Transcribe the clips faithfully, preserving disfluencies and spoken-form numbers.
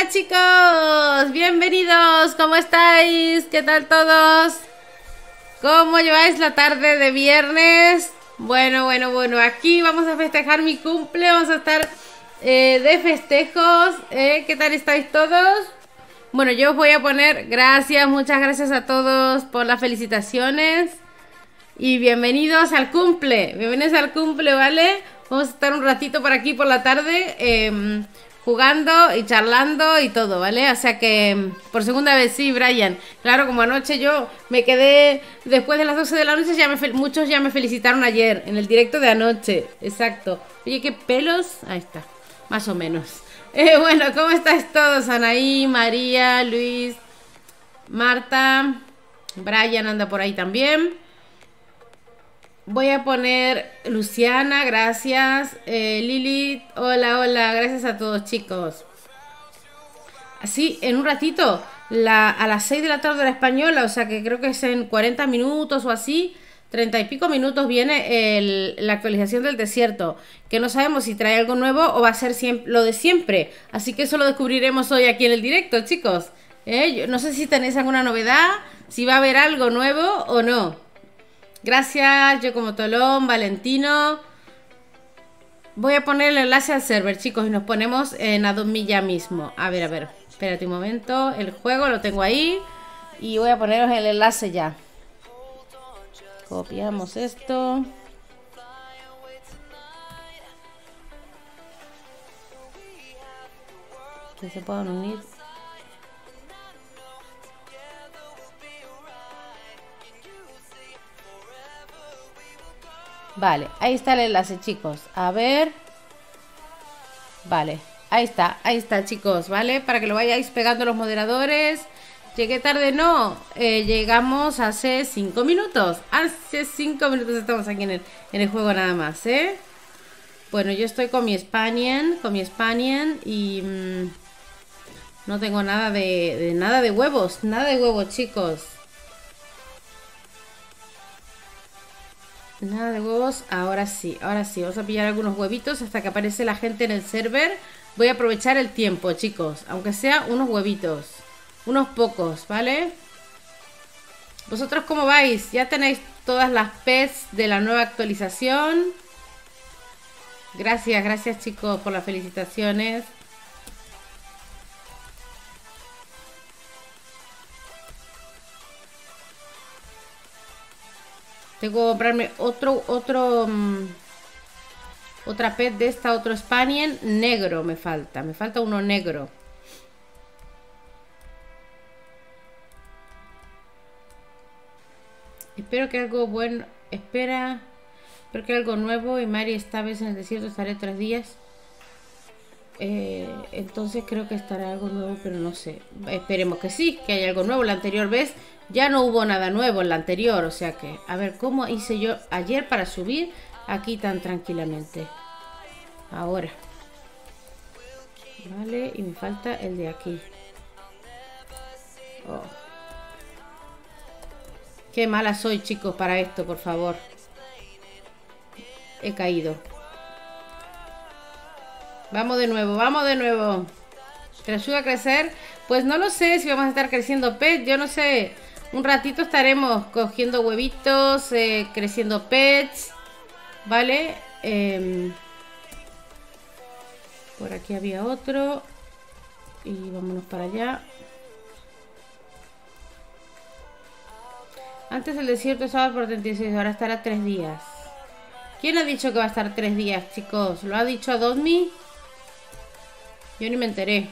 Hola chicos, bienvenidos, ¿cómo estáis? ¿Qué tal todos? ¿Cómo lleváis la tarde de viernes? Bueno, bueno, bueno, aquí vamos a festejar mi cumple, vamos a estar eh, de festejos, ¿eh? ¿Qué tal estáis todos? Bueno, yo os voy a poner gracias, muchas gracias a todos por las felicitaciones y bienvenidos al cumple, bienvenidos al cumple, ¿vale? Vamos a estar un ratito por aquí por la tarde, eh, jugando y charlando y todo, ¿vale? O sea que por segunda vez sí, Brian. Claro, como anoche yo me quedé después de las doce de la noche, ya me muchos ya me felicitaron ayer en el directo de anoche. Exacto. Oye, qué pelos. Ahí está. Más o menos. Eh, bueno, ¿cómo estáis todos? Anaí, María, Luis, Marta, Brian anda por ahí también. Voy a poner Luciana, gracias. Eh, Lilith, hola, hola, gracias a todos chicos. Así, en un ratito, la, a las seis de la tarde de la española, o sea que creo que es en cuarenta minutos o así, treinta y pico minutos viene el, la actualización del desierto. Que no sabemos si trae algo nuevo o va a ser siempre, lo de siempre. Así que eso lo descubriremos hoy aquí en el directo, chicos. ¿Eh? Yo no sé si tenéis alguna novedad, si va a haber algo nuevo o no. Gracias, yo como Tolón, Valentino. Voy a poner el enlace al server, chicos, y nos ponemos en Adobe ya mismo. A ver, a ver, espérate un momento. El juego lo tengo ahí y voy a poneros el enlace ya. Copiamos esto. Que se puedan unir. Vale, ahí está el enlace, chicos. A ver. Vale, ahí está, ahí está, chicos, ¿vale? Para que lo vayáis pegando los moderadores. Llegué tarde, no. Eh, llegamos hace cinco minutos. Hace cinco minutos estamos aquí en el, en el juego nada más, ¿eh? Bueno, yo estoy con mi Spanian, con mi Spanian y mmm, no tengo nada de, de nada de huevos, nada de huevos, chicos. Nada de huevos, ahora sí, ahora sí, vamos a pillar algunos huevitos hasta que aparece la gente en el server. Voy a aprovechar el tiempo, chicos, aunque sea unos huevitos, unos pocos, ¿vale? ¿Vosotros cómo vais? ¿Ya tenéis todas las pets de la nueva actualización? Gracias, gracias chicos por las felicitaciones. Tengo que comprarme otro, otro, um, otra pet de esta, otro Spaniel negro me falta. Me falta uno negro. Espero que algo bueno, espera, espero que algo nuevo. Y Mari, esta vez en el desierto estaré tres días. Eh, entonces creo que estará algo nuevo, pero no sé. Esperemos que sí, que haya algo nuevo. La anterior vez ya no hubo nada nuevo en la anterior, o sea que, a ver, ¿cómo hice yo ayer para subir aquí tan tranquilamente? Ahora. Vale, y me falta el de aquí. Oh. Qué mala soy, chicos, para esto, por favor. He caído. Vamos de nuevo, vamos de nuevo. ¿Te ayuda a crecer? Pues no lo sé si vamos a estar creciendo pets, yo no sé. Un ratito estaremos cogiendo huevitos, eh, creciendo pets, ¿vale? Eh, por aquí había otro. Y vámonos para allá. Antes el desierto estaba por treinta y seis, ahora estará tres días. ¿Quién ha dicho que va a estar tres días, chicos? ¿Lo ha dicho Adobe? Yo ni me enteré.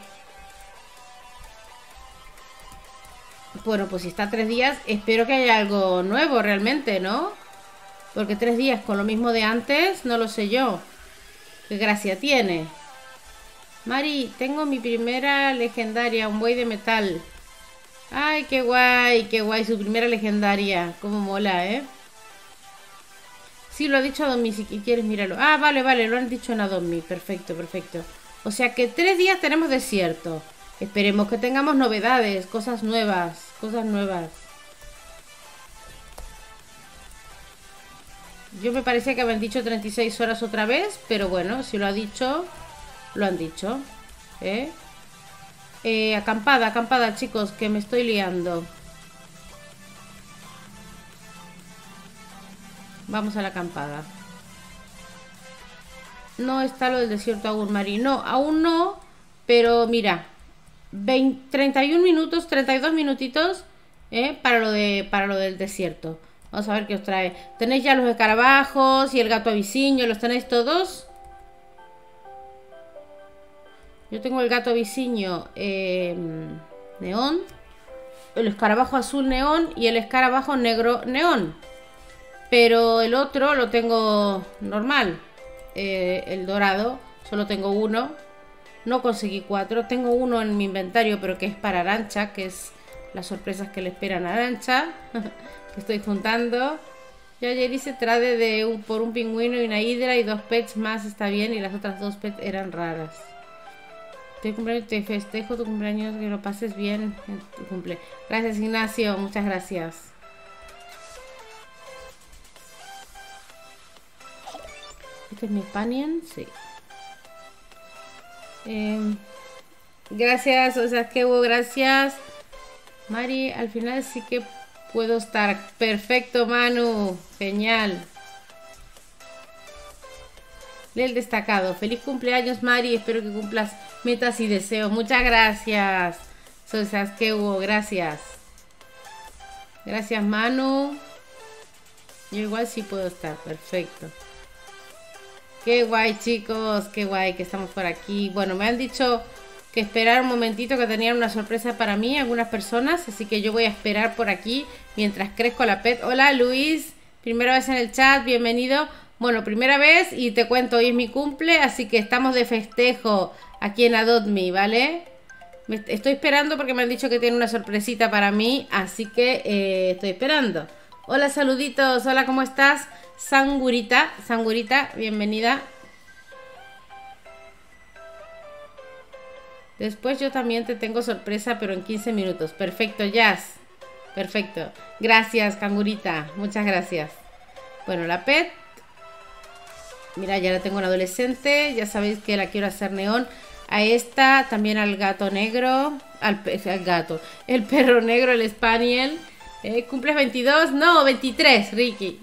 Bueno, pues si está tres días, espero que haya algo nuevo realmente, ¿no? Porque tres días con lo mismo de antes, no lo sé yo. ¿Qué gracia tiene? Mari, tengo mi primera legendaria, un buey de metal. Ay, qué guay, qué guay, su primera legendaria. Cómo mola, ¿eh? Sí, lo ha dicho Adobe, si quieres míralo. Ah, vale, vale, lo han dicho en Adobe. Perfecto, perfecto. O sea que tres días tenemos desierto. Esperemos que tengamos novedades, cosas nuevas, cosas nuevas. Yo me parecía que habían dicho treinta y seis horas otra vez, pero bueno, si lo ha dicho, lo han dicho. ¿Eh? Eh, acampada, acampada, chicos, que me estoy liando. Vamos a la acampada. No está lo del desierto aún, Mari. No, aún no. Pero mira, veinte, treinta y un minutos, treinta y dos minutitos eh, para, lo de, para lo del desierto. Vamos a ver qué os trae. ¿Tenéis ya los escarabajos y el gato abisiño? ¿Los tenéis todos? Yo tengo el gato abisiño eh, neón, el escarabajo azul neón y el escarabajo negro neón. Pero el otro lo tengo normal. Eh, el dorado, solo tengo uno. No conseguí cuatro. Tengo uno en mi inventario, pero que es para Arancha, que es las sorpresas que le esperan a Arancha. Que estoy juntando. Ya ayer se trae de un, por un pingüino y una hidra y dos pets más, está bien. Y las otras dos pets eran raras. Te cumpleaños, te festejo tu cumpleaños, que lo pases bien en tu cumple. Gracias, Ignacio, muchas gracias. ¿Este es mi Spaniel? Sí. Eh, gracias, o sea, que hubo, gracias. Mari, al final sí que puedo estar. Perfecto, Manu. Genial. Lee el destacado. Feliz cumpleaños, Mari. Espero que cumplas metas y deseos. Muchas gracias. Soy Saskewo, gracias. Gracias, Manu. Yo igual sí puedo estar. Perfecto. Qué guay, chicos. Qué guay que estamos por aquí. Bueno, me han dicho que esperar un momentito, que tenían una sorpresa para mí algunas personas. Así que yo voy a esperar por aquí mientras crezco la pet. Hola, Luis. Primera vez en el chat. Bienvenido. Bueno, primera vez y te cuento, hoy es mi cumple, así que estamos de festejo aquí en Adopt Me, ¿vale? Me estoy esperando porque me han dicho que tiene una sorpresita para mí, así que eh, estoy esperando. Hola, saluditos, hola, ¿cómo estás? Sangurita, Sangurita, bienvenida. Después yo también te tengo sorpresa, pero en quince minutos. Perfecto, Jazz. Perfecto. Gracias, Cangurita, muchas gracias. Bueno, la pet. Mira, ya la tengo en adolescente. Ya sabéis que la quiero hacer neón. A esta, también al gato negro. Al, al gato. El perro negro, el Spaniel. Eh, ¿Cumples veintidós? No, veintitrés, Ricky.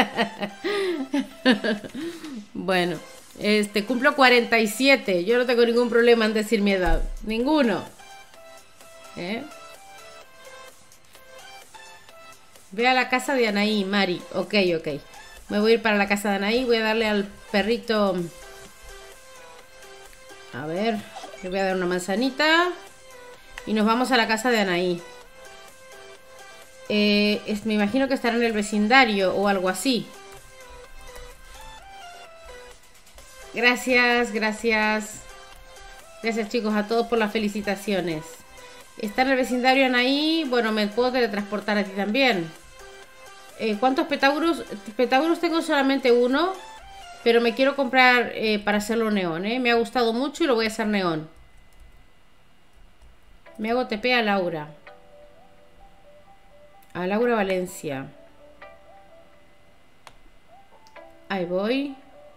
Bueno, este, cumplo cuarenta y siete. Yo no tengo ningún problema en decir mi edad. Ninguno. ¿Eh? Ve a la casa de Anaí, Mari. Ok, ok. Me voy a ir para la casa de Anaí. Voy a darle al perrito. A ver. Le voy a dar una manzanita. Y nos vamos a la casa de Anaí. Eh, es, me imagino que estará en el vecindario o algo así. Gracias, gracias. Gracias, chicos, a todos por las felicitaciones. Está en el vecindario Anaí. Bueno, me puedo teletransportar a ti también. Eh, ¿Cuántos petauros? Petauros tengo solamente uno. Pero me quiero comprar eh, para hacerlo neón, ¿eh? Me ha gustado mucho y lo voy a hacer neón. Me hago T P a Laura. A Laura Valencia. Ahí voy.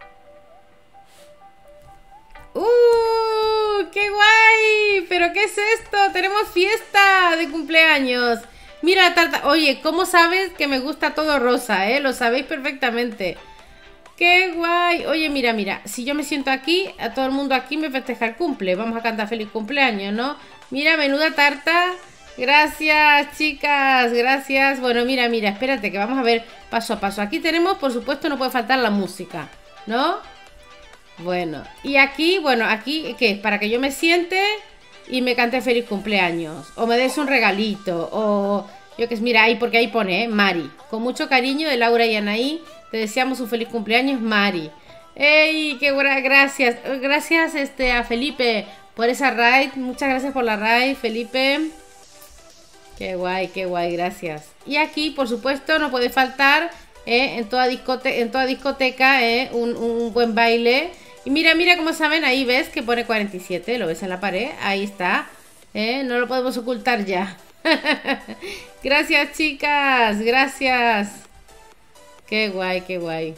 ¡Uh! ¡Qué guay! ¿Pero qué es esto? Tenemos fiesta de cumpleaños. Mira, tarta. Oye, ¿cómo sabes que me gusta todo rosa, eh? Lo sabéis perfectamente. ¡Qué guay! Oye, mira, mira. Si yo me siento aquí, a todo el mundo aquí me festeja el cumple. Vamos a cantar feliz cumpleaños, ¿no? Mira, menuda tarta. Gracias, chicas. Gracias. Bueno, mira, mira. Espérate que vamos a ver paso a paso. Aquí tenemos, por supuesto, no puede faltar la música, ¿no? Bueno. Y aquí, bueno, aquí, ¿qué es? Para que yo me siente y me cante feliz cumpleaños. O me des un regalito. O yo que es, mira, ahí, porque ahí pone, ¿eh? Mari. Con mucho cariño de Laura y Anaí. Te deseamos un feliz cumpleaños, Mari. ¡Ey! ¡Qué buena! Gracias. Gracias este, a Felipe por esa raid. Muchas gracias por la raid, Felipe. Qué guay, qué guay. Gracias. Y aquí, por supuesto, no puede faltar eh, en, toda discote en toda discoteca eh, un, un buen baile. Y mira, mira cómo saben. Ahí ves que pone cuarenta y siete. Lo ves en la pared. Ahí está. Eh, no lo podemos ocultar ya. Gracias, chicas. Gracias. Qué guay, qué guay.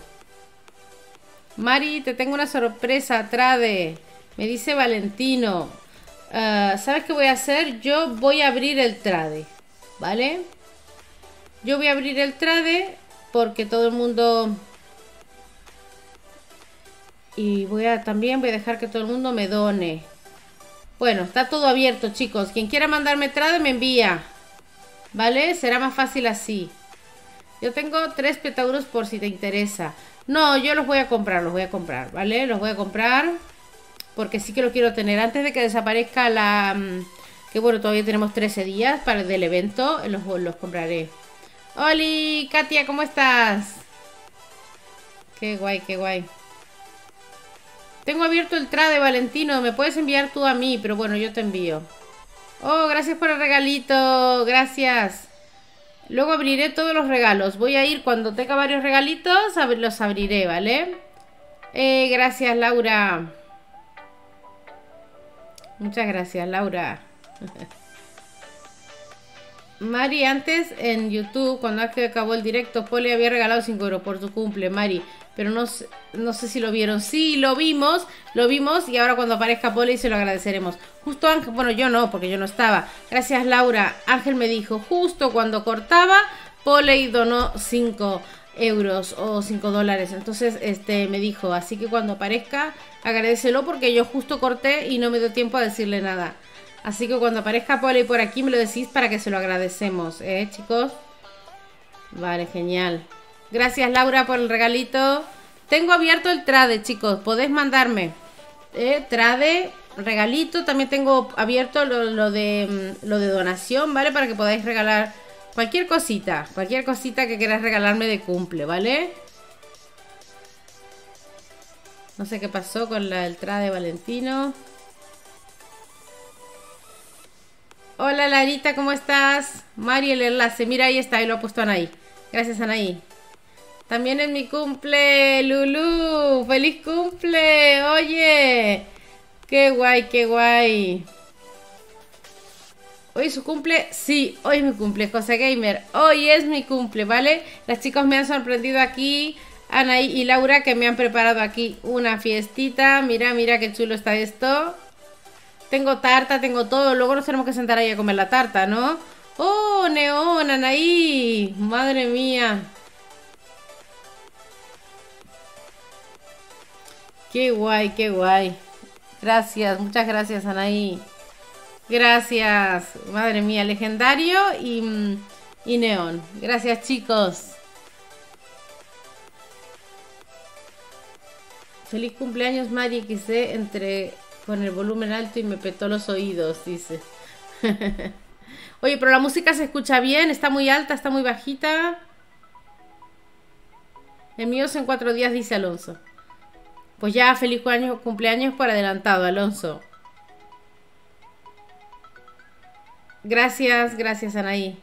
Mari, te tengo una sorpresa, Trade. Me dice Valentino. Uh, ¿Sabes qué voy a hacer? Yo voy a abrir el trade, ¿vale? Yo voy a abrir el trade porque todo el mundo... Y voy a también voy a dejar que todo el mundo me done. Bueno, está todo abierto, chicos. Quien quiera mandarme trade me envía, ¿vale? Será más fácil así. Yo tengo tres petauros por si te interesa. No, yo los voy a comprar, los voy a comprar, ¿vale? Los voy a comprar porque sí que lo quiero tener. Antes de que desaparezca la... Que bueno, todavía tenemos trece días para el del evento. Los, los compraré. Oli, Katia, ¿cómo estás? Qué guay, qué guay. Tengo abierto el trade, Valentino. Me puedes enviar tú a mí, pero bueno, yo te envío. Oh, gracias por el regalito. Gracias. Luego abriré todos los regalos. Voy a ir cuando tenga varios regalitos, los abriré, ¿vale? Eh, gracias, Laura. Muchas gracias, Laura. Mari, antes en YouTube, cuando acabó el directo, Poli había regalado cinco euros por tu cumple, Mari. Pero no sé, no sé si lo vieron. Sí, lo vimos, lo vimos. Y ahora cuando aparezca Poli se lo agradeceremos. Justo Ángel, bueno, yo no, porque yo no estaba. Gracias, Laura. Ángel me dijo, justo cuando cortaba, Poli donó cinco euros o cinco dólares. Entonces, este, me dijo, así que cuando aparezca, agradecelo porque yo justo corté y no me dio tiempo a decirle nada. Así que cuando aparezca Poli por aquí me lo decís para que se lo agradecemos, ¿eh, chicos? Vale, genial. Gracias, Laura, por el regalito. Tengo abierto el trade, chicos. Podéis mandarme eh, trade, regalito. También tengo abierto lo, lo, de, lo de donación, ¿vale? Para que podáis regalar cualquier cosita. Cualquier cosita que queráis regalarme de cumple, ¿vale? No sé qué pasó con la, el trade de Valentino. Hola, Larita, ¿cómo estás? Mari, el enlace. Mira, ahí está. Ahí lo ha puesto Anaí. Gracias, Anaí. También es mi cumple, Lulu. ¡Feliz cumple! Oye, qué guay, qué guay. ¿Hoy es su cumple? Sí, hoy es mi cumple, José Gamer. Hoy es mi cumple, ¿vale? Las chicas me han sorprendido aquí, Anaí y Laura, que me han preparado aquí una fiestita. Mira, mira qué chulo está esto. Tengo tarta, tengo todo. Luego nos tenemos que sentar ahí a comer la tarta, ¿no? ¡Oh, Neón, Anaí! ¡Madre mía! Qué guay, qué guay. Gracias, muchas gracias, Anaí. Gracias. Madre mía, legendario y, y neón. Gracias, chicos. Feliz cumpleaños, Mari, que sé entre con el volumen alto y me petó los oídos, dice. Oye, pero la música se escucha bien, está muy alta, está muy bajita. El mío es en cuatro días, dice Alonso. Pues ya, feliz cumpleaños por adelantado, Alonso. Gracias, gracias, Anaí.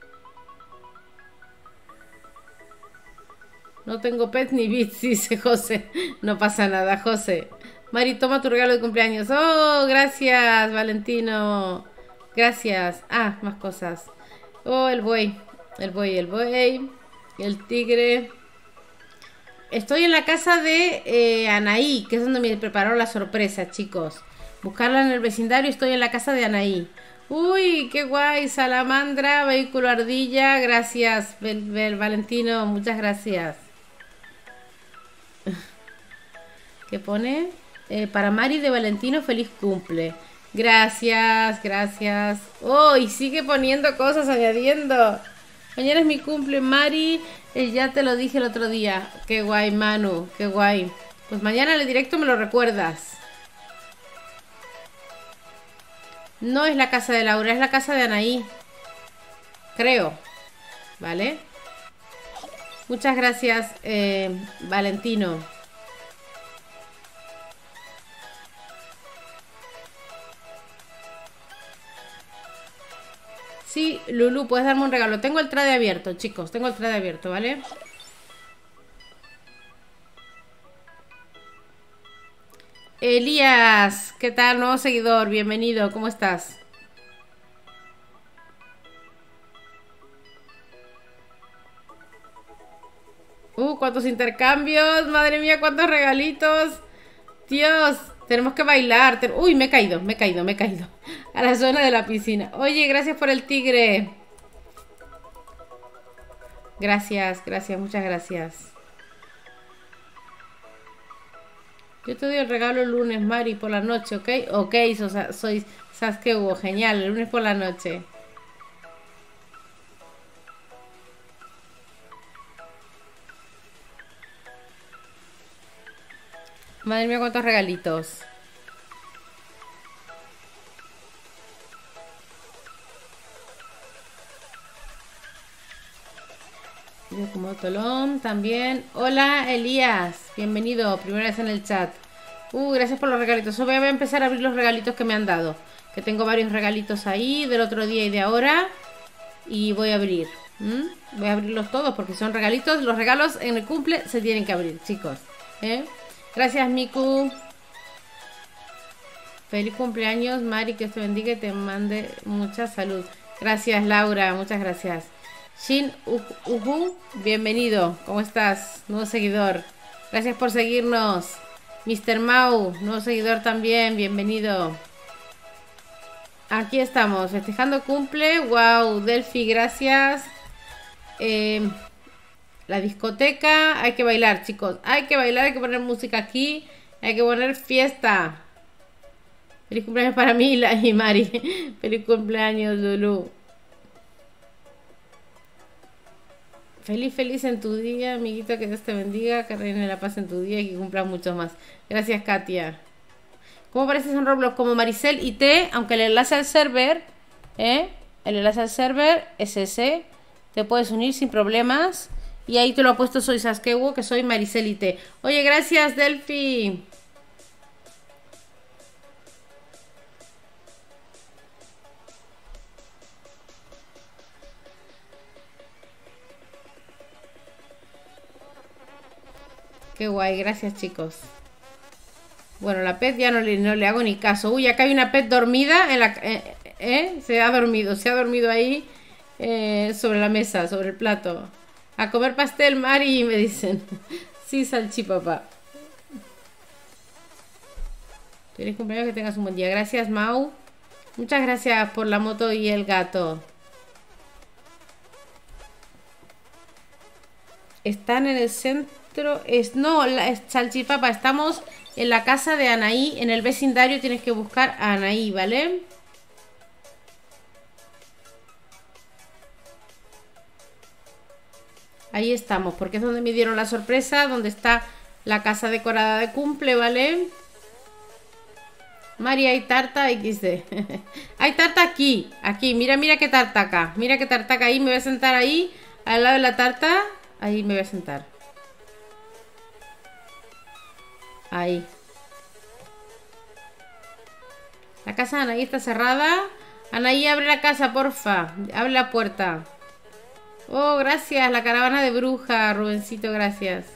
No tengo pets ni bits, dice José. No pasa nada, José. Mari, toma tu regalo de cumpleaños. Oh, gracias, Valentino. Gracias. Ah, más cosas. Oh, el buey. El buey, el buey. El tigre. Estoy en la casa de eh, Anaí, que es donde me prepararon la sorpresa, chicos. Buscarla en el vecindario. Estoy en la casa de Anaí. Uy, qué guay. Salamandra, vehículo ardilla. Gracias, Bel, Bel, Valentino. Muchas gracias. ¿Qué pone? Eh, para Mari de Valentino, feliz cumple. Gracias, gracias. Oh, y sigue poniendo cosas, añadiendo. Mañana es mi cumple, Mari. Eh, ya te lo dije el otro día. Qué guay, Manu, qué guay. Pues mañana en el directo me lo recuerdas. No es la casa de Laura, es la casa de Anaí. Creo. ¿Vale? Muchas gracias, eh, Valentino. Sí, Lulu, puedes darme un regalo. Tengo el trade abierto, chicos. Tengo el trade abierto, ¿vale? Elías, ¿qué tal? Nuevo seguidor, bienvenido. ¿Cómo estás? Uh, cuántos intercambios. Madre mía, cuántos regalitos. Dios, Tenemos que bailar. Ten... Uy, me he caído, me he caído, me he caído. A la zona de la piscina. Oye, gracias por el tigre. Gracias, gracias, muchas gracias. Yo te doy el regalo el lunes, Mari, por la noche, ¿ok? Ok, so, soy Sasuke, genial, el lunes por la noche. Madre mía, cuántos regalitos. Yo como Tolón también. Hola, Elías. Bienvenido. Primera vez en el chat. Uh, gracias por los regalitos. Voy a empezar a abrir los regalitos que me han dado. Que tengo varios regalitos ahí del otro día y de ahora. Y voy a abrir. ¿Mm? Voy a abrirlos todos porque son regalitos. Los regalos en el cumple se tienen que abrir, chicos. ¿Eh? Gracias, Miku. Feliz cumpleaños, Mari. Que Dios te bendiga y te mande mucha salud. Gracias, Laura. Muchas gracias. Shin Uhu, bienvenido. ¿Cómo estás? Nuevo seguidor. Gracias por seguirnos. mister Mau, nuevo seguidor también. Bienvenido. Aquí estamos, festejando cumple. Wow, Delphi, gracias. Eh, la discoteca. Hay que bailar, chicos. Hay que bailar, hay que poner música aquí. Hay que poner fiesta. Feliz cumpleaños para mí y Mari. Feliz cumpleaños, Lulu. Feliz, feliz en tu día, amiguito, que Dios te bendiga, que reine la paz en tu día y que cumplas mucho más. Gracias, Katia. ¿Cómo apareces en Roblox? Como Maricel I T, aunque el enlace al server, ¿eh? El enlace al server es ese. Te puedes unir sin problemas. Y ahí te lo ha puesto, soy Sasuke, que soy Maricel I T. Oye, gracias, Delphi. Qué guay, gracias, chicos. Bueno, la pet ya no le, no le hago ni caso. Uy, acá hay una pet dormida en la, eh, eh, se ha dormido, se ha dormido ahí eh, sobre la mesa, sobre el plato. A comer pastel, Mari, me dicen. Sí, salchipapa. Feliz cumpleaños, que tengas un buen día. Gracias, Mau. Muchas gracias por la moto y el gato. Están en el centro. Es, no, la, es salchipapa. Estamos en la casa de Anaí. En el vecindario tienes que buscar a Anaí, ¿vale? Ahí estamos, porque es donde me dieron la sorpresa. Donde está la casa decorada de cumple, ¿vale? María, hay tarta equis de. Hay tarta aquí. Aquí, mira, mira qué tarta acá. Mira qué tarta acá. Ahí me voy a sentar ahí. Al lado de la tarta. Ahí me voy a sentar. Ahí. La casa de Anaí está cerrada. Anaí, abre la casa, porfa. Abre la puerta. Oh, gracias. La caravana de bruja, Rubencito, gracias.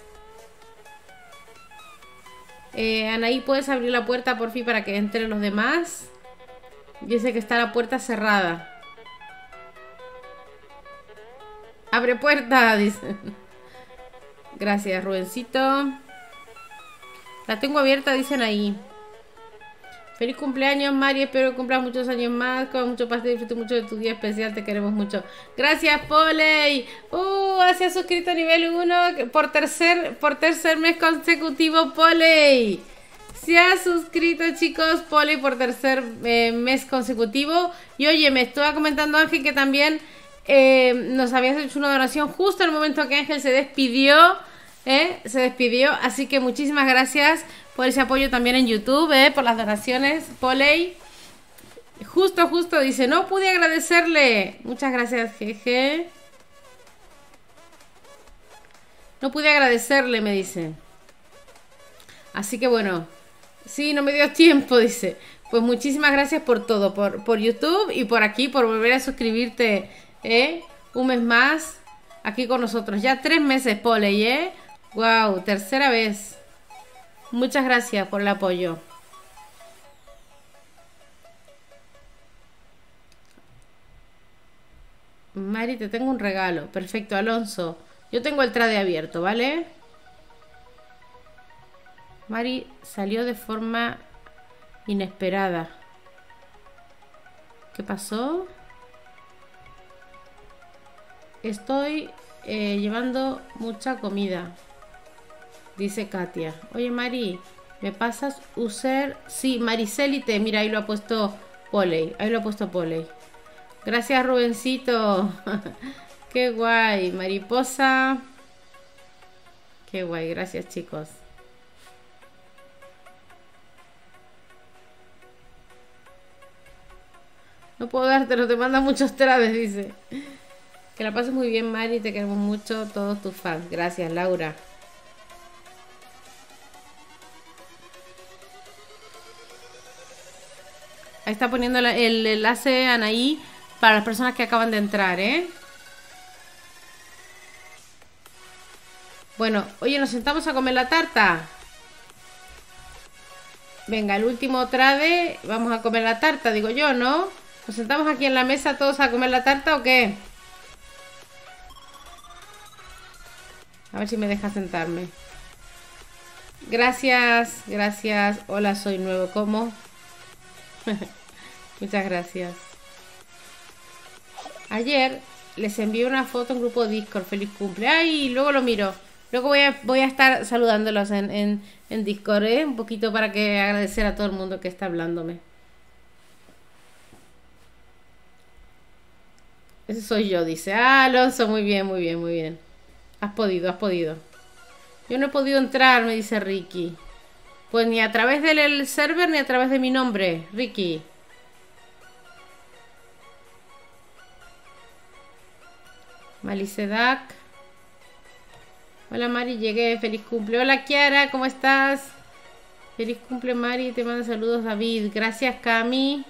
Eh, Anaí, ¿puedes abrir la puerta, por fin, para que entren los demás? Dice que está la puerta cerrada. Abre puerta, dice. Gracias, Rubencito. La tengo abierta, dicen ahí. Feliz cumpleaños, Mari. Espero que cumplas muchos años más. Con mucho pastel, disfrute mucho de tu día especial. Te queremos mucho. Gracias, Poley. Uh, se ha suscrito a nivel uno por tercer, por tercer mes consecutivo, Poley. Se ha suscrito, chicos, Poley, por tercer eh, mes consecutivo. Y oye, me estaba comentando Ángel que también eh, nos habías hecho una donación justo en el momento que Ángel se despidió. ¿Eh? Se despidió, así que muchísimas gracias por ese apoyo también en YouTube, ¿eh? Por las donaciones, Poley. Justo, justo, dice, no pude agradecerle. Muchas gracias, jeje. No pude agradecerle, me dice. Así que bueno, sí, no me dio tiempo, dice. Pues muchísimas gracias por todo, por, por YouTube y por aquí, por volver a suscribirte, ¿eh? Un mes más aquí con nosotros. Ya tres meses, Poley, ¿eh? Wow, tercera vez. Muchas gracias por el apoyo. Mari, te tengo un regalo. Perfecto, Alonso. Yo tengo el trade abierto, ¿vale? Mari salió de forma inesperada. ¿Qué pasó? Estoy eh, llevando mucha comida, dice Katia. Oye, Mari, ¿me pasas user? Sí, Maricelite, mira, ahí lo ha puesto Poley. Ahí lo ha puesto Poley. Gracias, Rubencito. Qué guay, mariposa. Qué guay, gracias, chicos. No puedo dártelo, te manda muchos trades, dice. Que la pases muy bien, Mari, te queremos mucho, todos tus fans. Gracias, Laura. Ahí está poniendo el enlace Anaí para las personas que acaban de entrar, ¿eh? Bueno, oye, ¿nos sentamos a comer la tarta? Venga, el último trade, vamos a comer la tarta, digo yo, ¿no? ¿Nos sentamos aquí en la mesa todos a comer la tarta o qué? A ver si me deja sentarme. Gracias, gracias. Hola, soy nuevo. ¿Cómo? Muchas gracias. Ayer les envié una foto en grupo Discord. Feliz cumple. Ay, luego lo miro. Luego voy a, voy a estar saludándolos en, en, en Discord, ¿eh? Un poquito para que agradecer a todo el mundo que está hablándome. Ese soy yo, dice. Ah, Alonso, muy bien, muy bien, muy bien. Has podido, has podido. Yo no he podido entrar, me dice Ricky. Pues ni a través del server ni a través de mi nombre, Ricky. Malicedac. Hola, Mari, llegué. Feliz cumple. Hola, Kiara, ¿cómo estás? Feliz cumple, Mari. Te mando saludos, David. Gracias, Cami.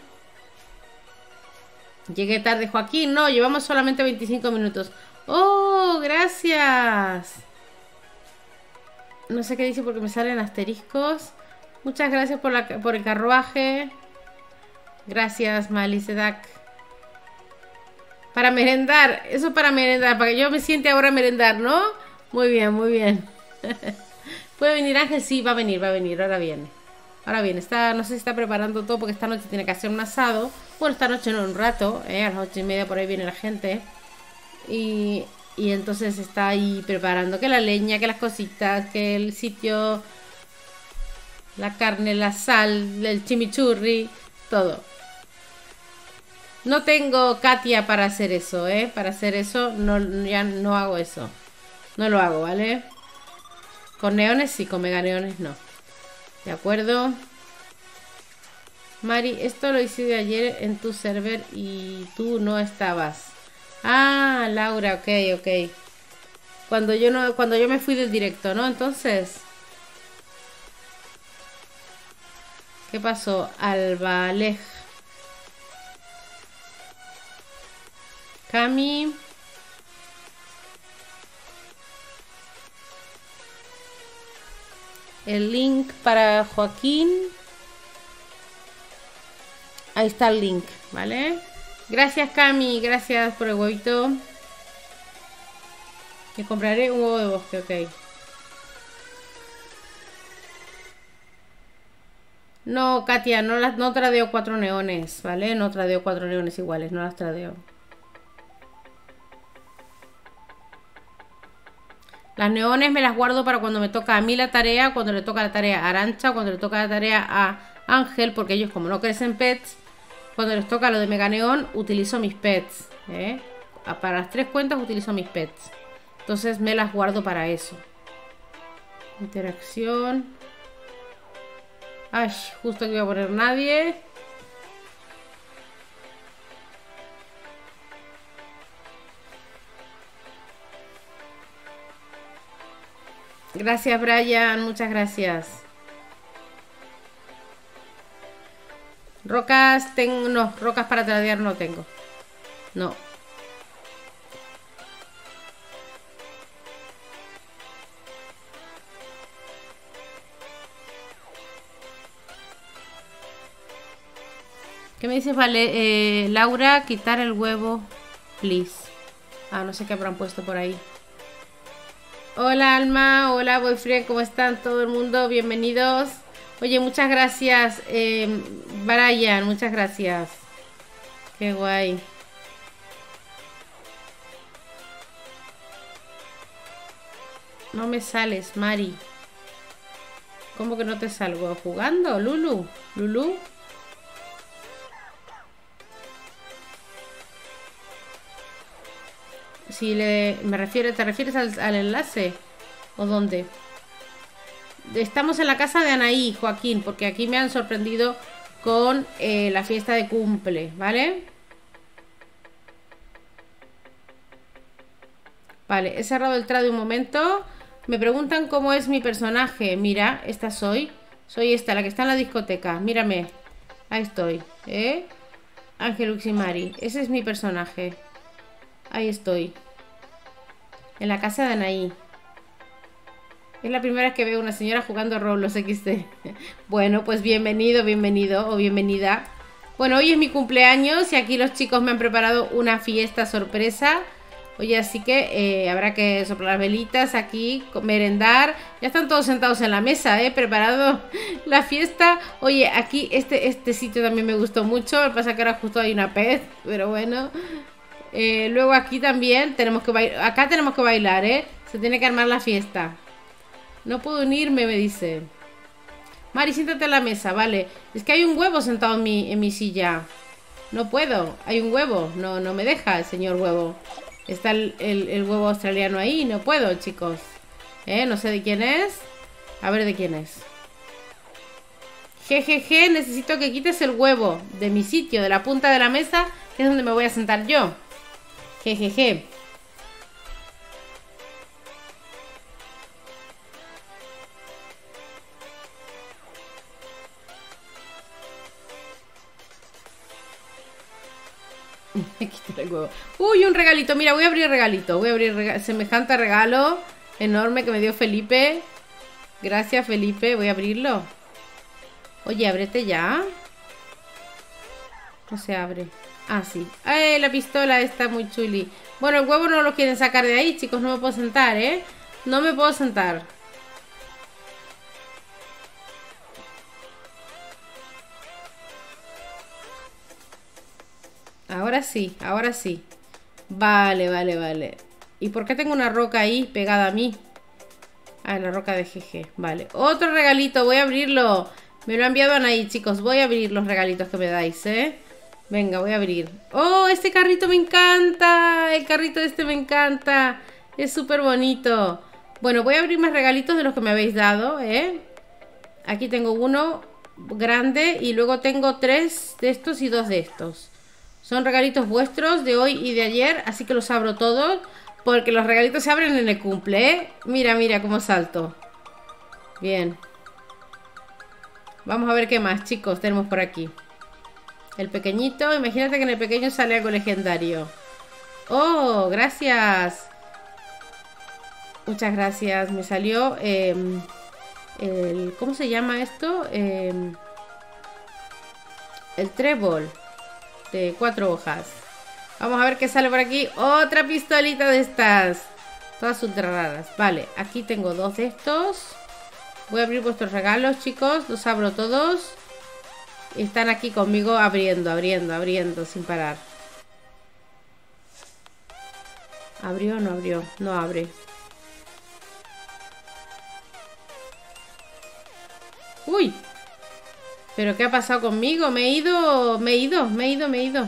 Llegué tarde, Joaquín. No, llevamos solamente veinticinco minutos. ¡Oh, gracias! No sé qué dice porque me salen asteriscos. Muchas gracias por, la, por el carruaje. Gracias, Malicedac. Para merendar. Eso para merendar. Para que yo me siente ahora a merendar, ¿no? Muy bien, muy bien. ¿Puede venir Ángel? Sí, va a venir, va a venir. Ahora viene. Ahora viene. Está, no sé si está preparando todo porque esta noche tiene que hacer un asado. Bueno, esta noche no, un rato. ¿eh? A las ocho y media por ahí viene la gente. Y, y entonces está ahí preparando que la leña, que las cositas, que el sitio, la carne, la sal, el chimichurri, todo. No tengo Katia para hacer eso, ¿eh? Para hacer eso, no, ya no hago eso. No lo hago, ¿vale? Con neones sí, con mega neones no. ¿De acuerdo? Mari, esto lo hice de ayer en tu server y tú no estabas. Ah, Laura, ok, ok. Cuando yo no, cuando yo me fui del directo, ¿no? Entonces, ¿qué pasó? Albalej. Cami. El link para Joaquín. Ahí está el link, ¿vale? Gracias, Cami. Gracias por el huevito. Me compraré un huevo de bosque, ok. No, Katia, no, las, no tradeo cuatro neones, ¿vale? No tradeo cuatro neones iguales, no las tradeo. Las neones me las guardo para cuando me toca a mí la tarea, cuando le toca la tarea a Arancha, cuando le toca la tarea a Ángel, porque ellos como no crecen pets, cuando les toca lo de Mega Neón, utilizo mis pets, ¿eh? Para las tres cuentas utilizo mis pets. Entonces me las guardo para eso. Interacción. Ay, justo que iba a poner nadie. Gracias, Brian. Muchas gracias. Rocas tengo. No, rocas para tradear no tengo. No. ¿Qué me dices? Vale, eh, Laura, quitar el huevo, please. Ah, no sé qué habrán puesto por ahí. Hola, Alma. Hola, boyfriend. ¿Cómo están todo el mundo? Bienvenidos. Oye, muchas gracias, eh, Brian, muchas gracias. Qué guay. No me sales, Mari. ¿Cómo que no te salgo? ¿Jugando, Lulu? ¿Lulu? Si le me refiero, ¿te refieres al, al enlace? ¿O dónde? Estamos en la casa de Anaí, Joaquín, porque aquí me han sorprendido con eh, la fiesta de cumple, ¿vale? Vale, he cerrado el trade un momento. Me preguntan cómo es mi personaje. Mira, esta soy. Soy esta, la que está en la discoteca. Mírame. Ahí estoy, ¿eh? Ángelux y Mari. Ese es mi personaje. Ahí estoy. En la casa de Anaí. Es la primera vez que veo una señora jugando Roblox equis de. Bueno, pues bienvenido, bienvenido o bienvenida. Bueno, hoy es mi cumpleaños y aquí los chicos me han preparado una fiesta sorpresa. Oye, así que eh, habrá que soplar las velitas aquí, merendar. Ya están todos sentados en la mesa, ¿eh? Preparado la fiesta. Oye, aquí este, este sitio también me gustó mucho. Lo que pasa es que ahora justo hay una pez, pero bueno. Eh, luego aquí también tenemos que bailar. Acá tenemos que bailar, ¿eh? Se tiene que armar la fiesta. No puedo unirme, me dice. Mari, siéntate en la mesa, vale. Es que hay un huevo sentado en mi, en mi silla. No puedo, hay un huevo. No, no me deja el señor huevo. Está el, el, el huevo australiano ahí. No puedo, chicos. ¿Eh? No sé de quién es. A ver de quién es. Jejeje, necesito que quites el huevo de mi sitio, de la punta de la mesa, que es donde me voy a sentar yo. Jejeje. Me quito el huevo. Uy, un regalito. Mira, voy a abrir regalito. Voy a abrir rega semejante regalo enorme que me dio Felipe. Gracias, Felipe. Voy a abrirlo. Oye, ábrete ya. No se abre. Ah, sí. ¡Ay, la pistola está muy chuli! Bueno, el huevo no lo quieren sacar de ahí, chicos. No me puedo sentar, ¿eh? No me puedo sentar. Ahora sí, ahora sí. Vale, vale, vale. ¿Y por qué tengo una roca ahí pegada a mí? Ah, la roca de G G. Vale. Otro regalito, voy a abrirlo. Me lo ha enviado Anaí, chicos. Voy a abrir los regalitos que me dais, ¿eh? Venga, voy a abrir. ¡Oh, este carrito me encanta! El carrito de este me encanta. Es súper bonito. Bueno, voy a abrir más regalitos de los que me habéis dado, ¿eh? Aquí tengo uno grande y luego tengo tres de estos y dos de estos. Son regalitos vuestros de hoy y de ayer, así que los abro todos, porque los regalitos se abren en el cumple, ¿eh? Mira, mira cómo salto. Bien. Vamos a ver qué más, chicos, tenemos por aquí. El pequeñito, imagínate que en el pequeño sale algo legendario. ¡Oh, gracias! Muchas gracias. Me salió eh, el... ¿Cómo se llama esto? Eh, el trébol de cuatro hojas. Vamos a ver qué sale por aquí. Otra pistolita de estas. Todas subterradas. Vale, aquí tengo dos de estos. Voy a abrir vuestros regalos, chicos. Los abro todos. Están aquí conmigo abriendo, abriendo, abriendo sin parar. ¿Abrió o no abrió? No abre. ¡Uy! ¿Pero qué ha pasado conmigo? Me he ido, me he ido, me he ido, me he ido.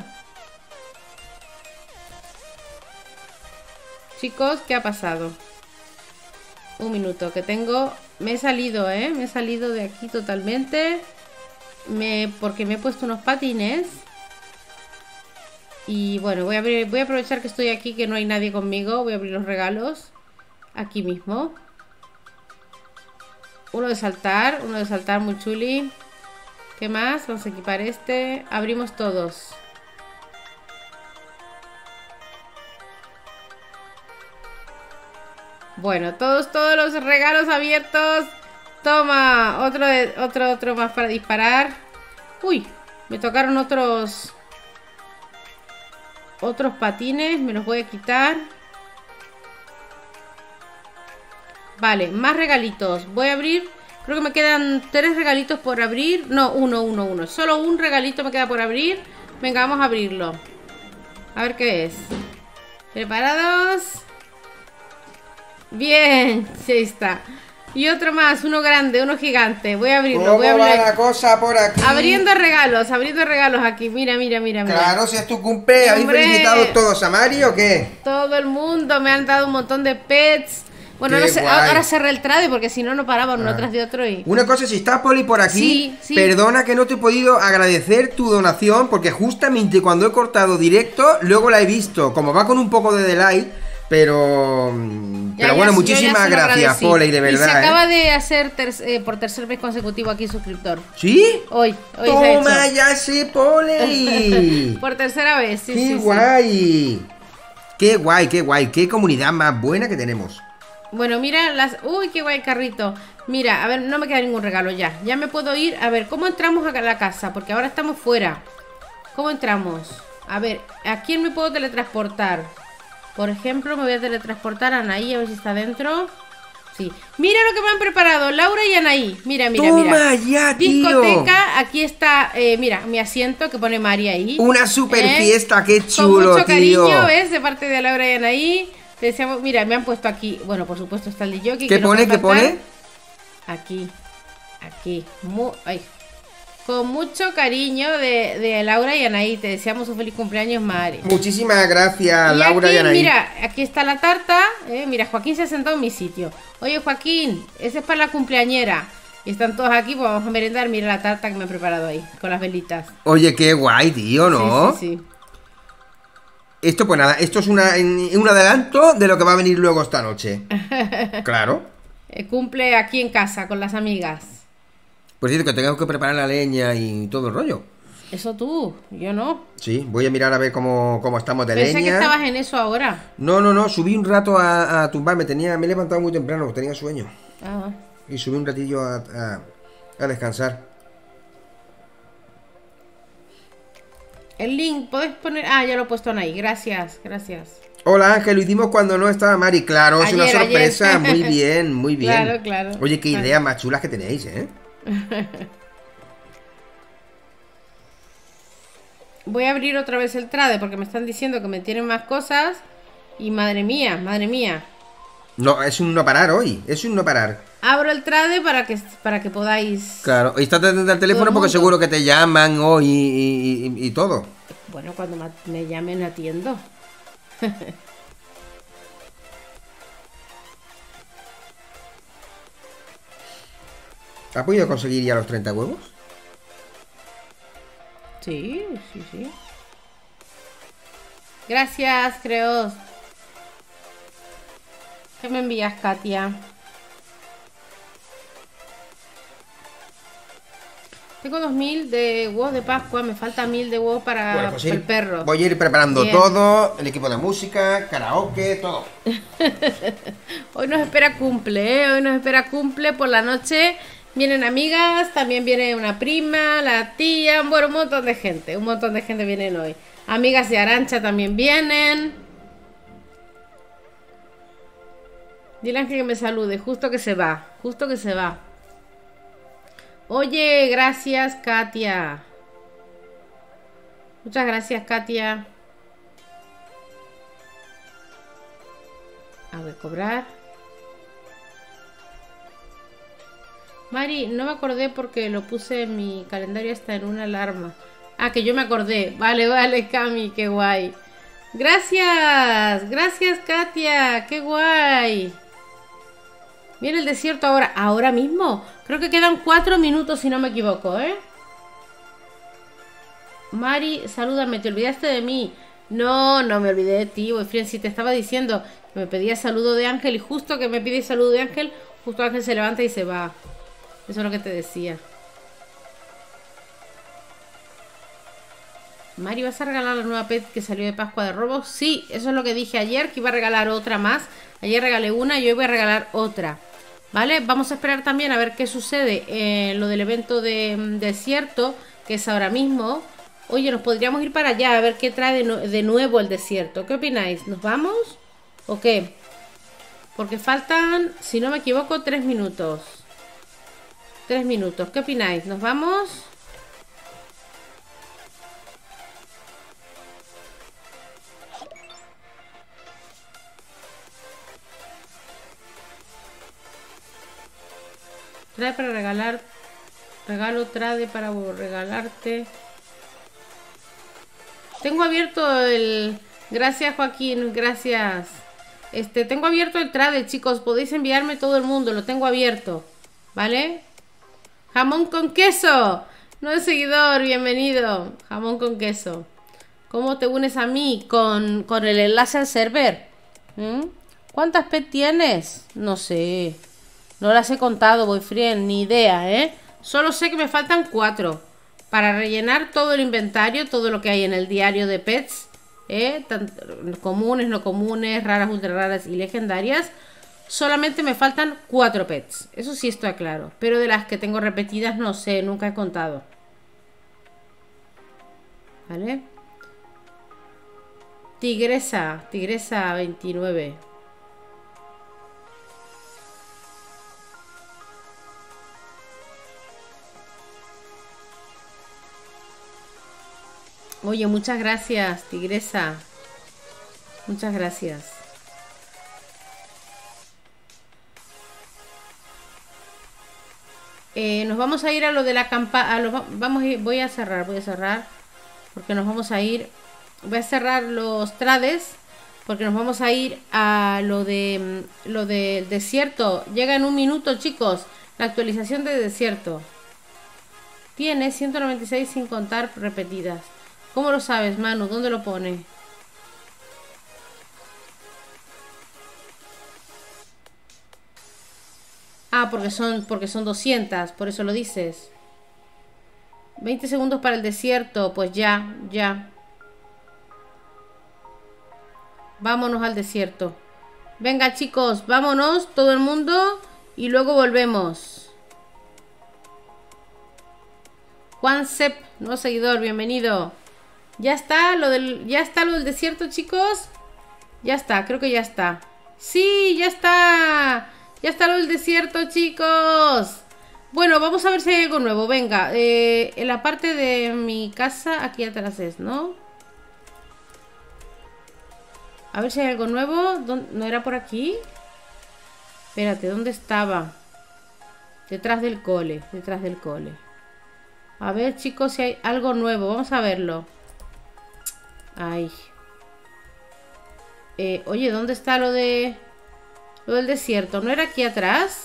Chicos, ¿qué ha pasado? Un minuto, que tengo... Me he salido, ¿eh? Me he salido de aquí totalmente. Me... Porque me he puesto unos patines. Y bueno, voy a abrir, voy a aprovechar que estoy aquí, que no hay nadie conmigo. Voy a abrir los regalos. Aquí mismo. Uno de saltar, uno de saltar muy chuli. ¿Qué más? Vamos a equipar este. Abrimos todos. Bueno, todos, todos los regalos abiertos. Toma, otro, de, otro, otro más para disparar. Uy, me tocaron otros... Otros patines, me los voy a quitar. Vale, más regalitos. Voy a abrir Creo que me quedan tres regalitos por abrir. No, uno, uno, uno. Solo un regalito me queda por abrir. Venga, vamos a abrirlo. A ver qué es. ¿Preparados? Bien, sí está. Y otro más, uno grande, uno gigante. Voy a abrirlo, ¿Cómo voy a abrir... va la cosa por aquí? Abriendo regalos, abriendo regalos aquí. Mira, mira, mira, mira. Claro, si es tu cumple. ¿Habéis ¡Hombre! felicitado todos a Mari o qué? Todo el mundo me han dado un montón de pets. Bueno, Qué ahora, se- guay. ahora cerré el trade porque si no, no paraban uno Ah. tras de otro y... Una cosa, si estás, Poli, por aquí, Sí, sí. perdona que no te he podido agradecer tu donación, porque justamente cuando he cortado directo, luego la he visto, como va con un poco de delay, pero... Ya, pero ya, bueno, yo muchísimas ya se lo gracias, agradecí. Poli, de verdad. Y se acaba ¿eh? de hacer ter- eh, por tercer mes consecutivo aquí suscriptor. ¿Sí? Hoy, hoy se ha ¡Toma hecho. ya ese Poli! Por tercera vez, sí, ¡Qué sí, sí. guay! ¡Qué guay, qué guay! ¡Qué comunidad más buena que tenemos! Bueno, mira las... Uy, qué guay carrito. Mira, a ver, no me queda ningún regalo ya. Ya me puedo ir. A ver, ¿cómo entramos a la casa? Porque ahora estamos fuera. ¿Cómo entramos? A ver, ¿a quién me puedo teletransportar? Por ejemplo, me voy a teletransportar a Anaí, a ver si está dentro. Sí. Mira lo que me han preparado, Laura y Anaí. Mira, mira, ¡Toma mira. ya, tío! Discoteca, aquí está, eh, mira, mi asiento que pone María ahí. Una super ¿Eh? fiesta, qué Con chulo, mucho tío. cariño, ¿ves? De parte de Laura y Anaí. Te deseamos, mira, me han puesto aquí. Bueno, por supuesto está el de Jockey. ¿Qué que no pone? puede ¿Qué pone? faltar. Aquí. Aquí. Mu- ay. Con mucho cariño de, de Laura y Anaí. Te deseamos un feliz cumpleaños, Mari. Muchísimas gracias, Y Laura aquí, y Anaí. mira, aquí está la tarta. eh, Mira, Joaquín se ha sentado en mi sitio. Oye, Joaquín, ese es para la cumpleañera. Y están todos aquí, pues vamos a merendar. Mira la tarta que me he preparado ahí, con las velitas. Oye, qué guay, tío, ¿no? Sí, sí, sí. Esto, pues nada, esto es una, en- un adelanto de lo que va a venir luego esta noche. Claro. Eh, cumple aquí en casa, con las amigas. Por cierto, que tengo que preparar la leña y todo el rollo. Eso tú, yo no. Sí, voy a mirar a ver cómo, cómo estamos de Pensé leña. que estabas en eso ahora. No, no, no, subí un rato a, a tumbar, me tenía, me he levantado muy temprano, tenía sueño. Ah. Y subí un ratillo a, a, a descansar. El link, ¿podés poner? Ah, ya lo he puesto ahí. Gracias, gracias. Hola Ángel, lo hicimos cuando no estaba Mari. Claro, es una Ayer, sorpresa. ayer. Muy bien, muy bien. Claro, claro. Oye, qué Claro. ideas más chulas que tenéis, ¿eh? Voy a abrir otra vez el trade porque me están diciendo que me tienen más cosas. Y madre mía, madre mía. No, es un no parar hoy. Es un no parar. Abro el trade para que, para que podáis... Claro, y estate atento al teléfono Todo el porque mundo. seguro que te llaman hoy y, y- y- y todo. Bueno, cuando ma- me llamen atiendo. ¿Has podido conseguir ya los treinta huevos? Sí, sí, sí. Gracias, Creos. ¿Qué me envías, Katia? Tengo dos mil de huevos de Pascua. Me falta mil de huevos para, Bueno, pues para ir- el perro. voy a ir preparando Bien. todo, el equipo de música, karaoke, todo. Hoy nos espera cumple, ¿eh? Hoy nos espera cumple por la noche. Vienen amigas, también viene una prima, la tía, bueno, un montón de gente, un montón de gente vienen hoy. Amigas de Arancha también vienen. Dile a Ángel que me salude, justo que se va, justo que se va. Oye, gracias, Katia. Muchas gracias, Katia. A ver, cobrar. Mari, no me acordé porque lo puse en mi calendario hasta en una alarma. Ah, que yo me acordé. Vale, vale, Cami, qué guay. Gracias, gracias, Katia, qué guay. Viene el desierto ahora, ahora mismo. Creo que quedan cuatro minutos si no me equivoco, ¿eh? Mari, salúdame, te olvidaste de mí. No, no me olvidé de ti, boyfriend. Si te estaba diciendo que me pedía saludo de Ángel y justo que me pide saludo de Ángel, justo Ángel se levanta y se va. Eso es lo que te decía. Mari, ¿vas a regalar la nueva pet que salió de Pascua de Roblox? Sí, eso es lo que dije ayer, que iba a regalar otra más. Ayer regalé una y hoy voy a regalar otra. ¿Vale? Vamos a esperar también a ver qué sucede en lo del evento de mm, desierto, que es ahora mismo. Oye, nos podríamos ir para allá a ver qué trae de, nu- de nuevo el desierto. ¿Qué opináis? ¿Nos vamos? ¿O qué? Porque faltan, si no me equivoco, tres minutos. Tres minutos. ¿Qué opináis? ¿Nos vamos? Trae para regalar. Regalo trade para regalarte. Tengo abierto el... Gracias, Joaquín. Gracias. Este, tengo abierto el trade, chicos. Podéis enviarme todo el mundo. Lo tengo abierto. ¿Vale? Jamón con queso. No es seguidor. Bienvenido. Jamón con queso. ¿Cómo te unes a mí? Con, con el enlace al server. ¿Mm? ¿Cuántas P tienes? No sé. No las he contado, boyfriend. Ni idea, ¿eh? Solo sé que me faltan cuatro. Para rellenar todo el inventario. Todo lo que hay en el diario de pets. ¿Eh? Tant comunes, no comunes, raras, ultra raras y legendarias. Solamente me faltan cuatro pets. Eso sí está claro. Pero de las que tengo repetidas no sé, nunca he contado. ¿Vale? Tigresa, Tigresa veintinueve. Oye, muchas gracias, Tigresa. Muchas gracias. Eh, nos vamos a ir a lo de la campaña. Vamos a ir, voy a cerrar, voy a cerrar. Porque nos vamos a ir. Voy a cerrar los trades. Porque nos vamos a ir a lo de lo del desierto. Llega en un minuto, chicos. La actualización de desierto. Tiene ciento noventa y seis sin contar repetidas. ¿Cómo lo sabes, Manu? ¿Dónde lo pone? Ah, porque son, porque son doscientas, por eso lo dices. veinte segundos para el desierto, pues ya, ya. Vámonos al desierto. Venga, chicos, vámonos, todo el mundo, y luego volvemos. Juan Sep, nuevo seguidor, bienvenido. Ya está lo del, ya está lo del desierto, chicos. Ya está, creo que ya está. Sí, ya está. Ya está lo del desierto, chicos. Bueno, vamos a ver si hay algo nuevo. Venga, eh, en la parte de mi casa, aquí atrás es, ¿no? A ver si hay algo nuevo. ¿No era por aquí? Espérate, ¿dónde estaba? Detrás del cole, detrás del cole. A ver, chicos, si hay algo nuevo. Vamos a verlo. Ay. Eh, oye, ¿dónde está lo de... Lo del desierto? ¿No era aquí atrás?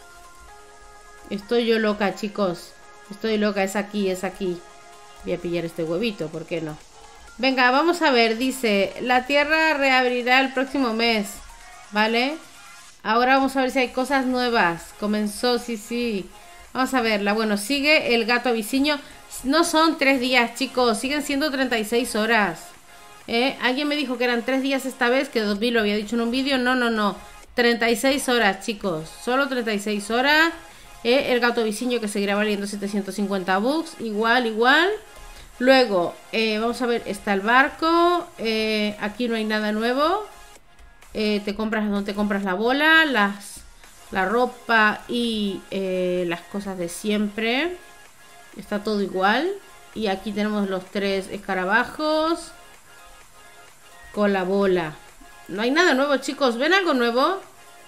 Estoy yo loca, chicos. Estoy loca, es aquí, es aquí. Voy a pillar este huevito, ¿por qué no? Venga, vamos a ver, dice... La tierra reabrirá el próximo mes. ¿Vale? Ahora vamos a ver si hay cosas nuevas. Comenzó, sí, sí. Vamos a verla. Bueno, sigue el gato viciño. No son tres días, chicos. Siguen siendo treinta y seis horas. ¿Eh? Alguien me dijo que eran tres días esta vez. Que dos mil lo había dicho en un vídeo. No, no, no. treinta y seis horas, chicos. Solo treinta y seis horas. ¿Eh? El gato viciño que seguirá valiendo setecientos cincuenta bucks. Igual, igual. Luego, eh, vamos a ver. Está el barco. Eh, aquí no hay nada nuevo. Eh, te compras donde te compras la bola. Las... La ropa y eh, las cosas de siempre. Está todo igual. Y aquí tenemos los tres escarabajos. Con la bola. No hay nada nuevo, chicos. ¿Ven algo nuevo?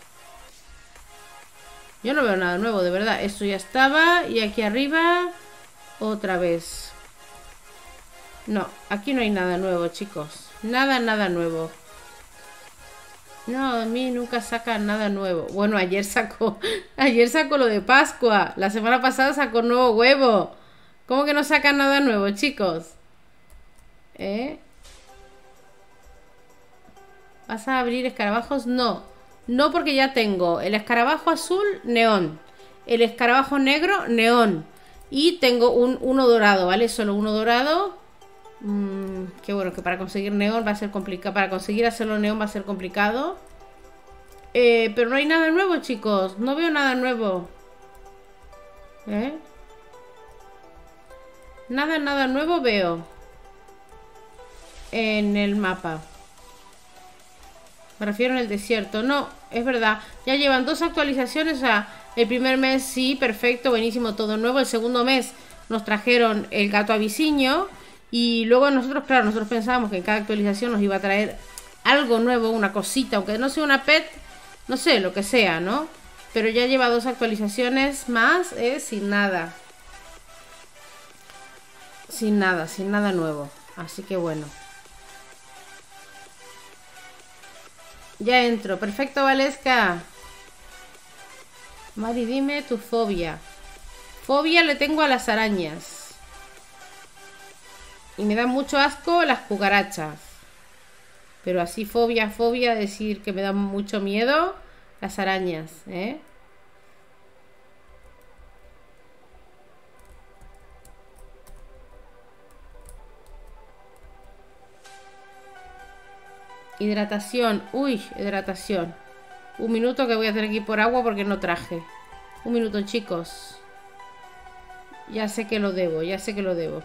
Yo no veo nada nuevo, de verdad. Esto ya estaba. Y aquí arriba otra vez. No, aquí no hay nada nuevo, chicos. Nada, nada nuevo. No, a mí nunca sacan nada nuevo. Bueno, ayer sacó Ayer sacó lo de Pascua. La semana pasada sacó nuevo huevo. ¿Cómo que no sacan nada nuevo, chicos? ¿Eh? ¿Vas a abrir escarabajos? No. No, porque ya tengo el escarabajo azul, neón. El escarabajo negro, neón. Y tengo un uno dorado, ¿vale? Solo uno dorado. Mm, qué bueno, que para conseguir neón va a ser complicado. Para conseguir hacerlo neón va a ser complicado. Eh, pero no hay nada nuevo, chicos. No veo nada nuevo. ¿Eh? Nada, nada nuevo veo. En el mapa. Me refiero en el desierto. No, es verdad. Ya llevan dos actualizaciones. O sea, El primer mes sí, perfecto, buenísimo, todo nuevo. El segundo mes nos trajeron el gato abisiño. Y luego nosotros, claro, nosotros pensábamos que en cada actualización nos iba a traer algo nuevo, una cosita, aunque no sea una pet, no sé, lo que sea, ¿no? Pero ya lleva dos actualizaciones más, ¿eh? Sin nada. Sin nada, sin nada nuevo. Así que bueno. Ya entro. Perfecto, Valesca. Mari, dime tu fobia. Fobia le tengo a las arañas. Y me dan mucho asco las cucarachas. Pero así fobia, fobia, decir que me dan mucho miedo las arañas, ¿eh? Hidratación. Uy, hidratación. Un minuto que voy a tener que ir por agua porque no traje. Un minuto, chicos. Ya sé que lo debo, ya sé que lo debo.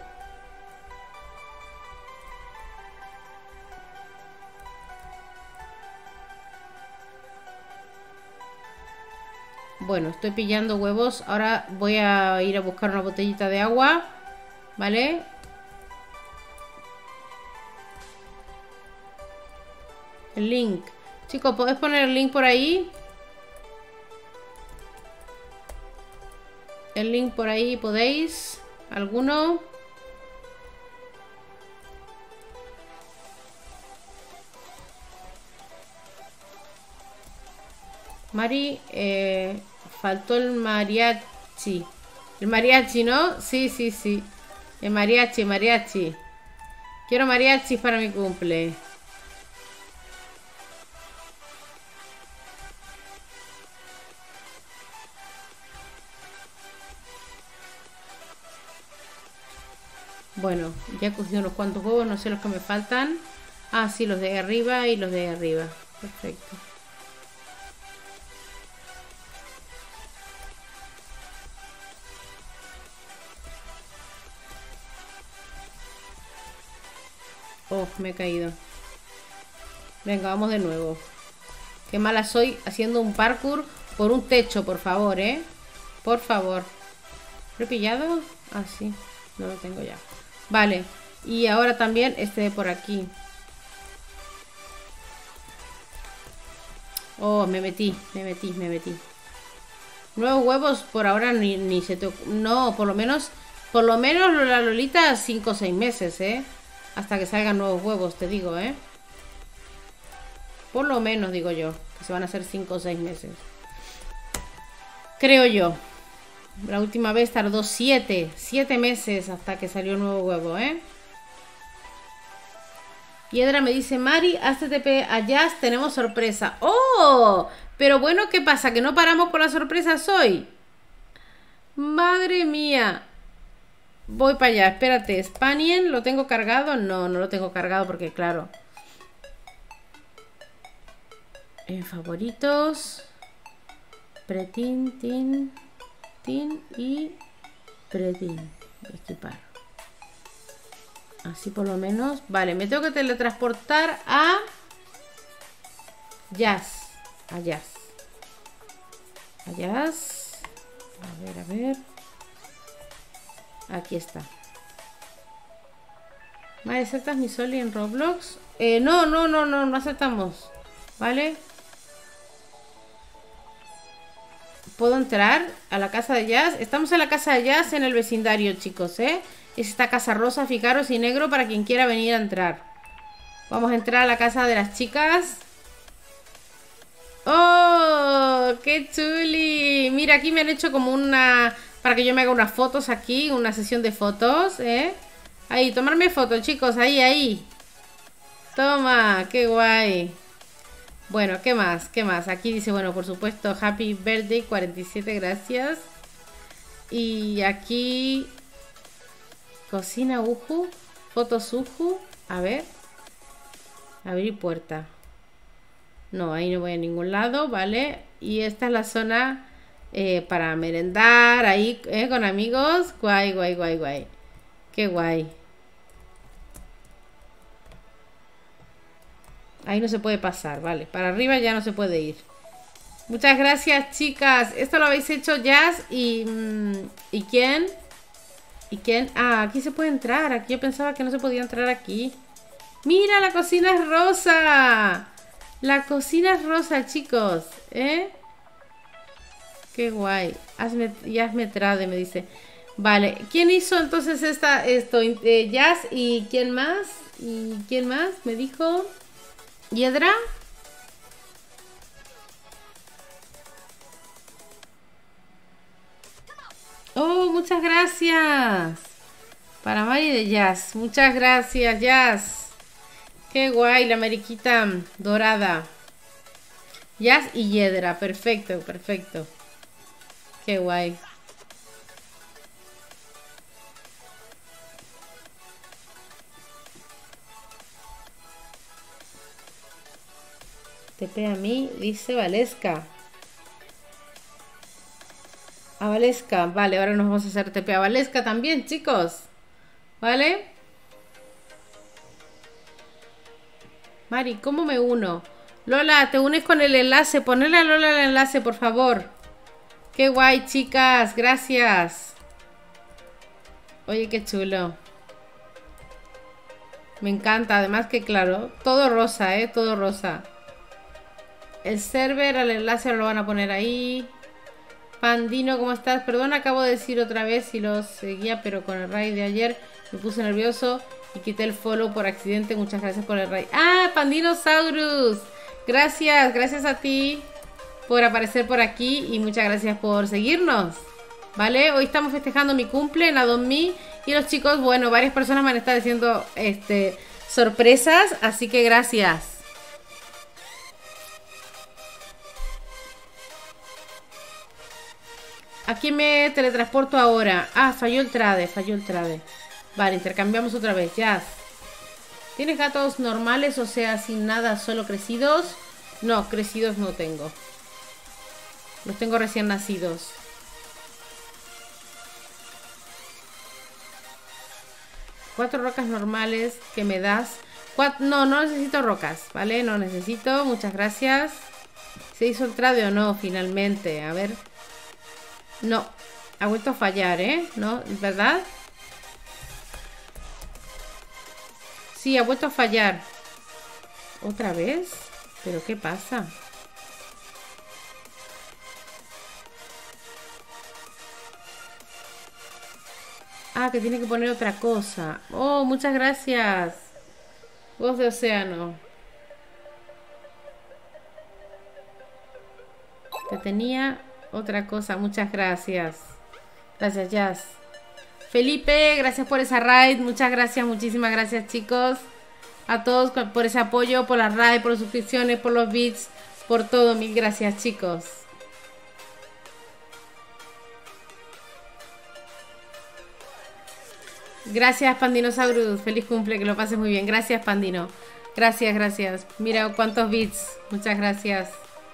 Bueno, estoy pillando huevos. Ahora voy a ir a buscar una botellita de agua. ¿Vale? El link. Chicos, ¿podéis poner el link por ahí? El link por ahí, ¿podéis? ¿Alguno? Mari, eh, faltó el mariachi. El mariachi, ¿no? Sí, sí, sí. El mariachi, mariachi. Quiero mariachi para mi cumple. Bueno, ya he cogido unos cuantos huevos, no sé los que me faltan. Ah, sí, los de arriba y los de arriba. Perfecto. Oh, me he caído. Venga, vamos de nuevo. Qué mala soy haciendo un parkour por un techo, por favor, ¿eh? Por favor. ¿Lo he pillado? Ah, sí. No lo tengo ya. Vale. Y ahora también este de por aquí. Oh, me metí, me metí, me metí. Nuevos huevos por ahora ni, ni se te... No, por lo menos... Por lo menos la Lolita cinco o seis meses, ¿eh? Hasta que salgan nuevos huevos, te digo, ¿eh? Por lo menos, digo yo. Que se van a hacer cinco o seis meses. Creo yo. La última vez tardó siete. siete meses hasta que salió un nuevo huevo, ¿eh? Piedra me dice, Mari, H T T P a Jazz, tenemos sorpresa. ¡Oh! Pero bueno, ¿qué pasa? ¿Que no paramos con las sorpresas hoy? Madre mía. Voy para allá, espérate. ¿Spanien lo tengo cargado? No, no lo tengo cargado porque, claro. En favoritos. Pretin, tin, tin y pretin. Equipar. Así por lo menos. Vale, me tengo que teletransportar a Jazz. A Jazz. A Jazz. A ver, a ver. Aquí está. Vale, ¿aceptas mi Soli en Roblox? Eh, no, no, no, no, no aceptamos. ¿Vale? ¿Puedo entrar a la casa de Jazz? Estamos en la casa de Jazz en el vecindario, chicos, ¿eh? Es esta casa rosa, fijaros, y negro para quien quiera venir a entrar. Vamos a entrar a la casa de las chicas. ¡Oh! ¡Qué chuli! Mira, aquí me han hecho como una... Para que yo me haga unas fotos aquí, una sesión de fotos, ¿eh? Ahí, tomarme fotos, chicos, ahí, ahí. Toma, qué guay. Bueno, ¿qué más? ¿Qué más? Aquí dice, bueno, por supuesto, Happy Birthday cuarenta y siete, gracias. Y aquí... Cocina Uju, fotos Uju, a ver. Abrir puerta. No, ahí no voy a ningún lado, ¿vale? Y esta es la zona eh, para merendar, ahí eh, con amigos. Guay, guay, guay, guay. Qué guay. Ahí no se puede pasar, vale. Para arriba ya no se puede ir. Muchas gracias, chicas. Esto lo habéis hecho Jazz y... mm, ¿y quién? ¿Y quién? Ah, aquí se puede entrar. Aquí yo pensaba que no se podía entrar aquí. ¡Mira, la cocina es rosa! La cocina es rosa, chicos. ¿Eh? Qué guay. Hazme, y hazme trade, me dice. Vale. ¿Quién hizo entonces esta, esto? Eh, Jazz y ¿quién más? ¿Y quién más? Me dijo... ¿Hiedra? Oh, muchas gracias. Para Mari de Jazz. Muchas gracias, Jazz. Qué guay, la mariquita dorada. Jazz y Hiedra. Perfecto, perfecto. Qué guay. T P a mí, dice Valesca. A Valesca, vale, ahora nos vamos a hacer T P a Valesca también, chicos. ¿Vale? Mari, ¿cómo me uno? Lola, te unes con el enlace. Ponle a Lola el enlace, por favor. Qué guay, chicas. Gracias. Oye, qué chulo. Me encanta. Además que, claro, todo rosa, ¿eh? Todo rosa. El server, al enlace lo van a poner ahí. Pandino, ¿cómo estás? Perdón, acabo de decir otra vez si lo seguía, pero con el raid de ayer me puse nervioso y quité el follow por accidente. Muchas gracias por el raid. ¡Ah, Pandinosaurus! Gracias, gracias a ti por aparecer por aquí y muchas gracias por seguirnos. ¿Vale? Hoy estamos festejando mi cumple en Adobe y los chicos, bueno, varias personas me han estado haciendo este, sorpresas, así que gracias. ¿A quién me teletransporto ahora? Ah, falló el trade, falló el trade. Vale, intercambiamos otra vez, ya. ¿Tienes gatos normales, o sea, sin nada, solo crecidos? No, crecidos no tengo. Los tengo recién nacidos. Cuatro rocas normales que me das. Cuatro, no, no necesito rocas, ¿vale? No necesito, muchas gracias. ¿Se hizo el trade o no, finalmente? A ver... No, ha vuelto a fallar, ¿eh? ¿No? ¿Verdad? Sí, ha vuelto a fallar. ¿Otra vez? ¿Pero qué pasa? Ah, que tiene que poner otra cosa. Oh, muchas gracias. Voz de océano. Que tenía... otra cosa, muchas gracias. Gracias, Jazz. Felipe, gracias por esa raid. Muchas gracias, muchísimas gracias, chicos. A todos por ese apoyo, por la raid, por las suscripciones, por los bits, por todo. Mil gracias, chicos. Gracias, Pandinosaurus. Feliz cumple, que lo pases muy bien. Gracias, Pandino. Gracias, gracias. Mira cuántos bits. Muchas gracias.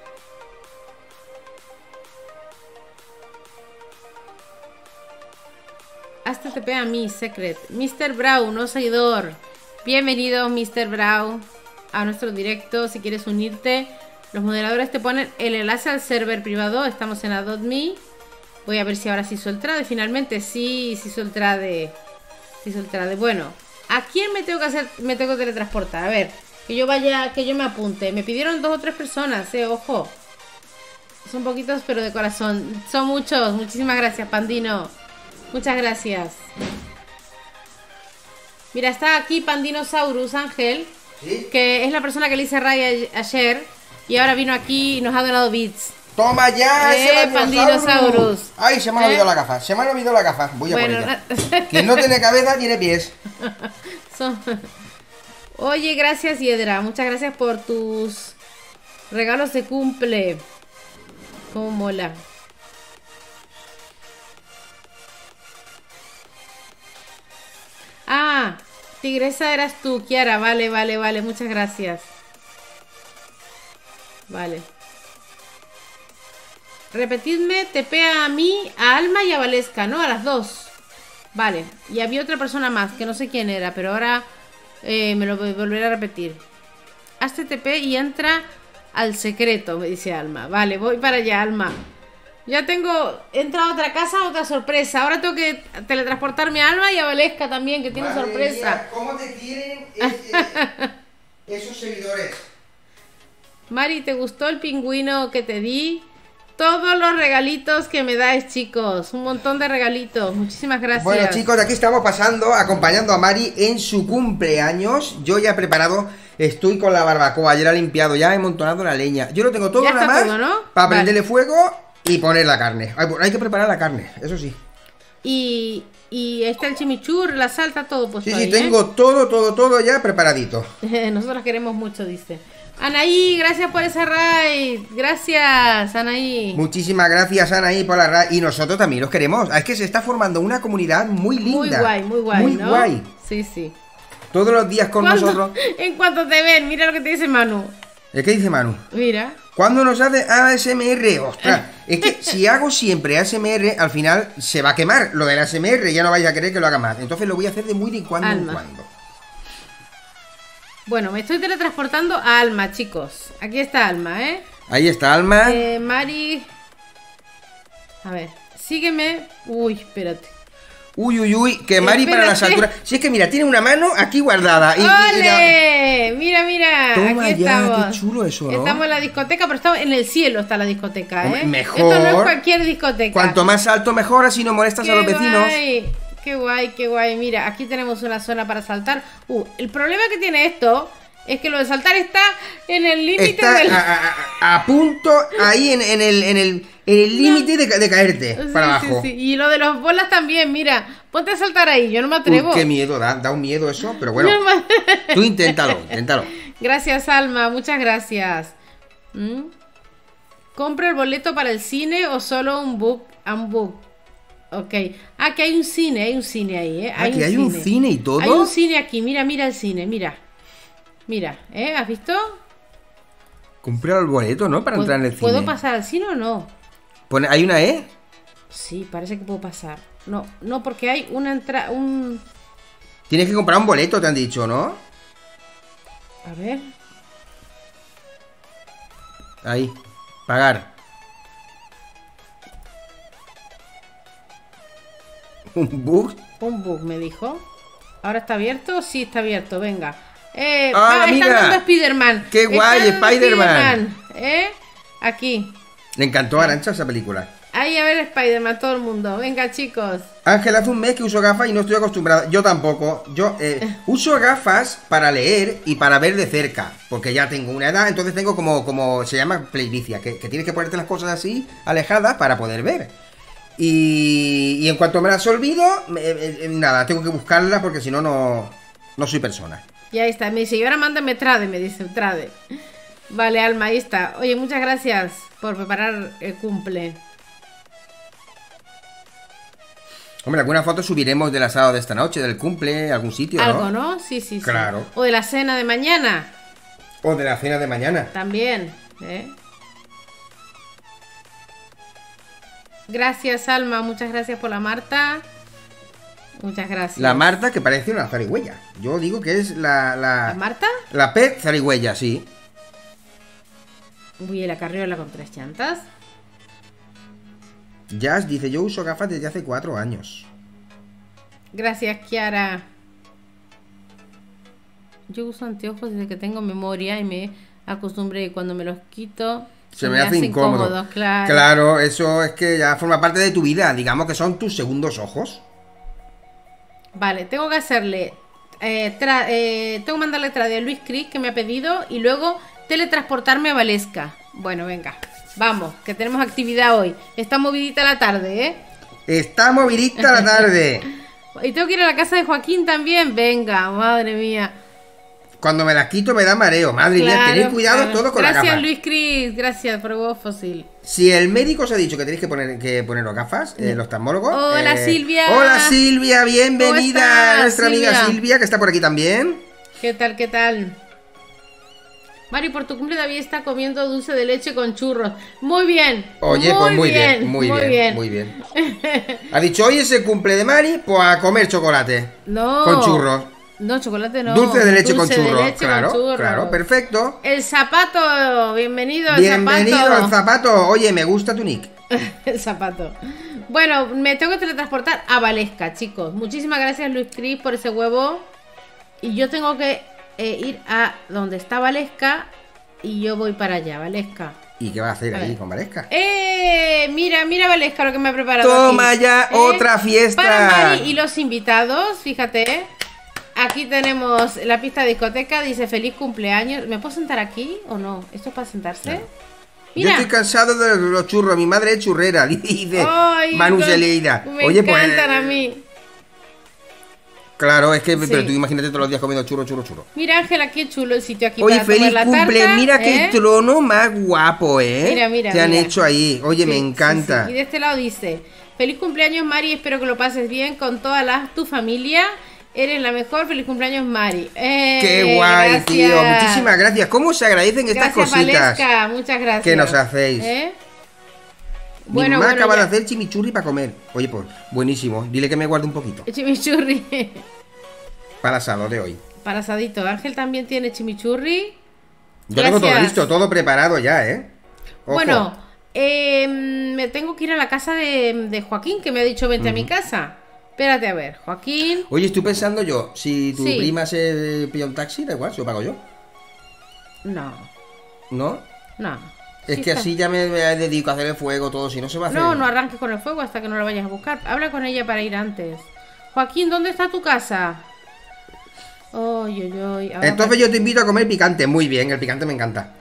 Hasta T P a mí, Secret. mister Brown, no seguidor. Bienvenido, mister Brown, a nuestro directo. Si quieres unirte, los moderadores te ponen el enlace al server privado. Estamos en Adobe. Voy a ver si ahora se hizo el trade. Finalmente, sí, se hizo el trade. Se hizo el trade. Bueno, ¿a quién me tengo que hacer? Me tengo que teletransportar. A ver, que yo vaya, que yo me apunte. Me pidieron dos o tres personas, eh, ojo. Son poquitos, pero de corazón. Son muchos. Muchísimas gracias, Pandino. Muchas gracias. Mira, está aquí Pandinosaurus, Ángel. ¿Sí? Que es la persona que le hice raid ayer. Y ahora vino aquí y nos ha donado bits. ¡Toma ya! Eh, ese Pandinosaurus. ¡Ay, se me han ¿Eh? olvidado las gafas! Se me han olvidado las gafas. Voy a Bueno, por ellas. Quien no tiene cabeza, tiene pies. Son... Oye, gracias, Hiedra. Muchas gracias por tus regalos de cumple. Cómo mola. Ah, tigresa eras tú, Kiara. Vale, vale, vale. Muchas gracias. Vale. Repetidme, T P a mí, a Alma y a Valesca, ¿no? A las dos. Vale. Y había otra persona más, que no sé quién era, pero ahora eh, me lo voy a volver a repetir. Haz T P y entra al secreto, me dice Alma. Vale, voy para allá, Alma. Ya tengo, he entrado a otra casa, otra sorpresa. Ahora tengo que teletransportarme a Alma y a Valesca también, que tiene Madre sorpresa. mía, ¿cómo te quieren es, es, esos seguidores? Mari, ¿te gustó el pingüino que te di? Todos los regalitos que me dais, chicos. Un montón de regalitos. Muchísimas gracias. Bueno, chicos, de aquí estamos pasando, acompañando a Mari en su cumpleaños. Yo ya he preparado, estoy con la barbacoa, ya la he limpiado, ya he amontonado la leña. Yo lo tengo todo Ya nada está más todo, ¿no? para Vale. prenderle fuego y poner la carne. Hay, hay que preparar la carne, eso sí. Y, y está el chimichurri, la salsa, todo puesto Sí, sí, ahí, tengo ¿eh? todo, todo, todo ya preparadito. Nosotros queremos mucho, dice. Anaí, gracias por ese raid. Gracias, Anaí. Muchísimas gracias, Anaí, por la ra- y nosotros también los queremos. Es que se está formando una comunidad muy linda. Muy guay, muy guay, Muy ¿no? guay. Sí, sí. Todos los días con ¿Cuándo? nosotros. En cuanto te ven, mira lo que te dice Manu. ¿Eh, ¿Qué dice Manu? Mira. ¿Cuándo nos hace A S M R? Ostras, es que si hago siempre A S M R, al final se va a quemar lo del A S M R, ya no vais a querer que lo haga más. Entonces lo voy a hacer de muy de cuando en Alma. cuando. Bueno, me estoy teletransportando a Alma, chicos. Aquí está Alma, ¿eh? Ahí está Alma. Eh, Mari. A ver, sígueme. Uy, espérate. Uy, uy, uy, que Mari para las Espérate. alturas. Si es que mira, tiene una mano aquí guardada. Y, y- y- ¡Ole! Mira, mira. Toma aquí ya, estamos. qué chulo eso, ¿no? Estamos en la discoteca, pero estamos en el cielo está la discoteca, Hombre, ¿eh? mejor. Esto no es cualquier discoteca. Cuanto más alto mejor, así no molestas a los vecinos. Guay, qué guay, qué guay. Mira, aquí tenemos una zona para saltar. Uh, el problema que tiene esto es que lo de saltar está en el límite Está del... a, a- a- a punto ahí en, en el en el en el límite de, ca- de caerte Sí, para sí, abajo. sí. Y lo de las bolas también, mira. Ponte a saltar ahí, yo no me atrevo. Uy, qué miedo, da, da un miedo eso, pero bueno. Yo no me- Tú inténtalo, inténtalo. Gracias, Alma, muchas gracias. ¿Mm? ¿Compro el boleto para el cine o solo un book? Un book. Ok. Ah, que hay un cine, hay un cine ahí, ¿eh? Ah, que hay un cine y todo. Hay un cine aquí, mira, mira el cine, mira. Mira, ¿eh? ¿Has visto? Comprar el boleto, ¿no? Para entrar en el cine. ¿Puedo pasar al cine o no? Pone- ¿Hay una E? Sí, parece que puedo pasar. No, no, porque hay una entrada, un... Tienes que comprar un boleto, te han dicho, ¿no? A ver. Ahí. Pagar. ¿Un bug? Un bug, me dijo. ¿Ahora está abierto? Sí, está abierto, venga. Eh, Ah, ah, mira. está dando Spider-Man. Qué guay, Está dando Spider-Man. Spider-Man, ¿eh? Aquí. Le encantó a Arantxa esa película. Ahí a ver Spider-Man, todo el mundo. Venga, chicos. Ángel, hace un mes que uso gafas y no estoy acostumbrada. Yo tampoco. Yo eh, uso gafas para leer y para ver de cerca. Porque ya tengo una edad, entonces tengo como, como se llama pleiricia, que, que tienes que ponerte las cosas así, alejadas, para poder ver. Y, y en cuanto me las olvido, me- eh, eh, nada, tengo que buscarlas porque si no, no no soy persona. Y ahí está. Me dice, y ahora mándame trade, me dice, trade. Vale, Alma, ahí está. Oye, muchas gracias por preparar el cumple. Hombre, alguna foto subiremos del asado de esta noche, del cumple, algún sitio, ¿no? Algo, ¿no? Sí, sí, sí. Claro. O de la cena de mañana. O de la cena de mañana. También, ¿eh? Gracias, Alma. Muchas gracias por la Marta. Muchas gracias. La Marta que parece una zarigüeya. Yo digo que es la... ¿La La, Marta? la pez zarigüeya, sí. Uy, la carriola con tres llantas. Jazz dice, yo uso gafas desde hace cuatro años. Gracias, Kiara. Yo uso anteojos desde que tengo memoria y me acostumbré. Y cuando me los quito, Se me hace incómodo. incómodos, claro. Claro, eso es que ya forma parte de tu vida. Digamos que son tus segundos ojos. Vale, tengo que hacerle. eh, tra- eh, tengo que mandarle trade a Luis Cris que me ha pedido y luego teletransportarme a Valesca. Bueno, venga, vamos, que tenemos actividad hoy. Está movidita la tarde, ¿eh? Está movidita la tarde. Y tengo que ir a la casa de Joaquín también. Venga, madre mía. Cuando me las quito me da mareo. Madre mía, Claro, tened cuidado claro. todo con las Gracias, gafas. Luis Cris. Gracias por huevo fósil. Si el médico os ha dicho que tenéis que poner que poneros gafas, eh, los oftalmólogos. Hola, eh, Silvia. Hola Silvia, ¿Cómo bienvenida. estás, Nuestra amiga Silvia? Silvia, que está por aquí también. ¿Qué tal, qué tal? Mari, por tu cumple David está comiendo dulce de leche con churros. Muy bien. Oye, pues muy bien, muy bien, muy bien. bien. Ha dicho, hoy es el cumple de Mari, pues a comer chocolate. No. Con churros. No, chocolate no. Dulce de leche Dulce con de churro. leche Claro, con churros. claro, perfecto. El zapato, bienvenido al Bienvenido zapato. al zapato. Oye, me gusta tu nick. El zapato. Bueno, me tengo que teletransportar a Valesca, chicos. Muchísimas gracias, Luis Cris, por ese huevo. Y yo tengo que eh, ir a donde está Valesca. Y yo voy para allá, Valesca. ¿Y qué va a hacer A ahí ver. con Valesca? ¡Eh! Mira, mira, Valesca, lo que me ha preparado. Toma aquí. ya ¿Eh? otra fiesta. Para Mari y los invitados, fíjate. Aquí tenemos la pista de discoteca. Dice feliz cumpleaños. ¿Me puedo sentar aquí o no? ¿Esto es para sentarse? No. Mira. Yo estoy cansado de los churros. Mi madre es churrera, dice Ay, Manu no, Celeida. Me Oye, encantan pues. a mí. Claro, es que, Sí. pero tú imagínate todos los días comiendo churro, churro, churro. Mira, Ángela, qué chulo el sitio aquí Oye, para feliz tomar la cumple. tarta, Mira ¿eh? qué trono más guapo, ¿eh? Mira, mira, Te han mira. hecho ahí. Oye, Sí, me sí, encanta. sí. Y de este lado dice: feliz cumpleaños, Mari. Espero que lo pases bien con toda la, tu familia. Eres la mejor. Feliz cumpleaños, Mari. Eh, Qué guay, gracias. tío. Muchísimas gracias. ¿Cómo se agradecen estas Gracias, cositas Valesca. Muchas gracias. que nos hacéis? ¿Eh? Mi Bueno, mamá bueno, acaba ya. de hacer chimichurri para comer. Oye, pues, buenísimo. Dile que me guarde un poquito. Chimichurri. Para asado de hoy. Para asadito. Ángel también tiene chimichurri. Yo tengo todo Gracias. listo, todo preparado ya, ¿eh? Ojo. Bueno, eh, me tengo que ir a la casa de, de Joaquín, que me ha dicho vente a mi casa. Espérate a ver, Joaquín. Oye, estoy pensando yo, si tu Sí. prima se pilla un taxi, da igual, se lo pago yo. No, ¿No? no. Es Sí que está. así ya me, me dedico a hacer el fuego, todo, si no se va a hacer. No, no arranques con el fuego hasta que no lo vayas a buscar. Habla con ella para ir antes. Joaquín, ¿dónde está tu casa? Oy, oy, oy. Ahora Entonces yo te invito a comer picante. Muy bien, el picante me encanta.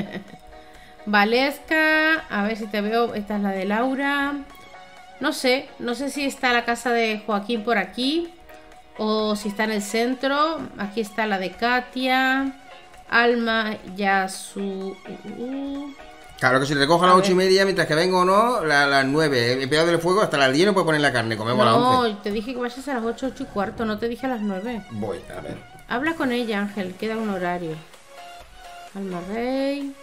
Valesca, a ver si te veo. Esta es la de Laura. No sé, no sé si está la casa de Joaquín por aquí o si está en el centro. Aquí está la de Katia, Alma, Yasu. Uh, Claro que si recojo a las A ocho y ver. media, mientras que vengo o no, la- las nueve. He pegado del fuego hasta las diez, no puedo poner la carne, comemos a las once. no, te dije que vayas a las ocho, ocho y cuarto, no te dije a las nueve. Voy, a ver. Habla con ella, Ángel, queda un horario. Alma Rey.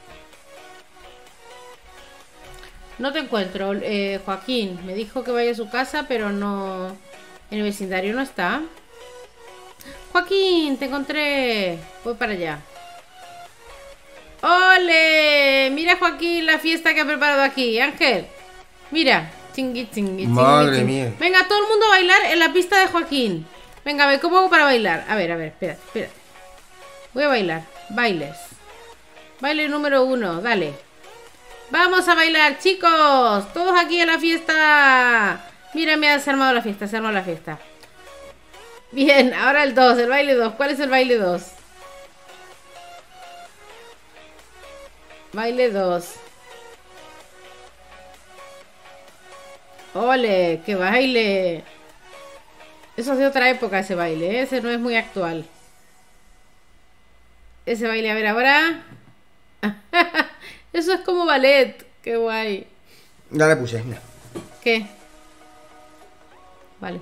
No te encuentro, eh, Joaquín. Me dijo que vaya a su casa, pero no. En el vecindario no está. Joaquín, te encontré. Voy para allá. ¡Ole! Mira, Joaquín, la fiesta que ha preparado aquí. Ángel, mira. Chingui, chingui, chingui, Madre chingui. mía. Venga, todo el mundo a bailar en la pista de Joaquín. Venga, a ver, ¿cómo hago para bailar? A ver, a ver, espera, espera. Voy a bailar. Bailes. Baile número uno, dale. Vamos a bailar, chicos. Todos aquí a la fiesta. Mira, me has armado la fiesta, se ha armado la fiesta. Bien, ahora el dos, el baile dos. ¿Cuál es el baile dos? Baile dos. ¡Ole! ¡Qué baile! Eso es de otra época ese baile, ¿eh? Ese no es muy actual. Ese baile, a ver ahora. Eso es como ballet. ¡Qué guay! Ya le puse, mira. ¿Qué? Vale.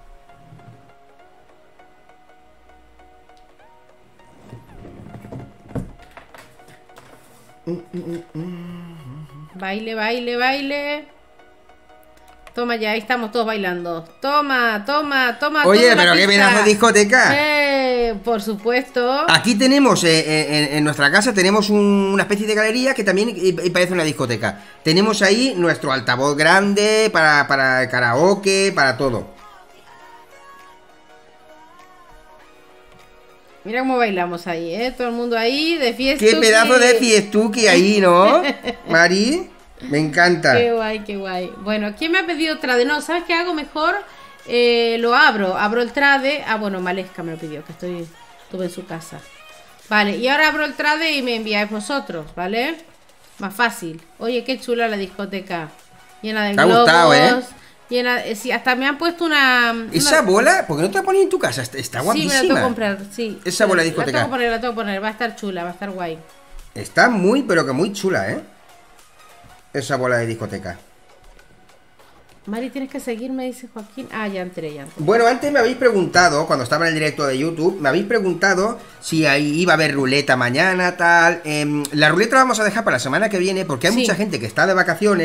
Baile, baile, baile. Toma ya, ahí estamos todos bailando. Toma, toma, toma. Oye, toda la pero qué pista. pedazo de discoteca. Eh, por supuesto. Aquí tenemos, eh, eh, en, en nuestra casa tenemos un- una especie de galería que también y- y parece una discoteca. Tenemos ahí nuestro altavoz grande para, para el karaoke, para todo. Mira cómo bailamos ahí, ¿eh? Todo el mundo ahí de fiesta. Qué pedazo de fiestuki ahí, ¿no? Mari, me encanta. Qué guay, qué guay. Bueno, ¿quién me ha pedido trade? No, ¿sabes qué hago mejor? Eh, lo abro, abro el trade. Ah, bueno, Malesca me lo pidió, que estoy, estuve en su casa. Vale, y ahora abro el trade y me enviáis vosotros, ¿vale? Más fácil. Oye, qué chula la discoteca. Llena de Te ha globos. gustado, ¿eh? Llena, eh, sí, hasta me han puesto una... Esa una- bola, ¿por qué no te la pones en tu casa? Está, está Sí, me la tengo que guapísima. comprar, sí. Esa bola de La discoteca. tengo que poner, la tengo que poner. Va a estar chula, va a estar guay. Está muy, pero que muy chula, ¿eh? Esa bola de discoteca. Mari, tienes que seguirme, dice Joaquín. Ah, ya entré, ya entré. Bueno, antes me habéis preguntado, cuando estaba en el directo de YouTube, me habéis preguntado si ahí iba a haber ruleta mañana, tal. Em, la ruleta la vamos a dejar para la semana que viene porque hay Sí. mucha gente que está de vacaciones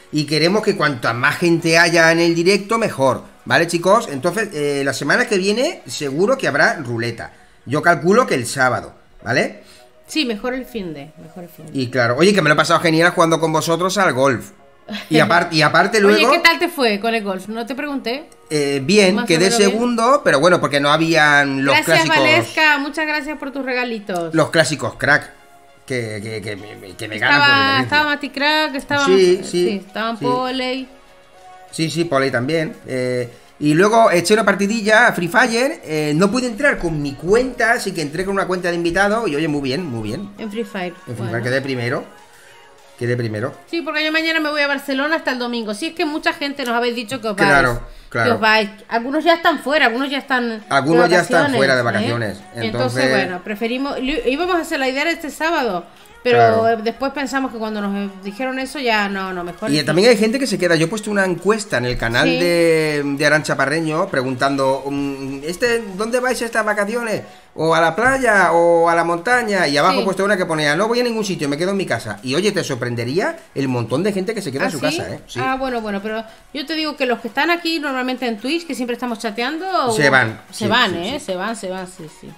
y queremos que cuanta más gente haya en el directo, mejor. ¿Vale, chicos? Entonces, eh, la semana que viene seguro que habrá ruleta. Yo calculo que el sábado, ¿vale? Sí, mejor el fin de, mejor el fin de. Y claro, oye, que me lo he pasado genial jugando con vosotros al golf. Y, aparte y aparte luego... Oye, ¿qué tal te fue con el golf? No te pregunté. Eh, bien, Más o quedé menos bien. segundo, pero bueno, porque no habían los Gracias, clásicos... Valesca, muchas gracias por tus regalitos. Los clásicos crack. Que, que, que, me, que me ganan por Estaba, diferencia. estaba Mati Crack, estaba... Sí, sí, estaban sí. Poley. Sí, sí, Poley también. Eh, y luego eché una partidilla a Free Fire. Eh, no pude entrar con mi cuenta, así que entré con una cuenta de invitado. Y oye, muy bien, muy bien. En Free Fire. En Free Bueno. Fire quedé primero. Quedé primero. Sí, porque yo mañana me voy a Barcelona hasta el domingo. Sí, es que mucha gente nos habéis dicho que os vais. Claro, claro. Que os vais. Algunos ya están fuera, algunos ya están. Algunos de ya están vacaciones, fuera de ¿eh? vacaciones. Entonces, Entonces- bueno, preferimos. Íbamos a hacer la idea de este sábado. Pero Claro. después pensamos que cuando nos dijeron eso ya no, no, mejor. Y es que- también hay gente que se queda. Yo he puesto una encuesta en el canal Sí. de, de Arantxa Parreño preguntando: mm, este, ¿dónde vais estas vacaciones? ¿O a la playa? ¿O a la montaña? Y abajo Sí. he puesto una que ponía: no voy a ningún sitio, me quedo en mi casa. Y oye, te sorprendería el montón de gente que se queda ¿Ah, en su sí? casa, ¿eh? Sí. Ah, bueno, bueno, pero yo te digo que los que están aquí normalmente en Twitch, que siempre estamos chateando. Se van, Se sí, van, sí, ¿eh? sí. Se van, se van, sí, sí.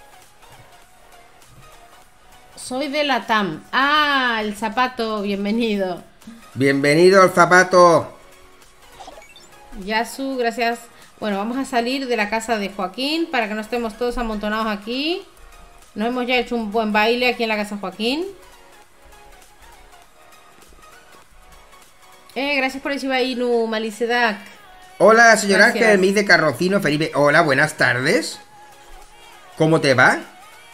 Soy de la T A M. Ah, el zapato, bienvenido. Bienvenido al zapato. Yasu, gracias. Bueno, vamos a salir de la casa de Joaquín para que no estemos todos amontonados aquí. Nos hemos ya hecho un buen baile aquí en la casa de Joaquín. Eh, gracias por el Shiba Inu, Malicedac. Hola, señor Gracias. Ángel, me dice Carrocino Felipe. Hola, buenas tardes. ¿Cómo te va?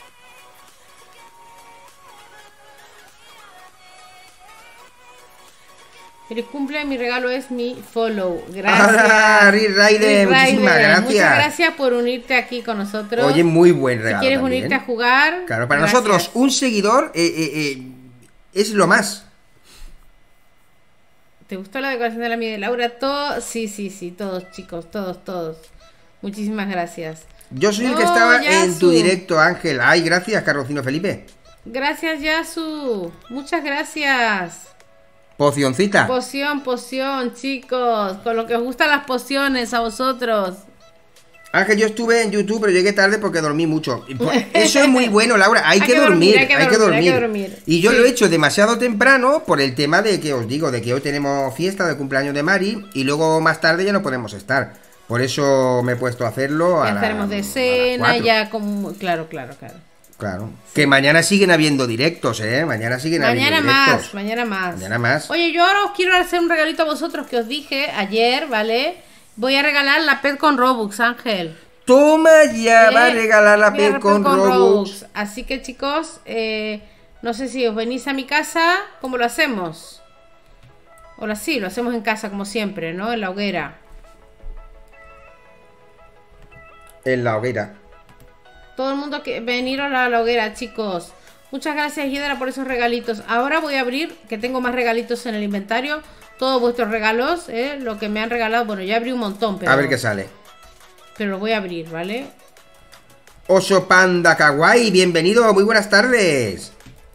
Feliz cumple, mi regalo es mi follow. Gracias. Hola, Rick Raiden, Rick muchísimas Raiden, gracias. Muchas gracias por unirte aquí con nosotros. Oye, muy buen si regalo. quieres también. unirte a jugar. Claro, para gracias. nosotros un seguidor eh, eh, eh, es lo más. ¿Te gustó la decoración de la mía de Laura? Todo, sí, sí, sí, todos chicos, todos, todos. Muchísimas gracias. Yo soy el que Oh, estaba en tu Yasu. directo, Ángel. Ay, gracias, Carrocino Felipe. Gracias, Yasu. Muchas gracias. Pocioncita. Poción, poción, chicos. Con lo que os gustan las pociones a vosotros. Ángel, yo estuve en YouTube, pero llegué tarde porque dormí mucho. Y pues, eso es muy bueno, Laura. Hay, que, dormir, hay, que dormir, hay que dormir. Y yo Sí. lo he hecho demasiado temprano por el tema de que os digo, de que hoy tenemos fiesta de cumpleaños de Mari y luego más tarde ya no podemos estar. Por eso me he puesto a hacerlo a Ya la- estaremos a de las cena, cuatro. ya como... Claro, claro, claro. Claro. Que mañana siguen habiendo directos, ¿eh? Mañana siguen Mañana habiendo más, directos. mañana más. Mañana más. Oye, yo ahora os quiero hacer un regalito a vosotros que os dije ayer, ¿vale? Voy a regalar la pet con Robux, Ángel. Toma ya, ¿Eh? va a regalar la Voy a P con, Robux. Así que chicos, eh, no sé si os venís a mi casa, ¿cómo lo hacemos? Ahora sí, lo hacemos en casa como siempre, ¿no? En la hoguera. En la hoguera. Todo el mundo que venir a la, la hoguera, chicos. Muchas gracias, Hiedra, por esos regalitos. Ahora voy a abrir, que tengo más regalitos en el inventario. Todos vuestros regalos, ¿eh? Lo que me han regalado. Bueno, ya abrí un montón, pero... A ver qué sale. Pero los voy a abrir, ¿vale? Oso Panda Kawaii, bienvenido, muy buenas tardes.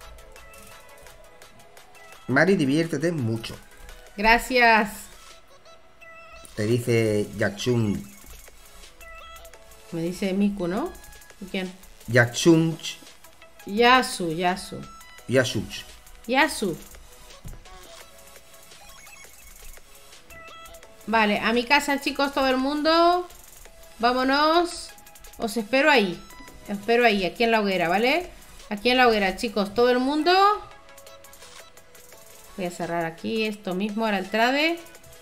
Mari, diviértete mucho. Gracias. Te dice Yakchun. Me dice Miku, ¿no? ¿Y quién? Yakchun. Yasu, Yasu. Yasuch. Yasu. Vale, a mi casa, chicos, todo el mundo. Vámonos. Os espero ahí. Os espero ahí, aquí en la hoguera, ¿vale? Aquí en la hoguera, chicos, todo el mundo. Voy a cerrar aquí esto mismo, ahora el trade.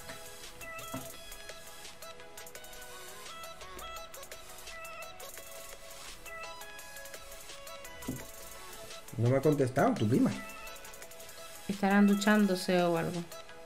No me ha contestado tu prima. Estarán duchándose o algo.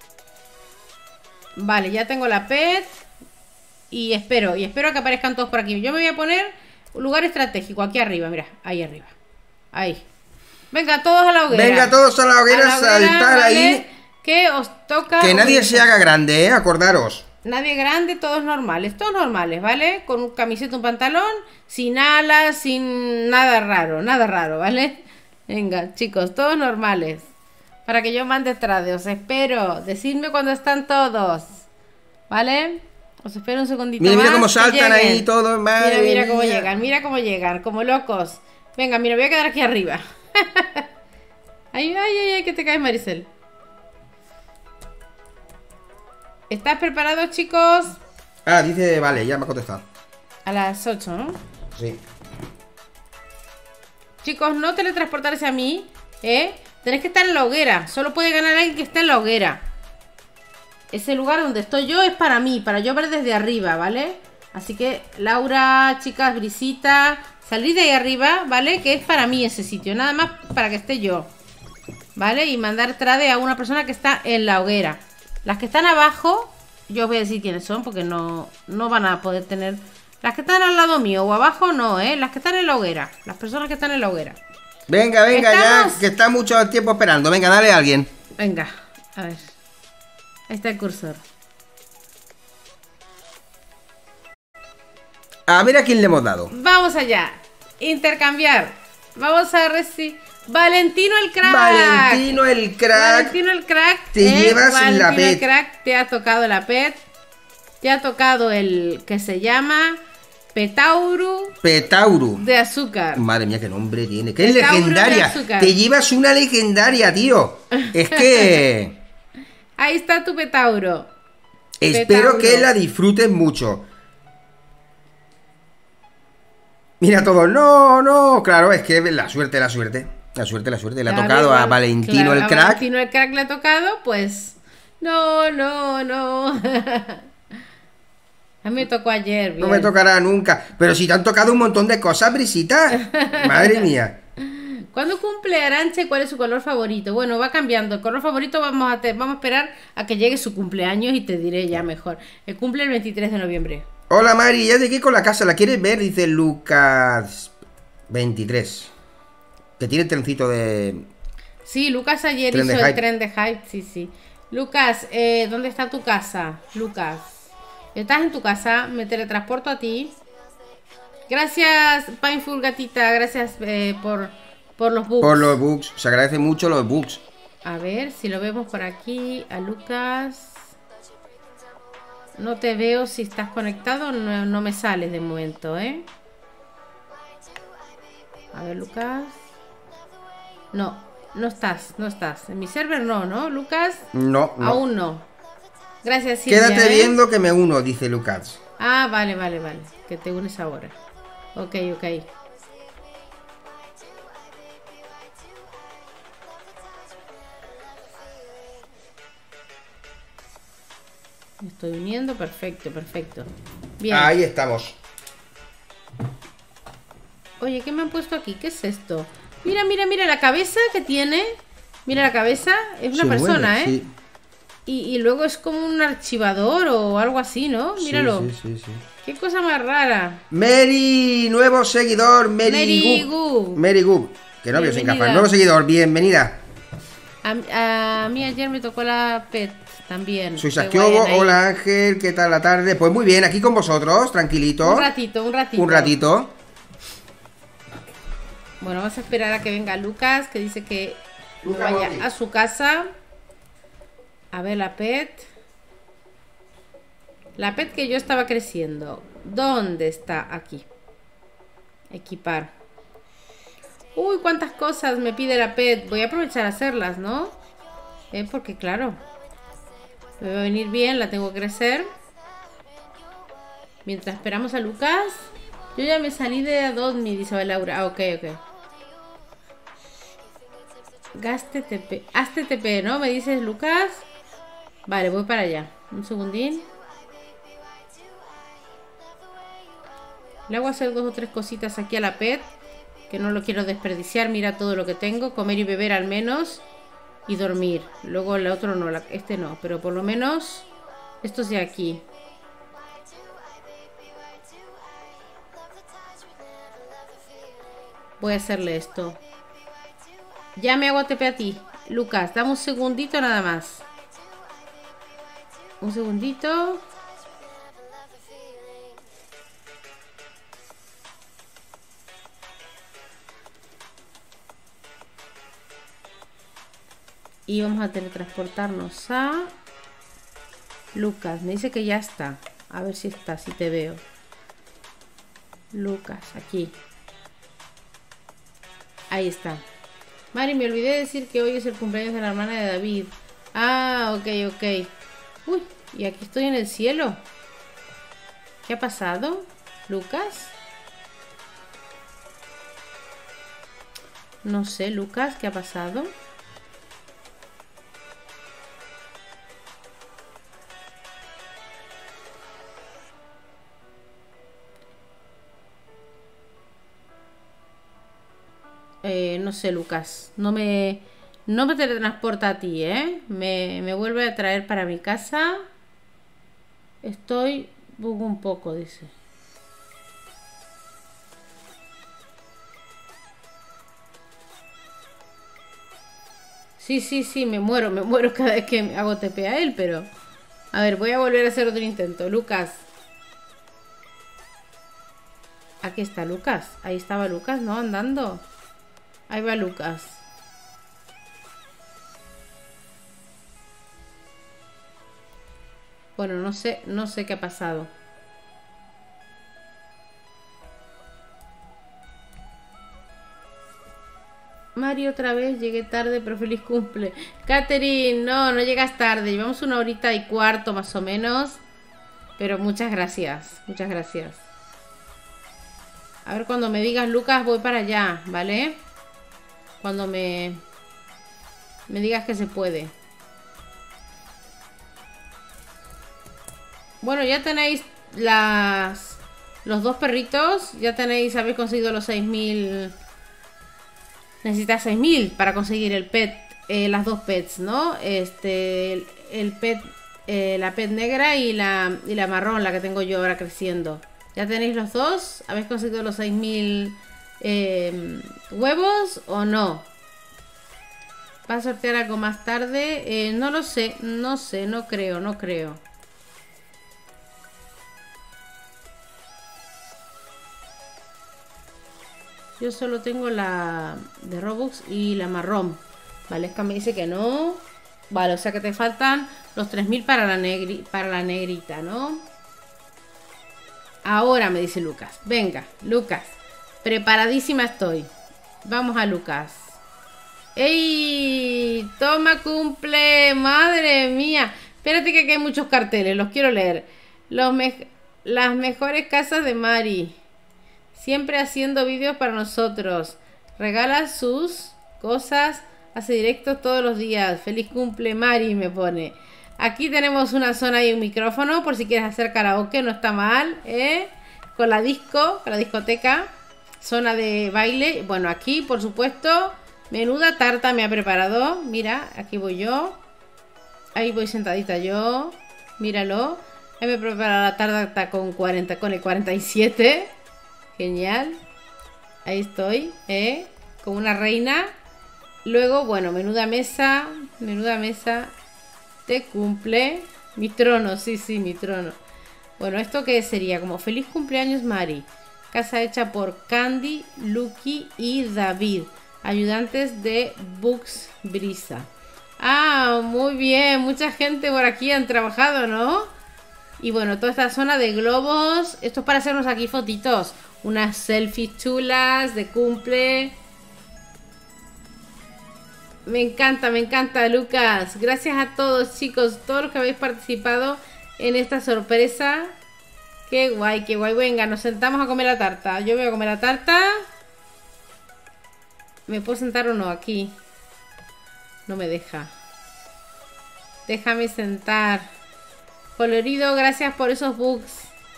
Vale, ya tengo la pet. Y espero, y espero que aparezcan todos por aquí. Yo me voy a poner un lugar estratégico, aquí arriba, mira, ahí arriba. Ahí. Venga, todos a la hoguera. Venga, todos a la hoguera, A la hoguera, saltar ¿vale? ahí. Que os toca... Que nadie os- se haga grande, ¿eh? Acordaros. Nadie grande, todos normales, todos normales, ¿vale? Con un camiseta, un pantalón, sin alas, sin nada raro, nada raro, ¿vale? Venga, chicos, todos normales. para que yo mande trade. Os espero. Decidme cuando están todos. ¿Vale? Os espero un segundito Mira, más. mira cómo que saltan ahí lleguen. todos, madre Mira, mira cómo mía. llegan, mira cómo llegan, como locos. Venga, mira, voy a quedar aquí arriba. Ay, ay, ay, ay, que te caes, Maricel. ¿Estás preparados, chicos? Ah, dice, vale, ya me ha contestado. A las ocho, ¿no? Sí. Chicos, no teletransportarse a mí, ¿eh? Tenéis que estar en la hoguera. Solo puede ganar alguien que esté en la hoguera. Ese lugar donde estoy yo es para mí, para yo ver desde arriba, ¿vale? Así que, Laura, chicas, Brisita, salid de ahí arriba, ¿vale? Que es para mí ese sitio, nada más para que esté yo, ¿vale? Y mandar trade a una persona que está en la hoguera. Las que están abajo, yo os voy a decir quiénes son, porque no, no van a poder tener... Las que están al lado mío o abajo, no, ¿eh? Las que están en la hoguera, las personas que están en la hoguera. Venga, venga, ¿Estamos? ya, que está mucho tiempo esperando. Venga, dale a alguien. Venga, a ver. Ahí está el cursor. A ver a quién le hemos dado. Vamos allá. Intercambiar. Vamos a recibir. Valentino el crack. Valentino el crack. Valentino el crack. Te llevas Valentino la el pet. crack. Te ha tocado la pet. Te ha tocado el que se llama Petauru Petauru. de azúcar. Madre mía, qué nombre tiene. Que es Petauru de legendaria. azúcar. Te llevas una legendaria, tío. Es que... Ahí está tu Petauro. Espero Petauro. que la disfrutes mucho. Mira todo. No, no. Claro, es que la suerte, la suerte. La suerte, la suerte. Le ha Claro, tocado a igual, Valentino claro, el a crack. Valentino el crack le ha tocado, pues. No, no, no. A mí me tocó ayer. No bien. me tocará nunca. Pero si te han tocado un montón de cosas, Brisita. Madre mía. ¿Cuándo cumple Arantxa? ¿Cuál es su color favorito? Bueno, va cambiando. El color favorito vamos a, te- vamos a esperar a que llegue su cumpleaños y te diré ya mejor. El cumple el veintitrés de noviembre. Hola Mari, ya llegué con la casa. ¿La quieres ver? Dice Lucas veintitrés. Que tiene el trencito de... Sí, Lucas ayer Tren de hizo el hype. tren de hype. Sí, sí. Lucas, eh, ¿dónde está tu casa? Lucas. ¿Estás en tu casa? Me teletransporto a ti. Gracias, Pineful Gatita. Gracias eh, por, por los bugs. Por los bugs. Se agradece mucho los bugs. A ver si lo vemos por aquí. A Lucas. No te veo si estás conectado. No, no me sales de momento, ¿eh? A ver, Lucas. No, no estás, no estás. En mi server no, ¿no, Lucas? No, no. Aún no. Gracias, Silvia. Quédate ¿eh? viendo que me uno, dice Lucas. Ah, vale, vale, vale. Que te unes ahora. Ok, ok. Me estoy uniendo. Perfecto, perfecto. Bien. Ahí estamos. Oye, ¿qué me han puesto aquí? ¿Qué es esto? Mira, mira, mira la cabeza que tiene. Mira la cabeza. Es una Se persona, mueve, ¿eh? sí. Y, y luego es como un archivador o algo así, ¿no? Sí, Míralo. sí, sí, sí. Qué cosa más rara. Mary, nuevo seguidor, Mary, Mary Gu. Gu. Mary Gu. Que novio sin Bienvenida. gafas. Nuevo seguidor, bienvenida. A, a mí ayer me tocó la pet también. Soy Qué Saskiobo, guay, ahí. hola Ángel, ¿qué tal la tarde? Pues muy bien, aquí con vosotros, tranquilito. Un ratito, un ratito. Un ratito. Bueno, vamos a esperar a que venga Lucas, que dice que Lucas vaya Botti. a su casa. A ver la pet. La pet que yo estaba creciendo. ¿Dónde está? Aquí. Equipar. Uy, cuántas cosas me pide la pet. Voy a aprovechar a hacerlas, ¿no? Eh, porque claro, me va a venir bien, la tengo que crecer. Mientras esperamos a Lucas. Yo ya me salí de Adobe, dice Laura. Ah, ok, ok. Gaste T P. Hazte T P, ¿no? Me dices, Lucas. Vale, voy para allá. Un segundín. Le hago hacer dos o tres cositas aquí a la pet. Que no lo quiero desperdiciar. Mira todo lo que tengo. Comer y beber al menos. Y dormir. Luego el otro no. La, este no. Pero por lo menos estos de aquí. Voy a hacerle esto. Ya me hago T P a ti. Lucas, dame un segundito nada más. Un segundito. Y vamos a teletransportarnos a Lucas. Me dice que ya está. A ver si está, si te veo. Lucas, aquí. Ahí está. Mari, me olvidé de decir que hoy es el cumpleaños de la hermana de David. Ah, ok, ok. Uy, y aquí estoy en el cielo. ¿Qué ha pasado, Lucas? No sé, Lucas, ¿qué ha pasado? Eh, no sé, Lucas. No me, no me teletransporta a ti, ¿eh? Me, me vuelve a traer para mi casa. Estoy... bugo un poco, dice. Sí, sí, sí, me muero, me muero cada vez que hago T P a él, pero... A ver, voy a volver a hacer otro intento. Lucas. Aquí está Lucas. Ahí estaba Lucas, ¿no? Andando. Ahí va Lucas. Bueno, no sé, no sé qué ha pasado. Mari, otra vez llegué tarde, pero feliz cumple. Catherine, no, no llegas tarde. Llevamos una horita y cuarto más o menos. Pero muchas gracias, muchas gracias. A ver, cuando me digas Lucas, voy para allá, ¿vale? Cuando me, me digas que se puede. Bueno, ya tenéis las los dos perritos. Ya tenéis, habéis conseguido los seis mil. Necesitas seis mil para conseguir el pet, eh, las dos pets, ¿no? Este, el, el pet, eh, la pet negra y la, y la marrón, la que tengo yo ahora creciendo. ¿Ya tenéis los dos? ¿Habéis conseguido los seis mil eh, huevos o no? ¿Va a sortear algo más tarde? Eh, no lo sé, no sé, no creo, no creo. Yo solo tengo la de Robux y la marrón. Valesca me dice que no. Vale, o sea que te faltan los tres mil para la negri para la negrita, ¿no? Ahora me dice Lucas. Venga, Lucas. Preparadísima estoy. Vamos a Lucas. ¡Ey! Toma cumple. Madre mía. Espérate que aquí hay muchos carteles. Los quiero leer. Los me las mejores casas de Mari. Siempre haciendo vídeos para nosotros. Regala sus cosas. Hace directos todos los días. Feliz cumple, Mari, me pone. Aquí tenemos una zona y un micrófono. Por si quieres hacer karaoke. No está mal, ¿eh? Con la disco. Con la discoteca. Zona de baile. Bueno, aquí, por supuesto. Menuda tarta me ha preparado. Mira, aquí voy yo. Ahí voy sentadita yo. Míralo. Ahí me prepara la tarta con, cuarenta, con el cuarenta y siete. Genial. Ahí estoy, ¿eh? Como una reina. Luego, bueno, menuda mesa. Menuda mesa. Te cumple. Mi trono, sí, sí, mi trono. Bueno, ¿esto qué sería? Como feliz cumpleaños, Mari. Casa hecha por Candy, Lucky y David. Ayudantes de Books Brisa. Ah, muy bien. Mucha gente por aquí han trabajado, ¿no? Y bueno, toda esta zona de globos. Esto es para hacernos aquí fotitos. Unas selfies chulas de cumple. Me encanta, me encanta, Lucas. Gracias a todos, chicos, todos los que habéis participado en esta sorpresa. Qué guay, qué guay. Venga, nos sentamos a comer la tarta. Yo voy a comer la tarta. ¿Me puedo sentar o no? Aquí. No me deja. Déjame sentar. Colorido, gracias por esos bugs.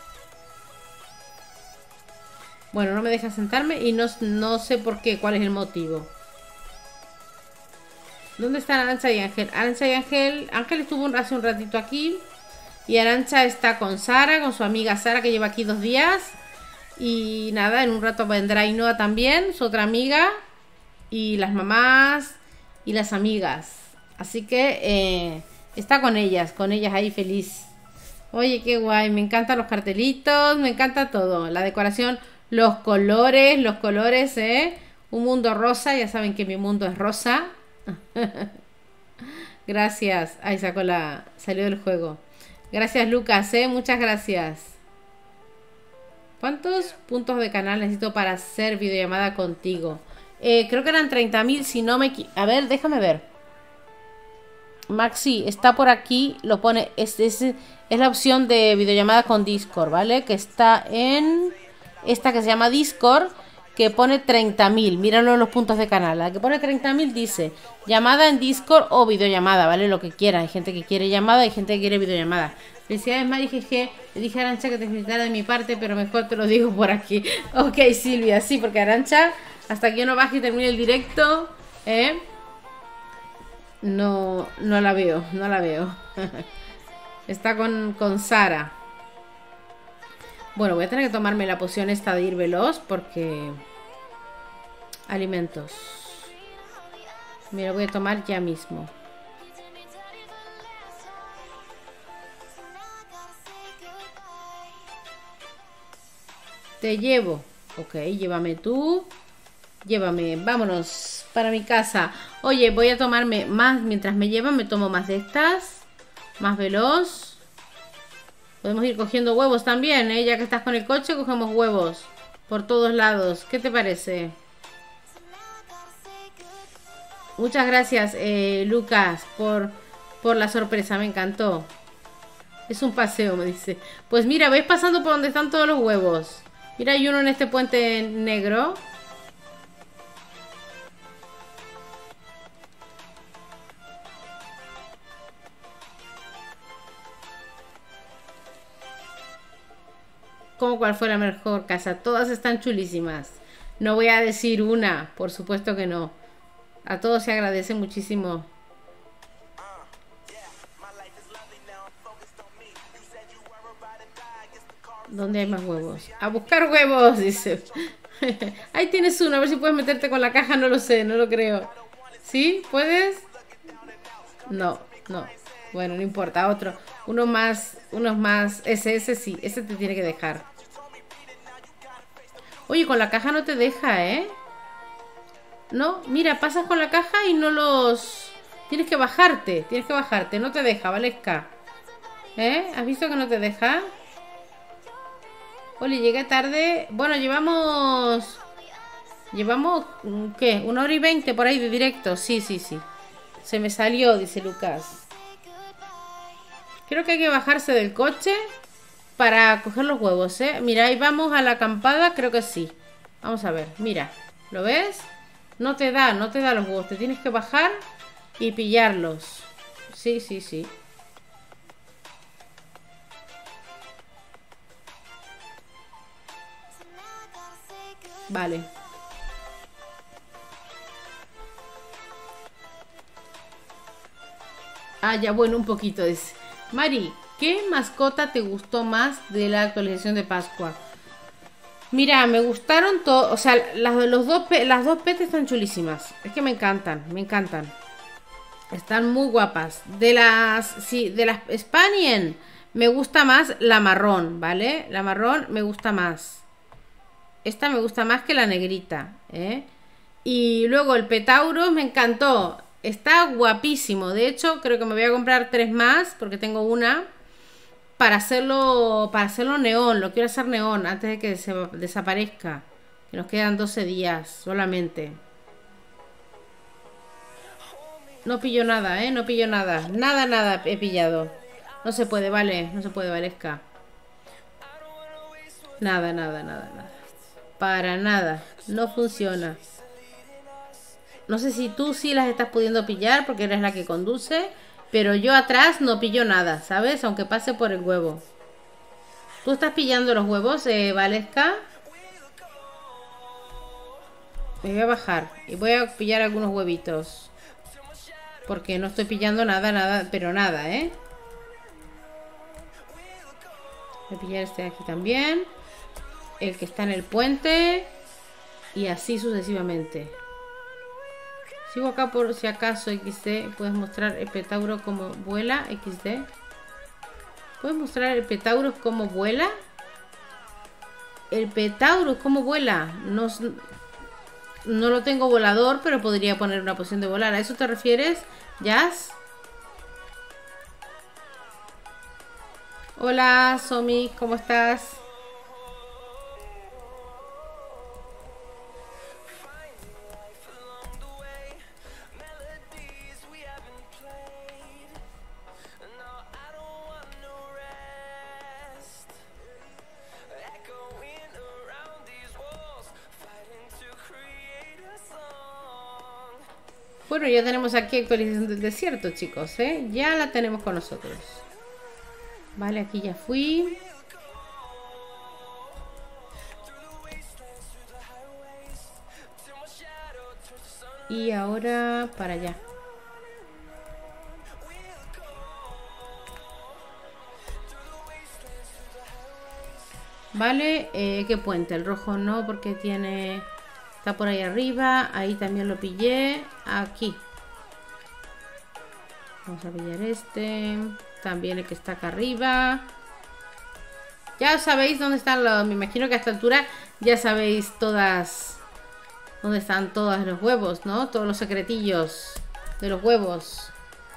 Bueno, no me deja sentarme y no, no sé por qué, cuál es el motivo. ¿Dónde están Arancha y Ángel? Arancha y Ángel... Ángel estuvo hace un ratito aquí. Y Arancha está con Sara, con su amiga Sara, que lleva aquí dos días. Y nada, en un rato vendrá Ainhoa también, su otra amiga. Y las mamás y las amigas. Así que eh, está con ellas, con ellas ahí feliz. Oye, qué guay, me encantan los cartelitos, me encanta todo. La decoración, los colores, los colores, ¿eh? Un mundo rosa, ya saben que mi mundo es rosa. Gracias. Ay, sacó la... Salió del juego. Gracias, Lucas, ¿eh? Muchas gracias. ¿Cuántos puntos de canal necesito para hacer videollamada contigo? Eh, creo que eran treinta mil, si no me... A ver, déjame ver. Maxi, está por aquí, lo pone... Es, es, es la opción de videollamada con Discord, ¿vale? Que está en... Esta que se llama Discord, que pone treinta mil. Míralo en los puntos de canal. La que pone treinta mil dice llamada en Discord o videollamada, ¿vale? Lo que quiera. Hay gente que quiere llamada, hay gente que quiere videollamada. Felicidades, Mari, jeje. Le dije a Arancha que te felicitara de mi parte, pero mejor te lo digo por aquí. Ok, Silvia, sí, porque Arancha, hasta que yo no baje y termine el directo, ¿eh? No, no la veo, no la veo. Está con, con Sara. Bueno, voy a tener que tomarme la poción esta de ir veloz porque... Alimentos. Mira, voy a tomar ya mismo. Te llevo. Ok, llévame tú. Llévame, vámonos para mi casa. Oye, voy a tomarme más. Mientras me llevan, me tomo más de estas. Más veloz. Podemos ir cogiendo huevos también, ¿eh? Ya que estás con el coche, cogemos huevos por todos lados. ¿Qué te parece? Muchas gracias, eh, Lucas, por, por la sorpresa. Me encantó. Es un paseo, me dice. Pues mira, ¿ves pasando por donde están todos los huevos? Mira, hay uno en este puente negro. ¿Cómo cuál fue la mejor casa? Todas están chulísimas. No voy a decir una, por supuesto que no. A todos se agradece muchísimo. ¿Dónde hay más huevos? A buscar huevos, dice. Ahí tienes uno, a ver si puedes meterte con la caja, no lo sé, no lo creo. ¿Sí? ¿Puedes? No, no. Bueno, no importa, otro. Uno más, unos más. Ese, ese sí, ese te tiene que dejar. Oye, con la caja no te deja, ¿eh? No, mira, pasas con la caja y no los... Tienes que bajarte, tienes que bajarte, no te deja, Valesca. ¿Eh? ¿Has visto que no te deja? Oye, llegué tarde. Bueno, llevamos... Llevamos, ¿qué? Una hora y veinte por ahí de directo. Sí, sí, sí. Se me salió, dice Lucas. Creo que hay que bajarse del coche para coger los huevos, ¿eh? Mira, ahí vamos a la acampada, creo que sí. Vamos a ver, mira. ¿Lo ves? No te da, no te da los huevos. Te tienes que bajar y pillarlos. Sí, sí, sí. Vale. Ah, ya, bueno, un poquito. Es... Mari, ¿qué mascota te gustó más de la actualización de Pascua? Mira, me gustaron todos. O sea, las, los dos, las dos petes están chulísimas. Es que me encantan, me encantan. Están muy guapas. De las, sí, de las Spanien, me gusta más la marrón, ¿vale? La marrón me gusta más. Esta me gusta más que la negrita, ¿eh? Y luego el Petauros me encantó. Está guapísimo. De hecho, creo que me voy a comprar tres más porque tengo una para hacerlo para hacerlo neón. Lo quiero hacer neón antes de que se desaparezca. Que nos quedan doce días solamente. No pillo nada, ¿eh? No pillo nada. Nada, nada he pillado. No se puede, vale. No se puede, Valesca. Nada, nada, nada, nada. Para nada. No funciona. No sé si tú sí las estás pudiendo pillar porque eres la que conduce, pero yo atrás no pillo nada, ¿sabes? Aunque pase por el huevo. ¿Tú estás pillando los huevos, eh, Valesca? Me voy a bajar y voy a pillar algunos huevitos. Porque no estoy pillando nada, nada, pero nada, ¿eh? Voy a pillar este de aquí también. El que está en el puente. Y así sucesivamente. Sigo acá por si acaso, equis de. Puedes mostrar el Petauro como vuela, equis de. ¿Puedes mostrar el Petauro como vuela? El Petauro como vuela. No, no lo tengo volador, pero podría poner una poción de volar. ¿A eso te refieres, Jazz? Hola, Somi, ¿cómo estás? Bueno, ya tenemos aquí actualización del desierto, chicos, ¿eh? Ya la tenemos con nosotros. Vale, aquí ya fui. Y ahora para allá. Vale, eh, ¿qué puente? El rojo no, porque tiene... Está por ahí arriba. Ahí también lo pillé. Aquí. Vamos a pillar este. También el que está acá arriba. Ya sabéis dónde están los... Me imagino que a esta altura ya sabéis todas... Dónde están todos los huevos, ¿no? Todos los secretillos de los huevos.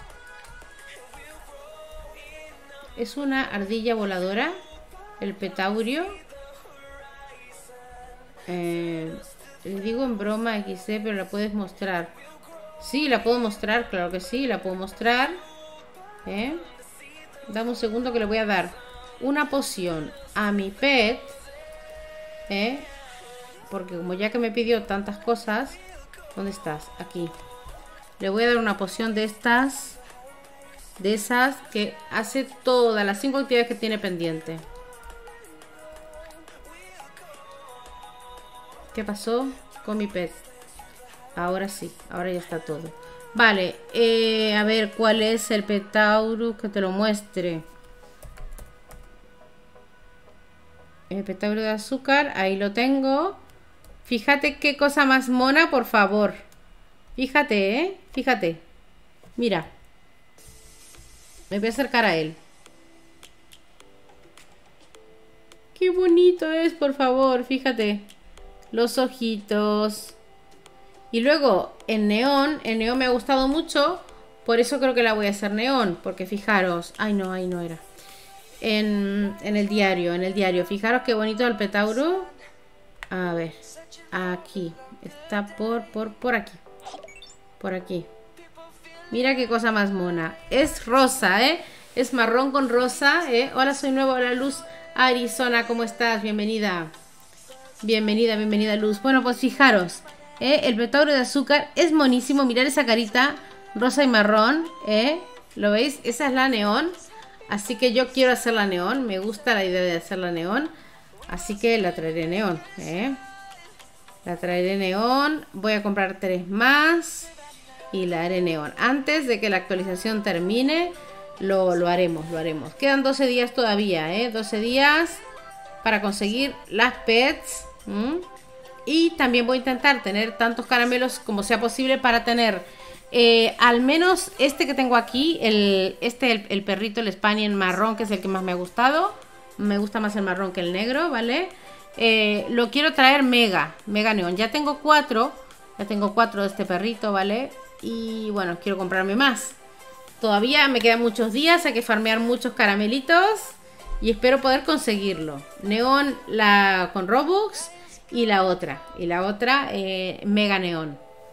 Es una ardilla voladora. El petaurio. Eh... Le digo en broma equis de, pero la puedes mostrar. Sí, la puedo mostrar, claro que sí, la puedo mostrar. ¿Eh? Dame un segundo que le voy a dar una poción a mi pet. ¿Eh? Porque como ya que me pidió tantas cosas. ¿Dónde estás? Aquí. Le voy a dar una poción de estas. De esas que hace todas las cinco actividades que tiene pendiente. ¿Qué pasó con mi pet? Ahora sí, ahora ya está todo. Vale, eh, a ver, ¿cuál es el Petaurus? Que te lo muestre. El Petaurus de azúcar, ahí lo tengo. Fíjate qué cosa más mona, por favor. Fíjate, ¿eh? Fíjate. Mira. Me voy a acercar a él. Qué bonito es, por favor, fíjate. Los ojitos. Y luego en neón. El neón me ha gustado mucho. Por eso creo que la voy a hacer neón. Porque fijaros. Ay no, ahí no era. En, en el diario. En el diario. Fijaros qué bonito el Petauro. A ver. Aquí. Está por, por, por aquí. Por aquí. Mira qué cosa más mona. Es rosa, ¿eh? Es marrón con rosa, ¿eh? Hola, soy nuevo a la luz. Arizona, ¿cómo estás? Bienvenida. Bienvenida, bienvenida, Luz. Bueno, pues fijaros, ¿eh? El Petauro de azúcar es monísimo. Mirad esa carita rosa y marrón, ¿eh? ¿Lo veis? Esa es la neón. Así que yo quiero hacer la neón. Me gusta la idea de hacer la neón. Así que la traeré neón, ¿eh? La traeré neón. Voy a comprar tres más. Y la haré neón. Antes de que la actualización termine, lo, lo haremos, lo haremos. Quedan doce días todavía, ¿eh? doce días para conseguir las pets. ¿Mm? Y también voy a intentar tener tantos caramelos como sea posible para tener eh, al menos este que tengo aquí, el, este, el, el perrito, el Spaniel marrón, que es el que más me ha gustado. Me gusta más el marrón que el negro, ¿vale? Eh, lo quiero traer mega, mega neón. Ya tengo cuatro, ya tengo cuatro de este perrito, ¿vale? Y bueno, quiero comprarme más. Todavía me quedan muchos días, hay que farmear muchos caramelitos. Y espero poder conseguirlo. Neón la con Robux. Y la otra. Y la otra eh, Mega Neón.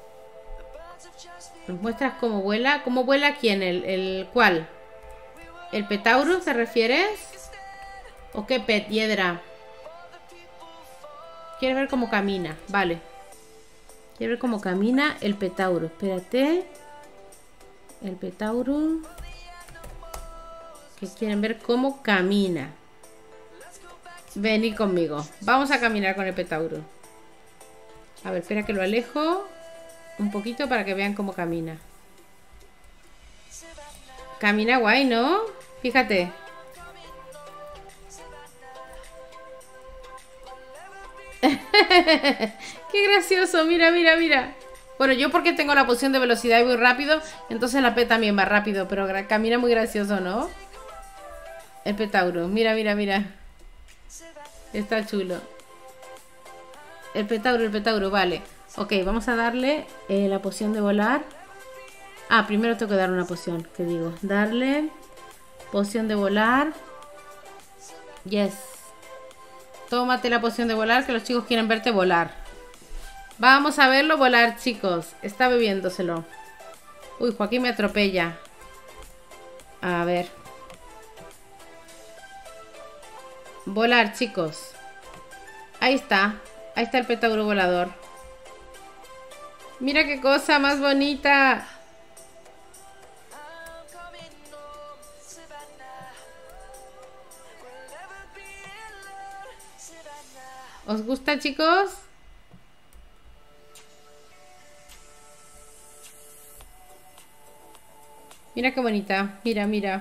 ¿Nos muestras cómo vuela? ¿Cómo vuela quién? ¿El, el cuál? ¿El Petaurus te refieres? ¿O qué pet? Hiedra. ¿Quieres ver cómo camina? Vale. Quiero ver cómo camina el Petaurus. Espérate. El Petaurus. Que quieren ver cómo camina. Venid conmigo. Vamos a caminar con el Petaurus. A ver, espera que lo alejo un poquito para que vean cómo camina. Camina guay, ¿no? Fíjate. Qué gracioso, mira, mira, mira. Bueno, yo porque tengo la poción de velocidad y voy rápido, entonces la P también va rápido, pero camina muy gracioso, ¿no? El Petaurus, mira, mira, mira. Está chulo. El Petauro, el Petauro, vale. Ok, vamos a darle eh, la poción de volar. Ah, primero tengo que dar una poción, ¿qué digo? Darle poción de volar. Yes. Tómate la poción de volar, que los chicos quieren verte volar. Vamos a verlo volar, chicos. Está bebiéndoselo. Uy, Joaquín me atropella. A ver. Volar, chicos. Ahí está. Ahí está el petauro volador. Mira qué cosa más bonita. ¿Os gusta, chicos? Mira qué bonita. Mira, mira.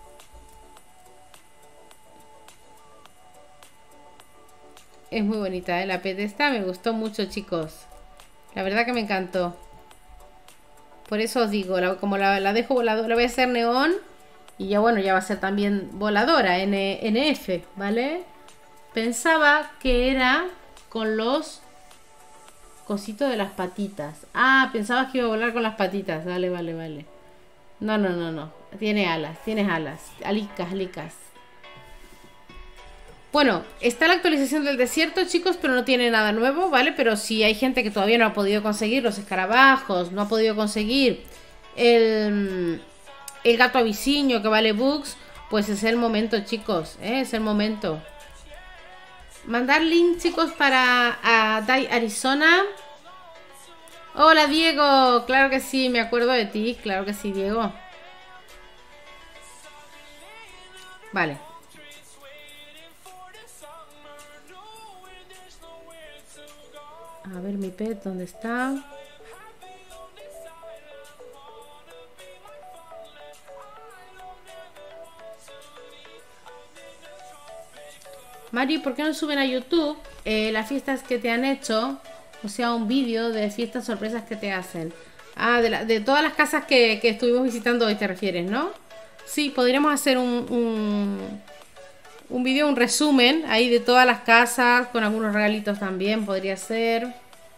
Es muy bonita, ¿eh? La pet esta me gustó mucho, chicos. La verdad que me encantó. Por eso os digo, la, como la, la dejo voladora, la voy a hacer neón. Y ya bueno, ya va a ser también voladora, N, N F, ¿vale? Pensaba que era con los cositos de las patitas. Ah, pensabas que iba a volar con las patitas. Vale, vale, vale. No, no, no, no. Tiene alas, tienes alas. Alicas, alicas. Bueno, está la actualización del desierto, chicos, pero no tiene nada nuevo, ¿vale? Pero si hay gente que todavía no ha podido conseguir los escarabajos, no ha podido conseguir el, el gato abisiño que vale bucks, pues es el momento, chicos, ¿eh? Es el momento. Mandar link, chicos, para a Dai Arizona. Hola, Diego. Claro que sí, me acuerdo de ti. Claro que sí, Diego. Vale. A ver mi pet, ¿dónde está? Mari, ¿por qué no suben a YouTube eh, las fiestas que te han hecho? O sea, un vídeo de fiestas sorpresas que te hacen. Ah, de, la, de todas las casas que, que estuvimos visitando hoy te refieres, ¿no? Sí, podríamos hacer un, un, un vídeo, un resumen ahí de todas las casas, con algunos regalitos también, podría ser.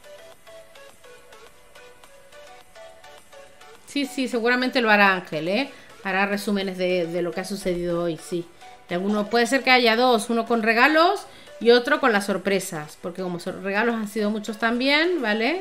Sí, sí, seguramente lo hará Ángel, ¿eh? Hará resúmenes de, de lo que ha sucedido hoy, sí. De alguno, puede ser que haya dos, uno con regalos y otro con las sorpresas, porque como son regalos han sido muchos también, ¿vale?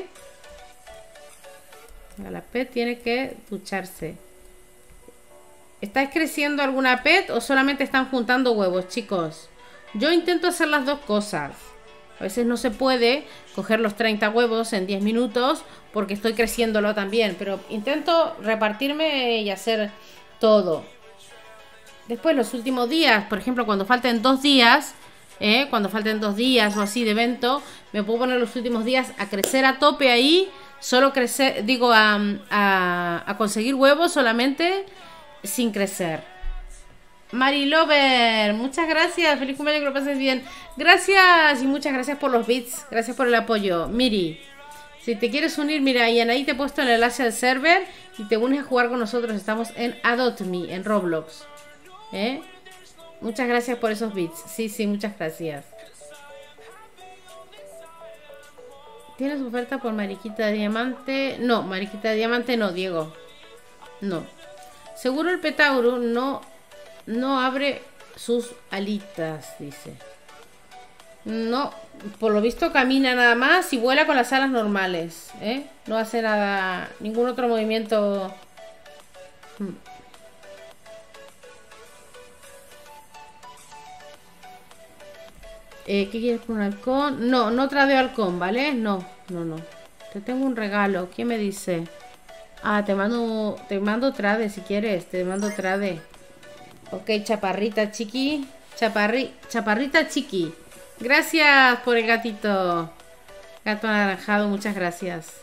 La pet tiene que ducharse. ¿Estáis creciendo alguna pet o solamente están juntando huevos, chicos? Yo intento hacer las dos cosas. A veces no se puede coger los treinta huevos en diez minutos porque estoy creciéndolo también, pero intento repartirme y hacer todo. Después los últimos días, por ejemplo, cuando falten dos días, ¿eh? cuando falten dos días o así de evento, me puedo poner los últimos días a crecer a tope ahí, solo crecer, digo, a, a, a conseguir huevos solamente sin crecer. Mari Lover, muchas gracias, feliz cumpleaños, que lo pases bien. Gracias y muchas gracias por los bits, gracias por el apoyo. Miri, si te quieres unir, mira, y ahí te he puesto el enlace al server y te unes a jugar con nosotros. Estamos en Adopt Me, en Roblox. ¿Eh? Muchas gracias por esos bits. Sí, sí, muchas gracias. ¿Tienes oferta por mariquita de diamante? No, mariquita de diamante no, Diego. No. Seguro el petauro no, no abre sus alitas, dice. No, por lo visto camina nada más y vuela con las alas normales, ¿eh? No hace nada, ningún otro movimiento. Hmm. Eh, ¿Qué quieres por un halcón? No, no tradeo halcón, ¿vale? No, no, no. Te tengo un regalo. ¿Quién me dice? Ah, te mando, te mando trade si quieres. Te mando trade. Ok, chaparrita chiqui. Chaparri, chaparrita chiqui. Gracias por el gatito. Gato anaranjado, muchas gracias.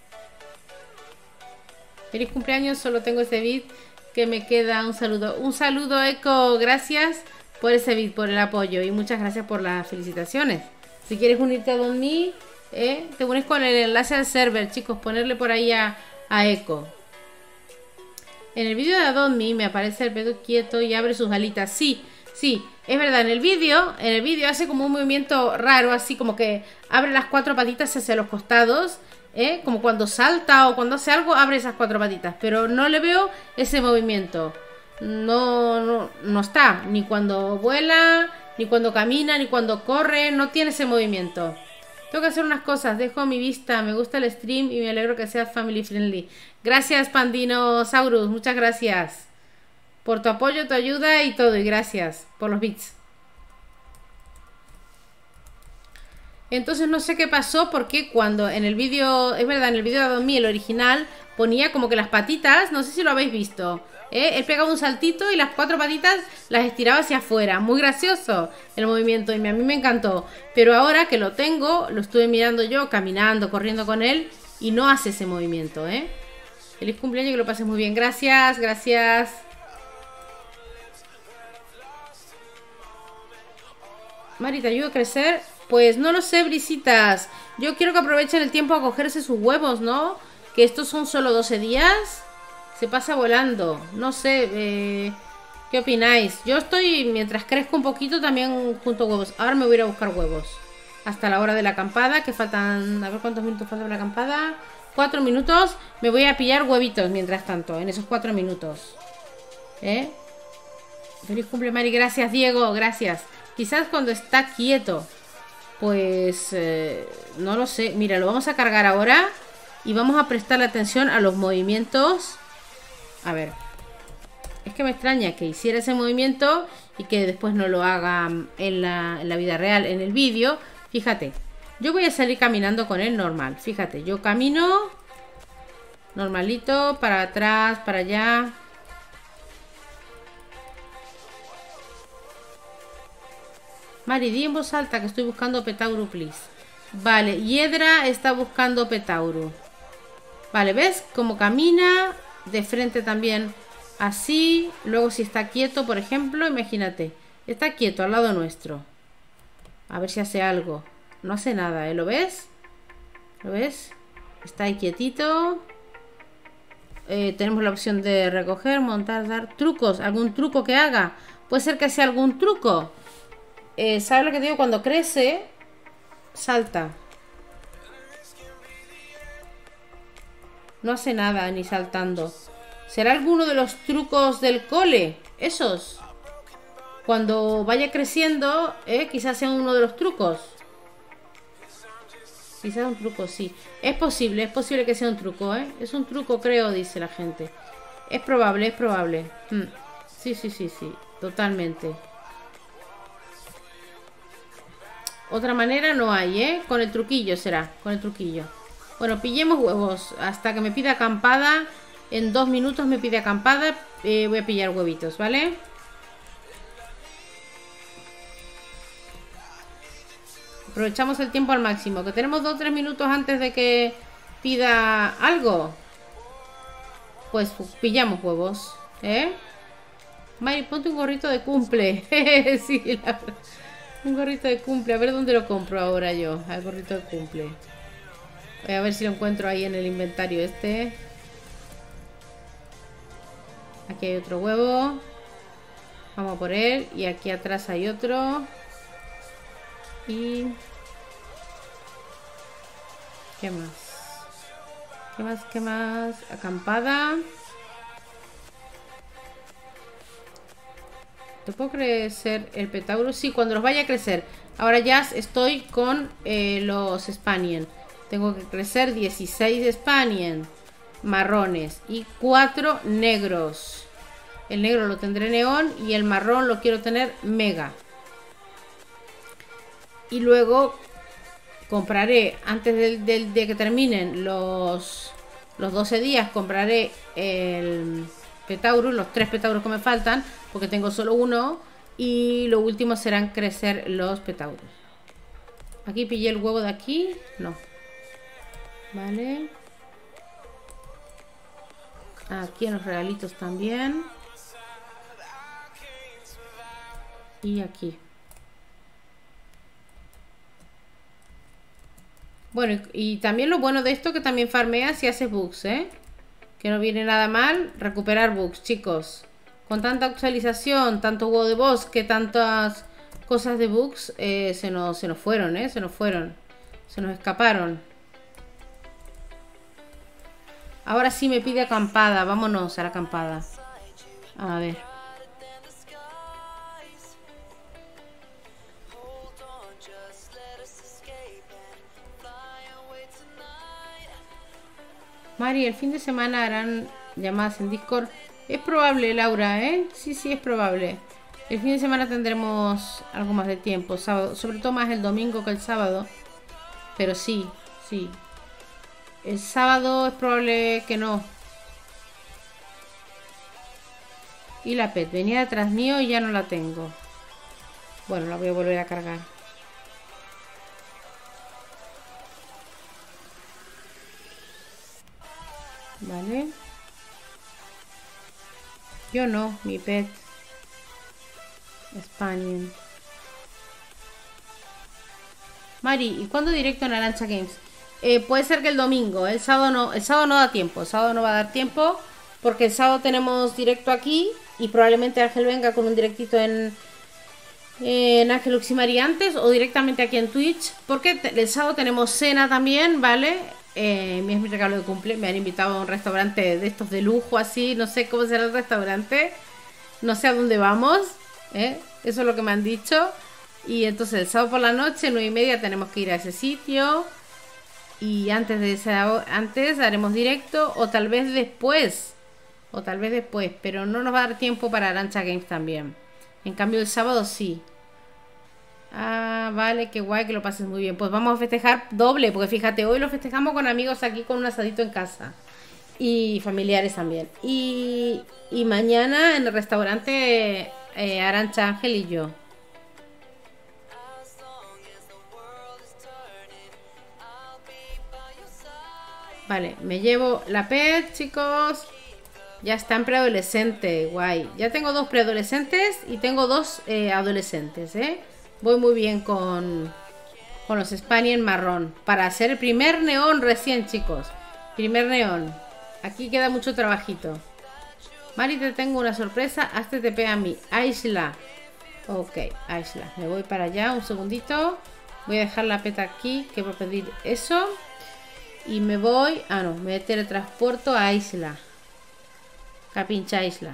Feliz cumpleaños, solo tengo ese beat que me queda. Un saludo. Un saludo, Eco. Gracias por ese beat, por el apoyo y muchas gracias por las felicitaciones. Si quieres unirte a Don Me, eh, te unes con el enlace al server, chicos, ponerle por ahí a, a Eco. En el vídeo de Don Me me aparece el pedo quieto y abre sus alitas. Sí, sí, es verdad, en el vídeo, en el vídeo hace como un movimiento raro, así como que abre las cuatro patitas hacia los costados ¿eh? Como cuando salta o cuando hace algo, abre esas cuatro patitas. Pero no le veo ese movimiento. No, no, no está. Ni cuando vuela, ni cuando camina, ni cuando corre. No tiene ese movimiento. Tengo que hacer unas cosas. Dejo mi vista. Me gusta el stream y me alegro que sea family friendly. Gracias, Pandinosaurus. Muchas gracias por tu apoyo, tu ayuda y todo. Y gracias por los bits. Entonces no sé qué pasó porque cuando en el vídeo, es verdad, en el vídeo de Adomi, el original, ponía como que las patitas, no sé si lo habéis visto, ¿eh? Él pegaba un saltito y las cuatro patitas las estiraba hacia afuera. Muy gracioso el movimiento y a mí me encantó. Pero ahora que lo tengo, lo estuve mirando yo, caminando, corriendo con él y no hace ese movimiento, ¿eh? Feliz cumpleaños, que lo pases muy bien. Gracias, gracias. Mari, ¿te ayudo a crecer? Pues no lo sé, Brisitas. Yo quiero que aprovechen el tiempo a cogerse sus huevos, ¿no? Que estos son solo doce días. Se pasa volando. No sé, eh, ¿qué opináis? Yo estoy, mientras crezco un poquito, también junto huevos. Ahora me voy a ir a buscar huevos. Hasta la hora de la acampada, que faltan... A ver cuántos minutos faltan de la acampada. Cuatro minutos. Me voy a pillar huevitos mientras tanto, en esos cuatro minutos. ¿Eh? Feliz cumple, Mari. Gracias, Diego. Gracias. Quizás cuando está quieto... Pues eh, no lo sé. Mira, lo vamos a cargar ahora y vamos a prestarle atención a los movimientos. A ver. Es que me extraña que hiciera ese movimiento y que después no lo haga en la, en la vida real, en el vídeo. Fíjate, yo voy a salir caminando con él normal. Fíjate, yo camino normalito, para atrás, para allá. Mari, di en voz alta que estoy buscando Petauru, please. Vale, Hiedra está buscando Petauru. Vale, ¿ves? Como camina de frente también así. Luego si está quieto, por ejemplo, imagínate. Está quieto al lado nuestro. A ver si hace algo. No hace nada, ¿eh? ¿Lo ves? ¿Lo ves? Está ahí quietito. Eh, tenemos la opción de recoger, montar, dar trucos. ¿Algún truco que haga? Puede ser que sea algún truco. Eh, ¿Sabes lo que digo? Cuando crece, salta. No hace nada, ni saltando. ¿Será alguno de los trucos del cole? Esos. Cuando vaya creciendo, eh, quizás sea uno de los trucos. Quizás un truco, sí. Es posible, es posible que sea un truco, ¿eh? Es un truco, creo, dice la gente. Es probable, es probable. Hmm. Sí, sí, sí, sí. Totalmente. Otra manera no hay, ¿eh? Con el truquillo será, con el truquillo. Bueno, pillemos huevos hasta que me pida acampada. En dos minutos me pide acampada. Eh, voy a pillar huevitos, ¿vale? Aprovechamos el tiempo al máximo. Que tenemos dos o tres minutos antes de que pida algo. Pues pillamos huevos, ¿eh? Mari, ponte un gorrito de cumple. Sí, la verdad. Un gorrito de cumple. A ver dónde lo compro ahora yo. El gorrito de cumple. Voy a ver si lo encuentro ahí en el inventario este. Aquí hay otro huevo. Vamos a por él. Y aquí atrás hay otro. Y... ¿qué más? ¿Qué más? ¿Qué más? Acampada. ¿Te puedo crecer el Petaurus? Sí, cuando los vaya a crecer. Ahora ya estoy con eh, los Spanien. Tengo que crecer dieciséis Spanien marrones y cuatro negros. El negro lo tendré neón y el marrón lo quiero tener mega. Y luego compraré, antes de, de, de que terminen los, los doce días, compraré el Petaurus, los tres Petaurus que me faltan, porque tengo solo uno. Y lo último serán crecer los Petaurus. Aquí pillé el huevo de aquí. No. Vale. Aquí en los regalitos también. Y aquí. Bueno, y, y también lo bueno de esto que también farmeas si haces bugs, ¿eh? Que no viene nada mal recuperar bugs, chicos. Con tanta actualización, tanto huevo de bosque, tantas cosas de bugs, eh, se, nos, se nos fueron, ¿eh? Se nos fueron. Se nos escaparon. Ahora sí me pide acampada. Vámonos a la acampada. A ver. Mari, el fin de semana harán llamadas en Discord. Es probable, Laura, ¿eh? Sí, sí, es probable. El fin de semana tendremos algo más de tiempo, sábado, sobre todo más el domingo que el sábado. Pero sí, sí. El sábado es probable que no. Y la pet venía detrás mío y ya no la tengo. Bueno, la voy a volver a cargar. Vale. Yo no, mi pet. Spaniel. Mari, ¿y cuándo directo en Arancha Games? Eh, puede ser que el domingo, el sábado no, el sábado no da tiempo, el sábado no va a dar tiempo porque el sábado tenemos directo aquí y probablemente Ángel venga con un directito en, en Ángel Uximari antes o directamente aquí en Twitch porque el sábado tenemos cena también, ¿vale? Eh, es mi regalo de cumple, me han invitado a un restaurante de estos de lujo así, no sé cómo será el restaurante, no sé a dónde vamos, ¿eh? Eso es lo que me han dicho. Y entonces el sábado por la noche, nueve y media, tenemos que ir a ese sitio. Y antes de ese, antes haremos directo. O tal vez después. O tal vez después. Pero no nos va a dar tiempo para Arancha Games también. En cambio el sábado sí. Ah, vale, qué guay, que lo pases muy bien. Pues vamos a festejar doble. Porque fíjate, hoy lo festejamos con amigos aquí con un asadito en casa. Y familiares también. Y, y mañana en el restaurante eh, Arancha, Ángel y yo. Vale, me llevo la pet, chicos. Ya está en preadolescente, guay. Ya tengo dos preadolescentes y tengo dos eh, adolescentes, ¿eh? Voy muy bien con, con los Spaniel marrón. Para hacer el primer neón recién, chicos. Primer neón. Aquí queda mucho trabajito. Mari, te tengo una sorpresa. Hazte T P a mí. Aisla. Ok, Aisla. Me voy para allá un segundito. Voy a dejar la pet aquí, que voy a pedir eso. Y me voy... Ah, no, me teletransporto a Isla. Capincha Isla.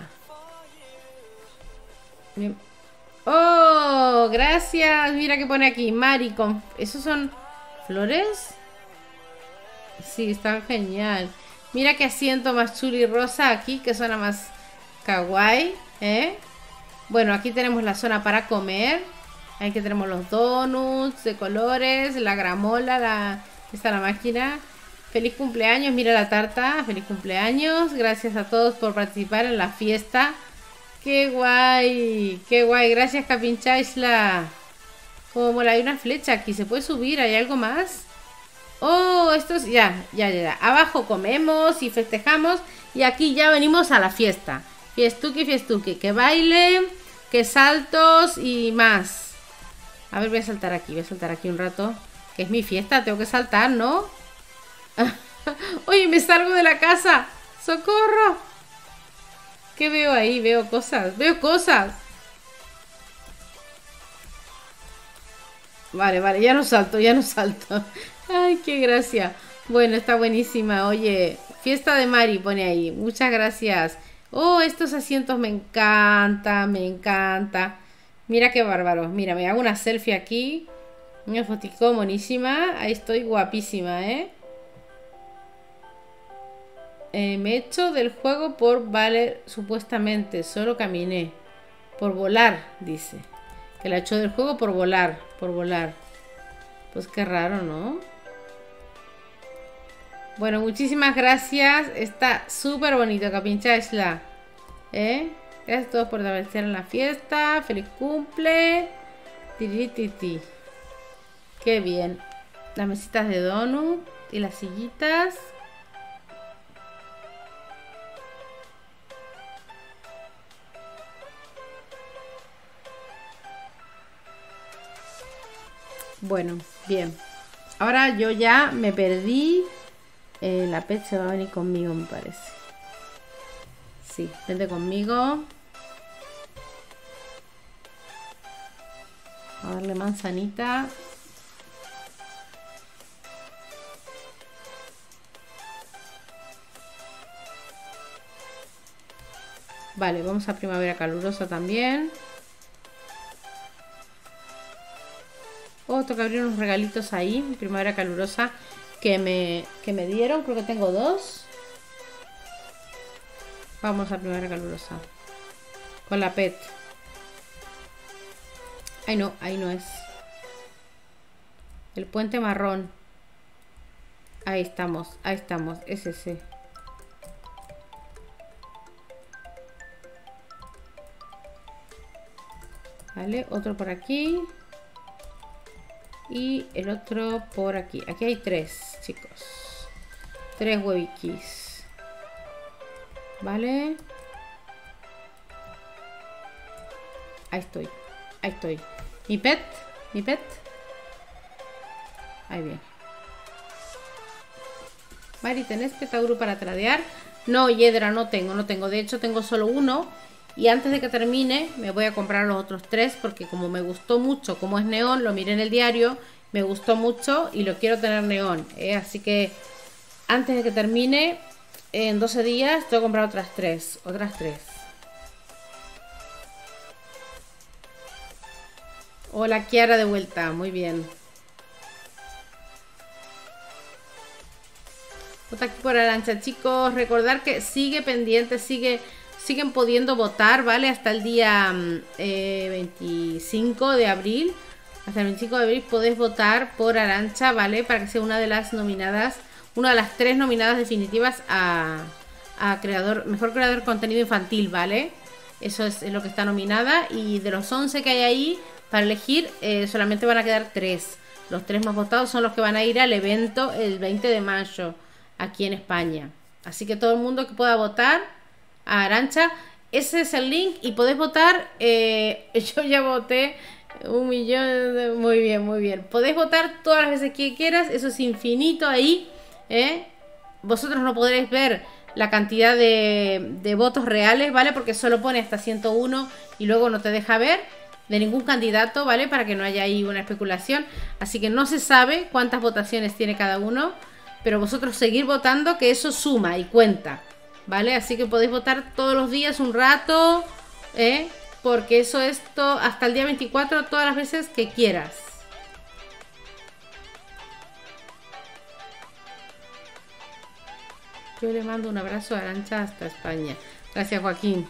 ¡Oh! Gracias. Mira que pone aquí. Mari con... ¿Esos son flores? Sí, están genial. Mira qué asiento más chulo y rosa aquí, que suena más kawaii, ¿eh? Bueno, aquí tenemos la zona para comer. Aquí tenemos los donuts de colores, la gramola, la... Está la máquina. Feliz cumpleaños, mira la tarta. Feliz cumpleaños. Gracias a todos por participar en la fiesta. ¡Qué guay! ¡Qué guay! Gracias, Capincha Isla. Como mola, hay una flecha aquí. ¿Se puede subir? ¿Hay algo más? Oh, esto es... Ya, ya, ya, ya. Abajo comemos y festejamos. Y aquí ya venimos a la fiesta. Fiestuki, fiestuki. Que baile, que saltos y más. A ver, voy a saltar aquí. Voy a saltar aquí un rato. Que es mi fiesta, tengo que saltar, ¿no? Oye, me salgo de la casa. ¡Socorro! ¿Qué veo ahí? Veo cosas. Veo cosas. Vale, vale, ya no salto, ya no salto. Ay, qué gracia. Bueno, está buenísima. Oye, fiesta de Mari pone ahí. Muchas gracias. Oh, estos asientos me encanta, me encanta. Mira qué bárbaros. Mira, me hago una selfie aquí. Una fotico monísima. Ahí estoy guapísima, ¿eh? Eh, me he hecho del juego por valer, supuestamente. Solo caminé. Por volar, dice. Que la he hecho del juego por volar. Por volar. Pues qué raro, ¿no? Bueno, muchísimas gracias. Está súper bonito, Capincha Isla. ¿Eh? Gracias a todos por aparecer en la fiesta. Feliz cumple. Tirititi. Qué bien. Las mesitas de donut y las sillitas. Bueno, bien. Ahora yo ya me perdí. Eh, la pet se va a venir conmigo, me parece. Sí, vente conmigo. A darle manzanita. Vale, vamos a primavera calurosa también. Oh, tengo que abrir unos regalitos ahí, primavera calurosa, que me, que me dieron. Creo que tengo dos. Vamos a primavera calurosa. Con la pet. Ay, no, ahí no es. El puente marrón. Ahí estamos, ahí estamos, es ese. Vale, otro por aquí. Y el otro por aquí. Aquí hay tres, chicos. Tres hueviquis. Vale. Ahí estoy. Ahí estoy. Mi pet. Mi pet. Ahí viene. Mari, ¿tenés petauru para tradear? No, Hiedra, no tengo, no tengo. De hecho, tengo solo uno. Y antes de que termine, me voy a comprar los otros tres. Porque como me gustó mucho, como es neón, lo miré en el diario. Me gustó mucho y lo quiero tener neón. ¿eh? Así que antes de que termine, en doce días, tengo que comprar otras tres. Otras tres. Hola, Kiara, de vuelta. Muy bien. Vota aquí por Arancha, chicos. Recordar que sigue pendiente, sigue, siguen pudiendo votar, ¿vale? Hasta el día eh, veinticinco de abril. Hasta el veinticinco de abril podéis votar por Arancha, ¿vale? Para que sea una de las nominadas, una de las tres nominadas definitivas a, a creador, mejor creador de contenido infantil, ¿vale? Eso es, es lo que está nominada. Y de los once que hay ahí para elegir, eh, solamente van a quedar tres. Los tres más votados son los que van a ir al evento el veinte de mayo. Aquí en España. Así que todo el mundo que pueda votar a Arancha, ese es el link y podéis votar. eh, yo ya voté un millón de, muy bien, muy bien. Podéis votar todas las veces que quieras. Eso es infinito ahí, ¿eh? Vosotros no podréis ver la cantidad de, de votos reales, ¿vale? Porque solo pone hasta ciento uno y luego no te deja ver de ningún candidato, ¿vale? Para que no haya ahí una especulación. Así que no se sabe cuántas votaciones tiene cada uno. Pero vosotros seguir votando, que eso suma y cuenta, ¿vale? Así que podéis votar todos los días un rato, ¿eh? Porque eso es to- hasta el día veinticuatro, todas las veces que quieras. Yo le mando un abrazo a Arancha hasta España. Gracias, Joaquín.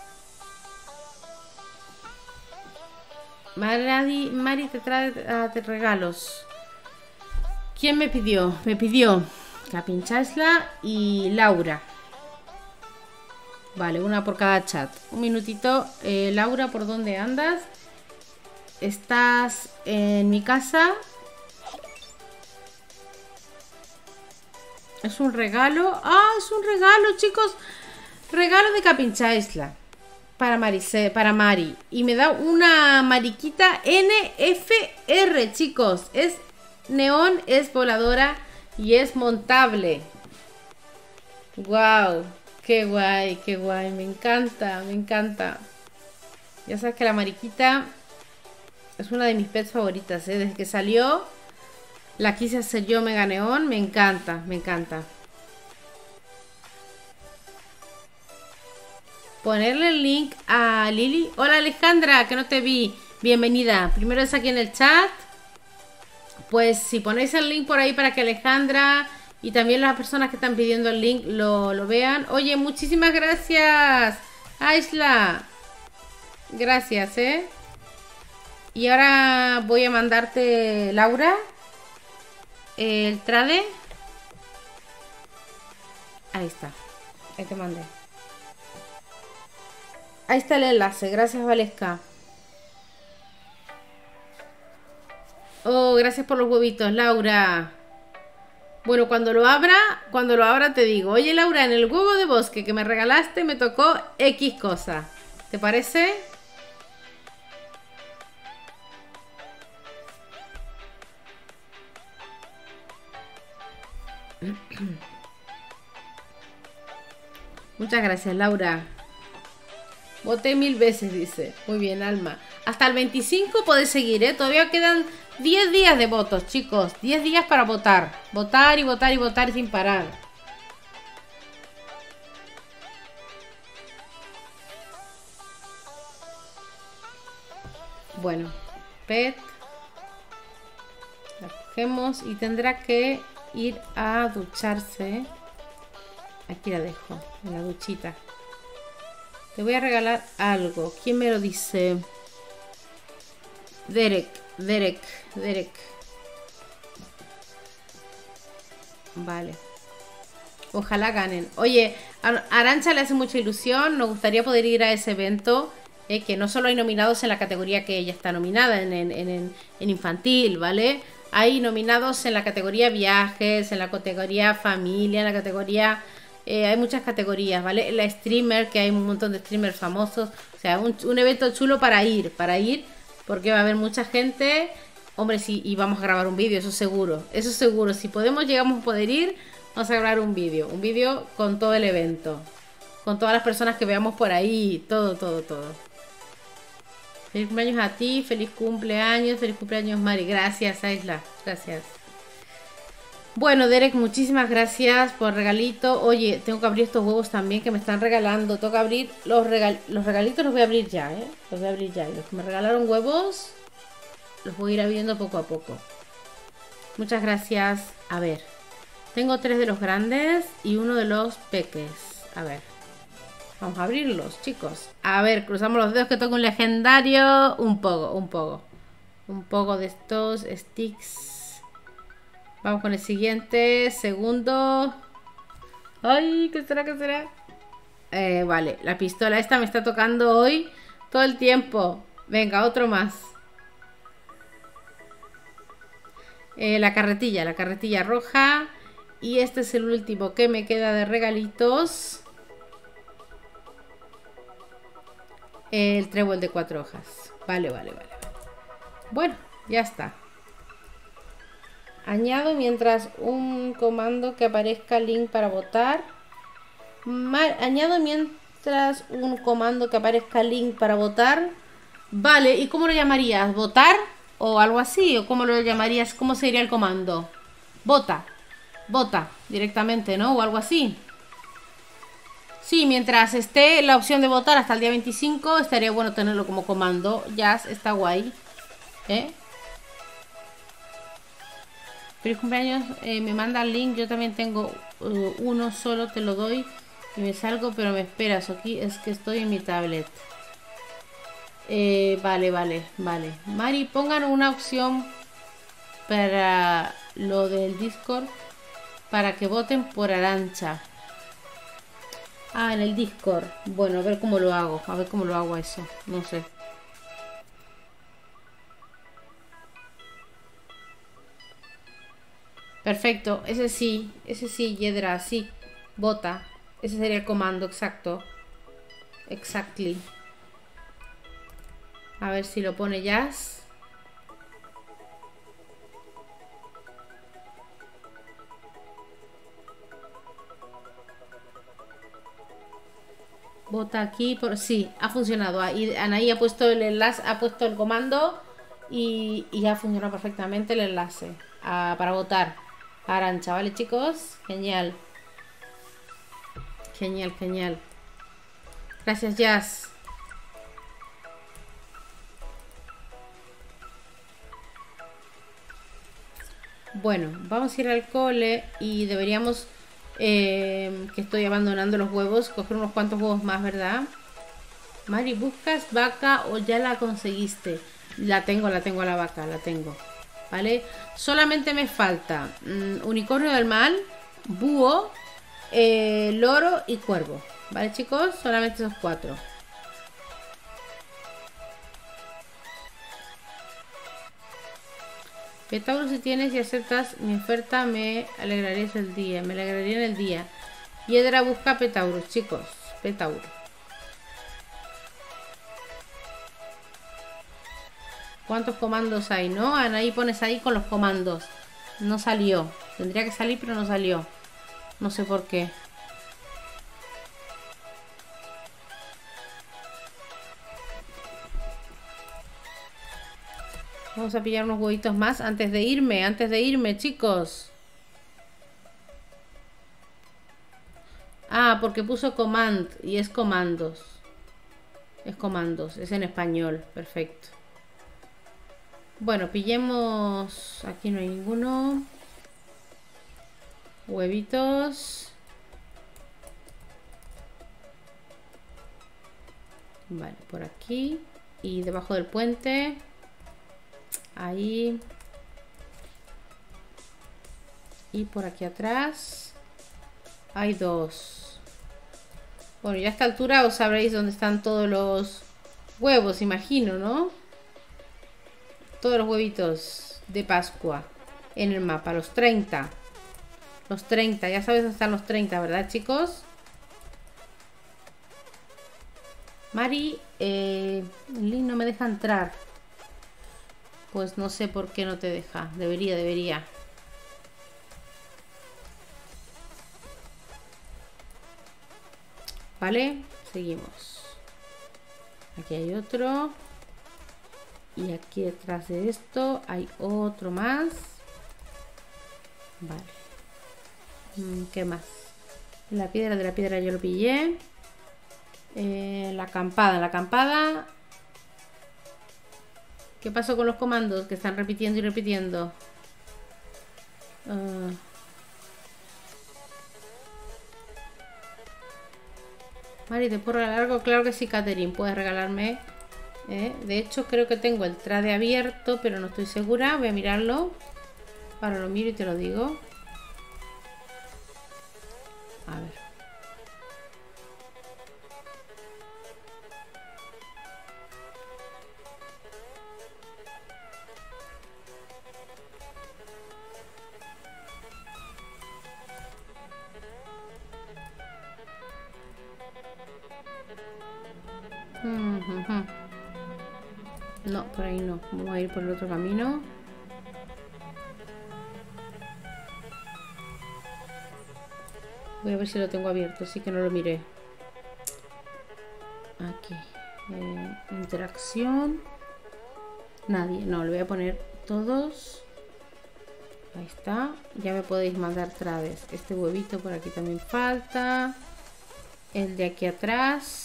Mari, Mari te trae uh, te regalos. ¿Quién me pidió? Me pidió Capinchasla y Laura. Vale, una por cada chat. Un minutito. Eh, Laura, ¿por dónde andas? ¿Estás en mi casa? Es un regalo. ¡Ah, es un regalo, chicos! Regalo de Capinchasla. Para Maricé, para Mari. Y me da una mariquita N F R, chicos. Es neón, es voladora y es montable. Wow, qué guay, qué guay, me encanta, me encanta. Ya sabes que la mariquita es una de mis pets favoritas, ¿eh? Desde que salió la quise hacer yo mega neón, me encanta, me encanta. Ponerle el link a Lili. Hola, Alejandra, que no te vi. Bienvenida. Primero es aquí en el chat. Pues si ponéis el link por ahí para que Alejandra y también las personas que están pidiendo el link lo, lo vean. Oye, muchísimas gracias, Aisla. Gracias, ¿eh? Y ahora voy a mandarte, Laura, el trade. Ahí está. Ahí te mandé. Ahí está el enlace. Gracias, Valesca. Oh, gracias por los huevitos, Laura. Bueno, cuando lo abra, cuando lo abra te digo, oye, Laura, en el huevo de bosque que me regalaste me tocó X cosa. ¿Te parece? Muchas gracias, Laura. Voté mil veces, dice. Muy bien, Alma. Hasta el veinticinco podéis seguir, ¿eh? Todavía quedan diez días de votos, chicos. diez días para votar. Votar y votar y votar sin parar. Bueno, pet. La cogemos y tendrá que ir a ducharse. Aquí la dejo, en la duchita. Te voy a regalar algo. ¿Quién me lo dice? Derek, Derek, Derek. Vale. Ojalá ganen. Oye, a Arantxa le hace mucha ilusión. Nos gustaría poder ir a ese evento. Eh, que no solo hay nominados en la categoría que ella está nominada, en, en, en, en infantil, ¿vale? Hay nominados en la categoría viajes, en la categoría familia, en la categoría... Eh, hay muchas categorías, ¿vale? La streamer, que hay un montón de streamers famosos. O sea, un, un evento chulo para ir, para ir, porque va a haber mucha gente. Hombre, sí, y vamos a grabar un vídeo, eso seguro. Eso seguro, si podemos, llegamos a poder ir, vamos a grabar un vídeo. Un vídeo con todo el evento. Con todas las personas que veamos por ahí, todo, todo, todo. Feliz cumpleaños a ti, feliz cumpleaños, feliz cumpleaños Mari. Gracias, Aisla, gracias. Bueno, Derek, muchísimas gracias por el regalito. Oye, tengo que abrir estos huevos también que me están regalando. Tengo que abrir los, regal los regalitos, los voy a abrir ya, ¿eh? Los voy a abrir ya. Y los que me regalaron huevos, los voy a ir abriendo poco a poco. Muchas gracias. A ver, tengo tres de los grandes y uno de los peques. A ver, vamos a abrirlos, chicos. A ver, cruzamos los dedos que toco un legendario. Un poco, un poco. Un poco de estos sticks. Vamos con el siguiente, segundo. Ay, ¿qué será? ¿Qué será? Eh, vale, la pistola esta me está tocando hoy todo el tiempo. Venga, otro más. Eh, la carretilla, la carretilla roja. Y este es el último que me queda de regalitos. El trébol de cuatro hojas. Vale, vale, vale. Bueno, ya está. Añado mientras un comando que aparezca link para votar. Mar añado mientras un comando que aparezca link para votar. Vale, ¿y cómo lo llamarías? ¿Votar? ¿O algo así? ¿O cómo lo llamarías? ¿Cómo sería el comando? Vota. Vota directamente, ¿no? O algo así. Sí, mientras esté la opción de votar hasta el día veinticinco, estaría bueno tenerlo como comando. Ya está guay. ¿Eh? Feliz cumpleaños, eh, me manda el link. Yo también tengo uh, uno solo, te lo doy y me salgo, pero me esperas. Aquí es que estoy en mi tablet. Eh, vale, vale, vale. Mari, pongan una opción para lo del Discord para que voten por Arantxa. Ah, en el Discord. Bueno, a ver cómo lo hago. A ver cómo lo hago eso. No sé. Perfecto, ese sí, ese sí, Yedra, sí, vota. Ese sería el comando, exacto. Exactly. A ver si lo pone Jazz. Vota aquí, por sí, ha funcionado. Ahí Anaí ha puesto el enlace, ha puesto el comando y, y ya ha funcionado perfectamente el enlace a, para votar. Arantxa, ¿vale, chicos? Genial. Genial, genial. Gracias, Jazz. Bueno, vamos a ir al cole y deberíamos, eh, que estoy abandonando los huevos, coger unos cuantos huevos más, ¿verdad? Mari, ¿buscas vaca o ya la conseguiste? La tengo, la tengo a la vaca, la tengo. ¿Vale? Solamente me falta mmm, unicornio del mal, búho, eh, loro y cuervo. ¿Vale, chicos? Solamente esos cuatro. Petauro, si tienes y aceptas mi oferta, me alegrarías el día. Me alegraría en el día. Hiedra busca Petauros, chicos. Petauro. ¿Cuántos comandos hay? ¿No? Ahí pones ahí con los comandos. No salió. Tendría que salir, pero no salió. No sé por qué. Vamos a pillar unos huevitos más antes de irme. Antes de irme, chicos. Ah, porque puso command y es comandos. Es comandos. Es en español. Perfecto. Bueno, pillemos... Aquí no hay ninguno. Huevitos. Vale, por aquí. Y debajo del puente. Ahí. Y por aquí atrás. Hay dos. Bueno, ya a esta altura os sabréis dónde están todos los huevos, imagino, ¿no? Todos los huevitos de Pascua en el mapa, los treinta. Los treinta, ya sabes dónde están los treinta, ¿verdad, chicos? Mari, eh, Link no me deja entrar. Pues no sé por qué no te deja. Debería, debería. Vale, seguimos. Aquí hay otro. Y aquí detrás de esto hay otro más. Vale. ¿Qué más? La piedra de la piedra yo lo pillé. Eh, la acampada, la acampada. ¿Qué pasó con los comandos que están repitiendo y repitiendo? Uh. Mari, ¿te puedo regalar algo? Claro que sí, Catherine, puedes regalarme. Eh, de hecho, creo que tengo el trade abierto, pero no estoy segura. Voy a mirarlo. Ahora lo miro y te lo digo. A ver. No, por ahí no. Vamos a ir por el otro camino. Voy a ver si lo tengo abierto, así que no lo miré. Aquí. Eh, interacción. Nadie. No, le voy a poner todos. Ahí está. Ya me podéis mandar trades. Este huevito por aquí también falta. El de aquí atrás.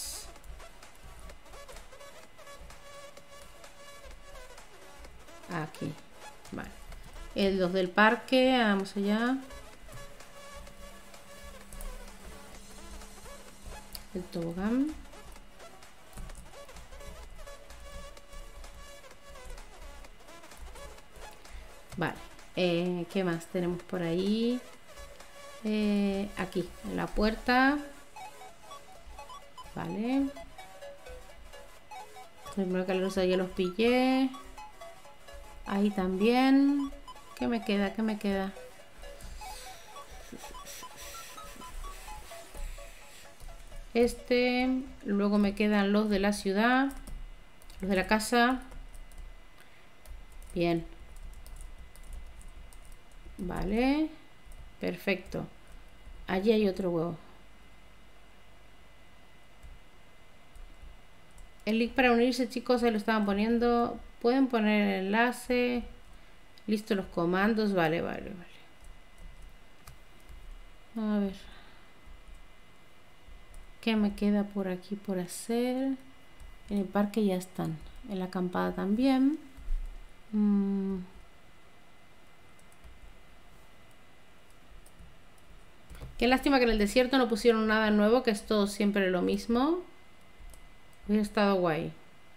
Aquí. Vale. El dos del parque. Vamos allá. El tobogán. Vale. Eh, ¿Qué más tenemos por ahí? Eh, aquí, en la puerta. Vale. Primero que los ya los pillé. Ahí también. ¿Qué me queda? ¿Qué me queda? Este. Luego me quedan los de la ciudad. Los de la casa. Bien. Vale. Perfecto. Allí hay otro huevo. El link para unirse, chicos, ahí lo estaban poniendo. Pueden poner el enlace. Listo los comandos. Vale, vale, vale. A ver. ¿Qué me queda por aquí por hacer? En el parque ya están. En la acampada también. Mm. Qué lástima que en el desierto no pusieron nada nuevo, que es todo siempre lo mismo. Hubiera estado guay.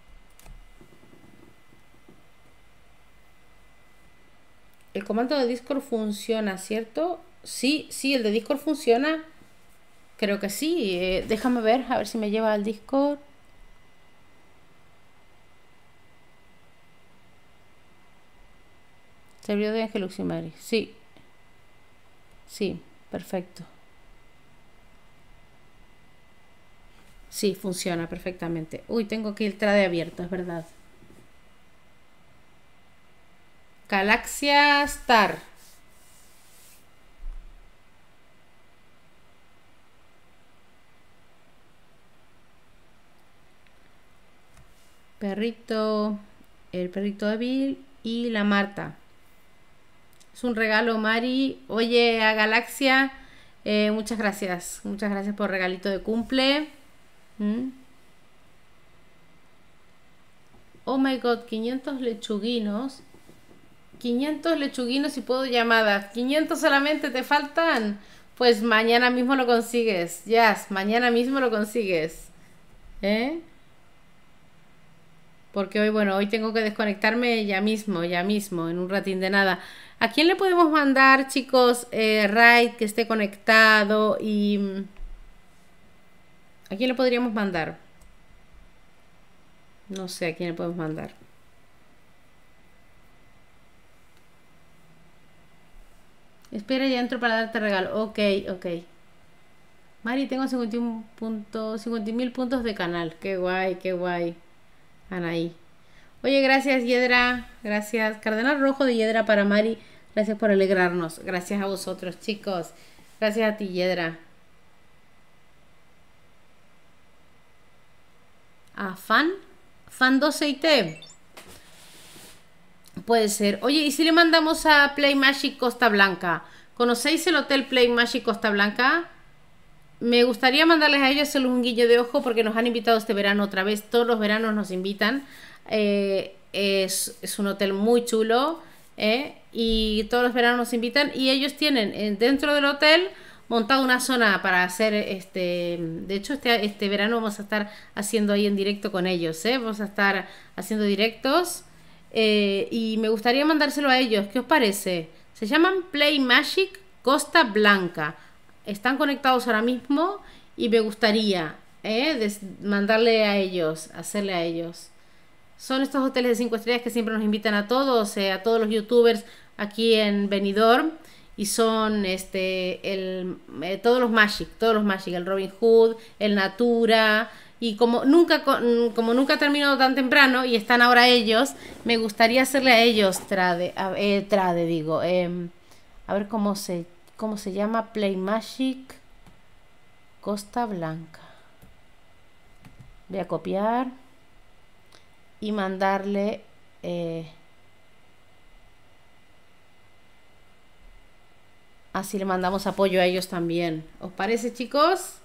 El comando de Discord funciona, ¿cierto? Sí, sí, el de Discord funciona. Creo que sí. Eh, déjame ver, a ver si me lleva al Discord. Servidor de Angelux y Mari. Sí. Sí, perfecto. Sí, funciona perfectamente. Uy, tengo aquí el trade abierto, es verdad. Galaxia Star. Perrito. El perrito débil y la Marta. Es un regalo, Mari. Oye, a Galaxia, eh, muchas gracias. Muchas gracias por regalito de cumple. ¿Mm? Oh my god, quinientos lechuguinos. quinientos lechuguinos y puedo llamadas. quinientos solamente te faltan. Pues mañana mismo lo consigues. Ya, yes, mañana mismo lo consigues. ¿Eh? Porque hoy, bueno, hoy tengo que desconectarme ya mismo, ya mismo, en un ratín de nada. ¿A quién le podemos mandar, chicos, eh, raid que esté conectado? Y ¿a quién le podríamos mandar? No sé a quién le podemos mandar. Espera, ya entro para darte regalo. Ok, ok. Mari, tengo cincuenta y un puntos, cincuenta mil puntos de canal. Qué guay, qué guay. Anaí. Oye, gracias, Yedra. Gracias. Cardenal rojo de Yedra para Mari. Gracias por alegrarnos. Gracias a vosotros, chicos. Gracias a ti, Yedra. ¿A Fan? Fan doce I T. Puede ser. Oye, ¿y si le mandamos a Play Magic Costa Blanca? ¿Conocéis el hotel Play Magic Costa Blanca? Me gustaría mandarles a ellos hacerles un guiño de ojo porque nos han invitado este verano otra vez. Todos los veranos nos invitan. Eh, es, es un hotel muy chulo. Eh, y todos los veranos nos invitan. Y ellos tienen eh, dentro del hotel montado una zona para hacer este. De hecho, este, este verano vamos a estar haciendo ahí en directo con ellos. Eh, vamos a estar haciendo directos. Eh, y me gustaría mandárselo a ellos. ¿Qué os parece? Se llaman Play Magic Costa Blanca. Están conectados ahora mismo y me gustaría eh, mandarle a ellos, hacerle a ellos. Son estos hoteles de cinco estrellas que siempre nos invitan a todos, eh, a todos los youtubers aquí en Benidorm. Y son este el, eh, todos los Magic, todos los Magic, el Robin Hood, el Natura. Y como nunca, como nunca ha terminado tan temprano y están ahora ellos, me gustaría hacerle a ellos trade, eh, trade digo, eh, a ver cómo se, cómo se llama, Play Magic Costa Blanca. Voy a copiar y mandarle eh, así le mandamos apoyo a ellos también. ¿Os parece, chicos?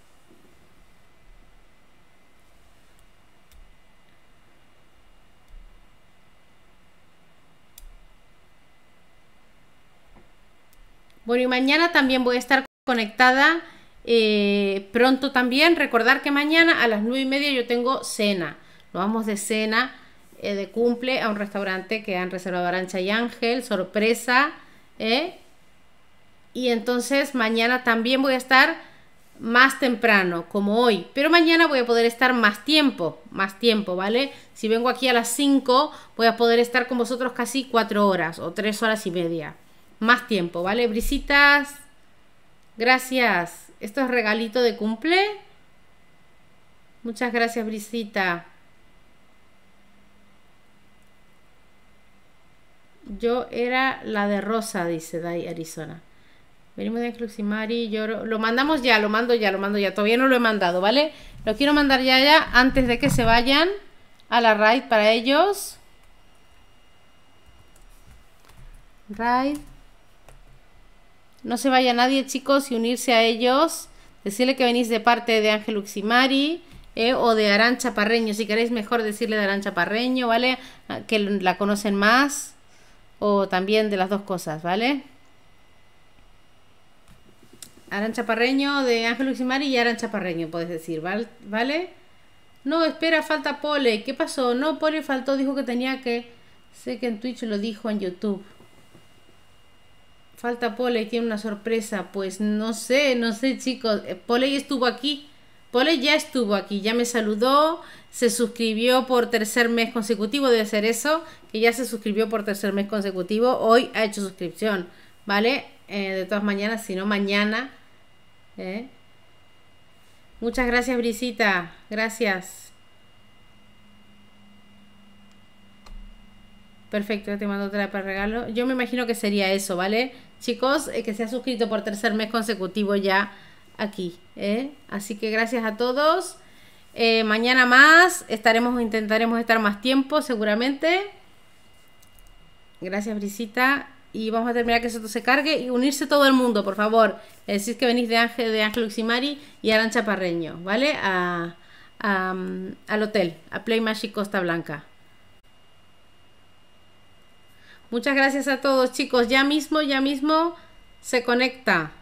Bueno, y mañana también voy a estar conectada eh, pronto también. Recordar que mañana a las nueve y media yo tengo cena. Nos vamos de cena eh, de cumple a un restaurante que han reservado Arantxa y Ángel. Sorpresa. ¿eh? Y entonces mañana también voy a estar más temprano, como hoy. Pero mañana voy a poder estar más tiempo. Más tiempo, ¿vale? Si vengo aquí a las cinco, voy a poder estar con vosotros casi cuatro horas o tres horas y media. Más tiempo, ¿vale? Brisitas, gracias. Esto es regalito de cumple. Muchas gracias, Brisita. Yo era la de Rosa, dice Dai Arizona. Venimos de Cluximari, yo lo mandamos ya, lo mando ya, lo mando ya. Todavía no lo he mandado, ¿vale? Lo quiero mandar ya, ya, antes de que se vayan a la raid para ellos. Raid. No se vaya nadie, chicos, y unirse a ellos. Decirle que venís de parte de Ángel Uximari eh, o de Arantxa Parreño. Si queréis, mejor decirle de Arantxa Parreño, ¿vale? Que la conocen más. O también de las dos cosas, ¿vale? Arantxa Parreño de Ángel Uximari y Arantxa Parreño, puedes decir, ¿vale? No, espera, falta Pole. ¿Qué pasó? No, Pole faltó, dijo que tenía que... Sé que en Twitch lo dijo en YouTube. Falta Poley, tiene una sorpresa. Pues no sé, no sé, chicos. Poley estuvo aquí. Poley ya estuvo aquí, ya me saludó. Se suscribió por tercer mes consecutivo. Debe ser eso, que ya se suscribió por tercer mes consecutivo. Hoy ha hecho suscripción, ¿vale? Eh, de todas mañanas, si no mañana. ¿eh? Muchas gracias, Brisita. Gracias. Perfecto, te mando otra para regalo. Yo me imagino que sería eso, ¿vale? Chicos, eh, que se ha suscrito por tercer mes consecutivo ya aquí, ¿eh? Así que gracias a todos. Eh, mañana más, estaremos, intentaremos estar más tiempo, seguramente. Gracias, Brisita. Y vamos a terminar que esto se cargue y unirse todo el mundo, por favor. Le decís que venís de Ángel, de Ángel Uximari y Arantxa Parreño, ¿vale? A, a, al hotel, a Play Magic Costa Blanca. Muchas gracias a todos, chicos. Ya mismo, ya mismo se conecta.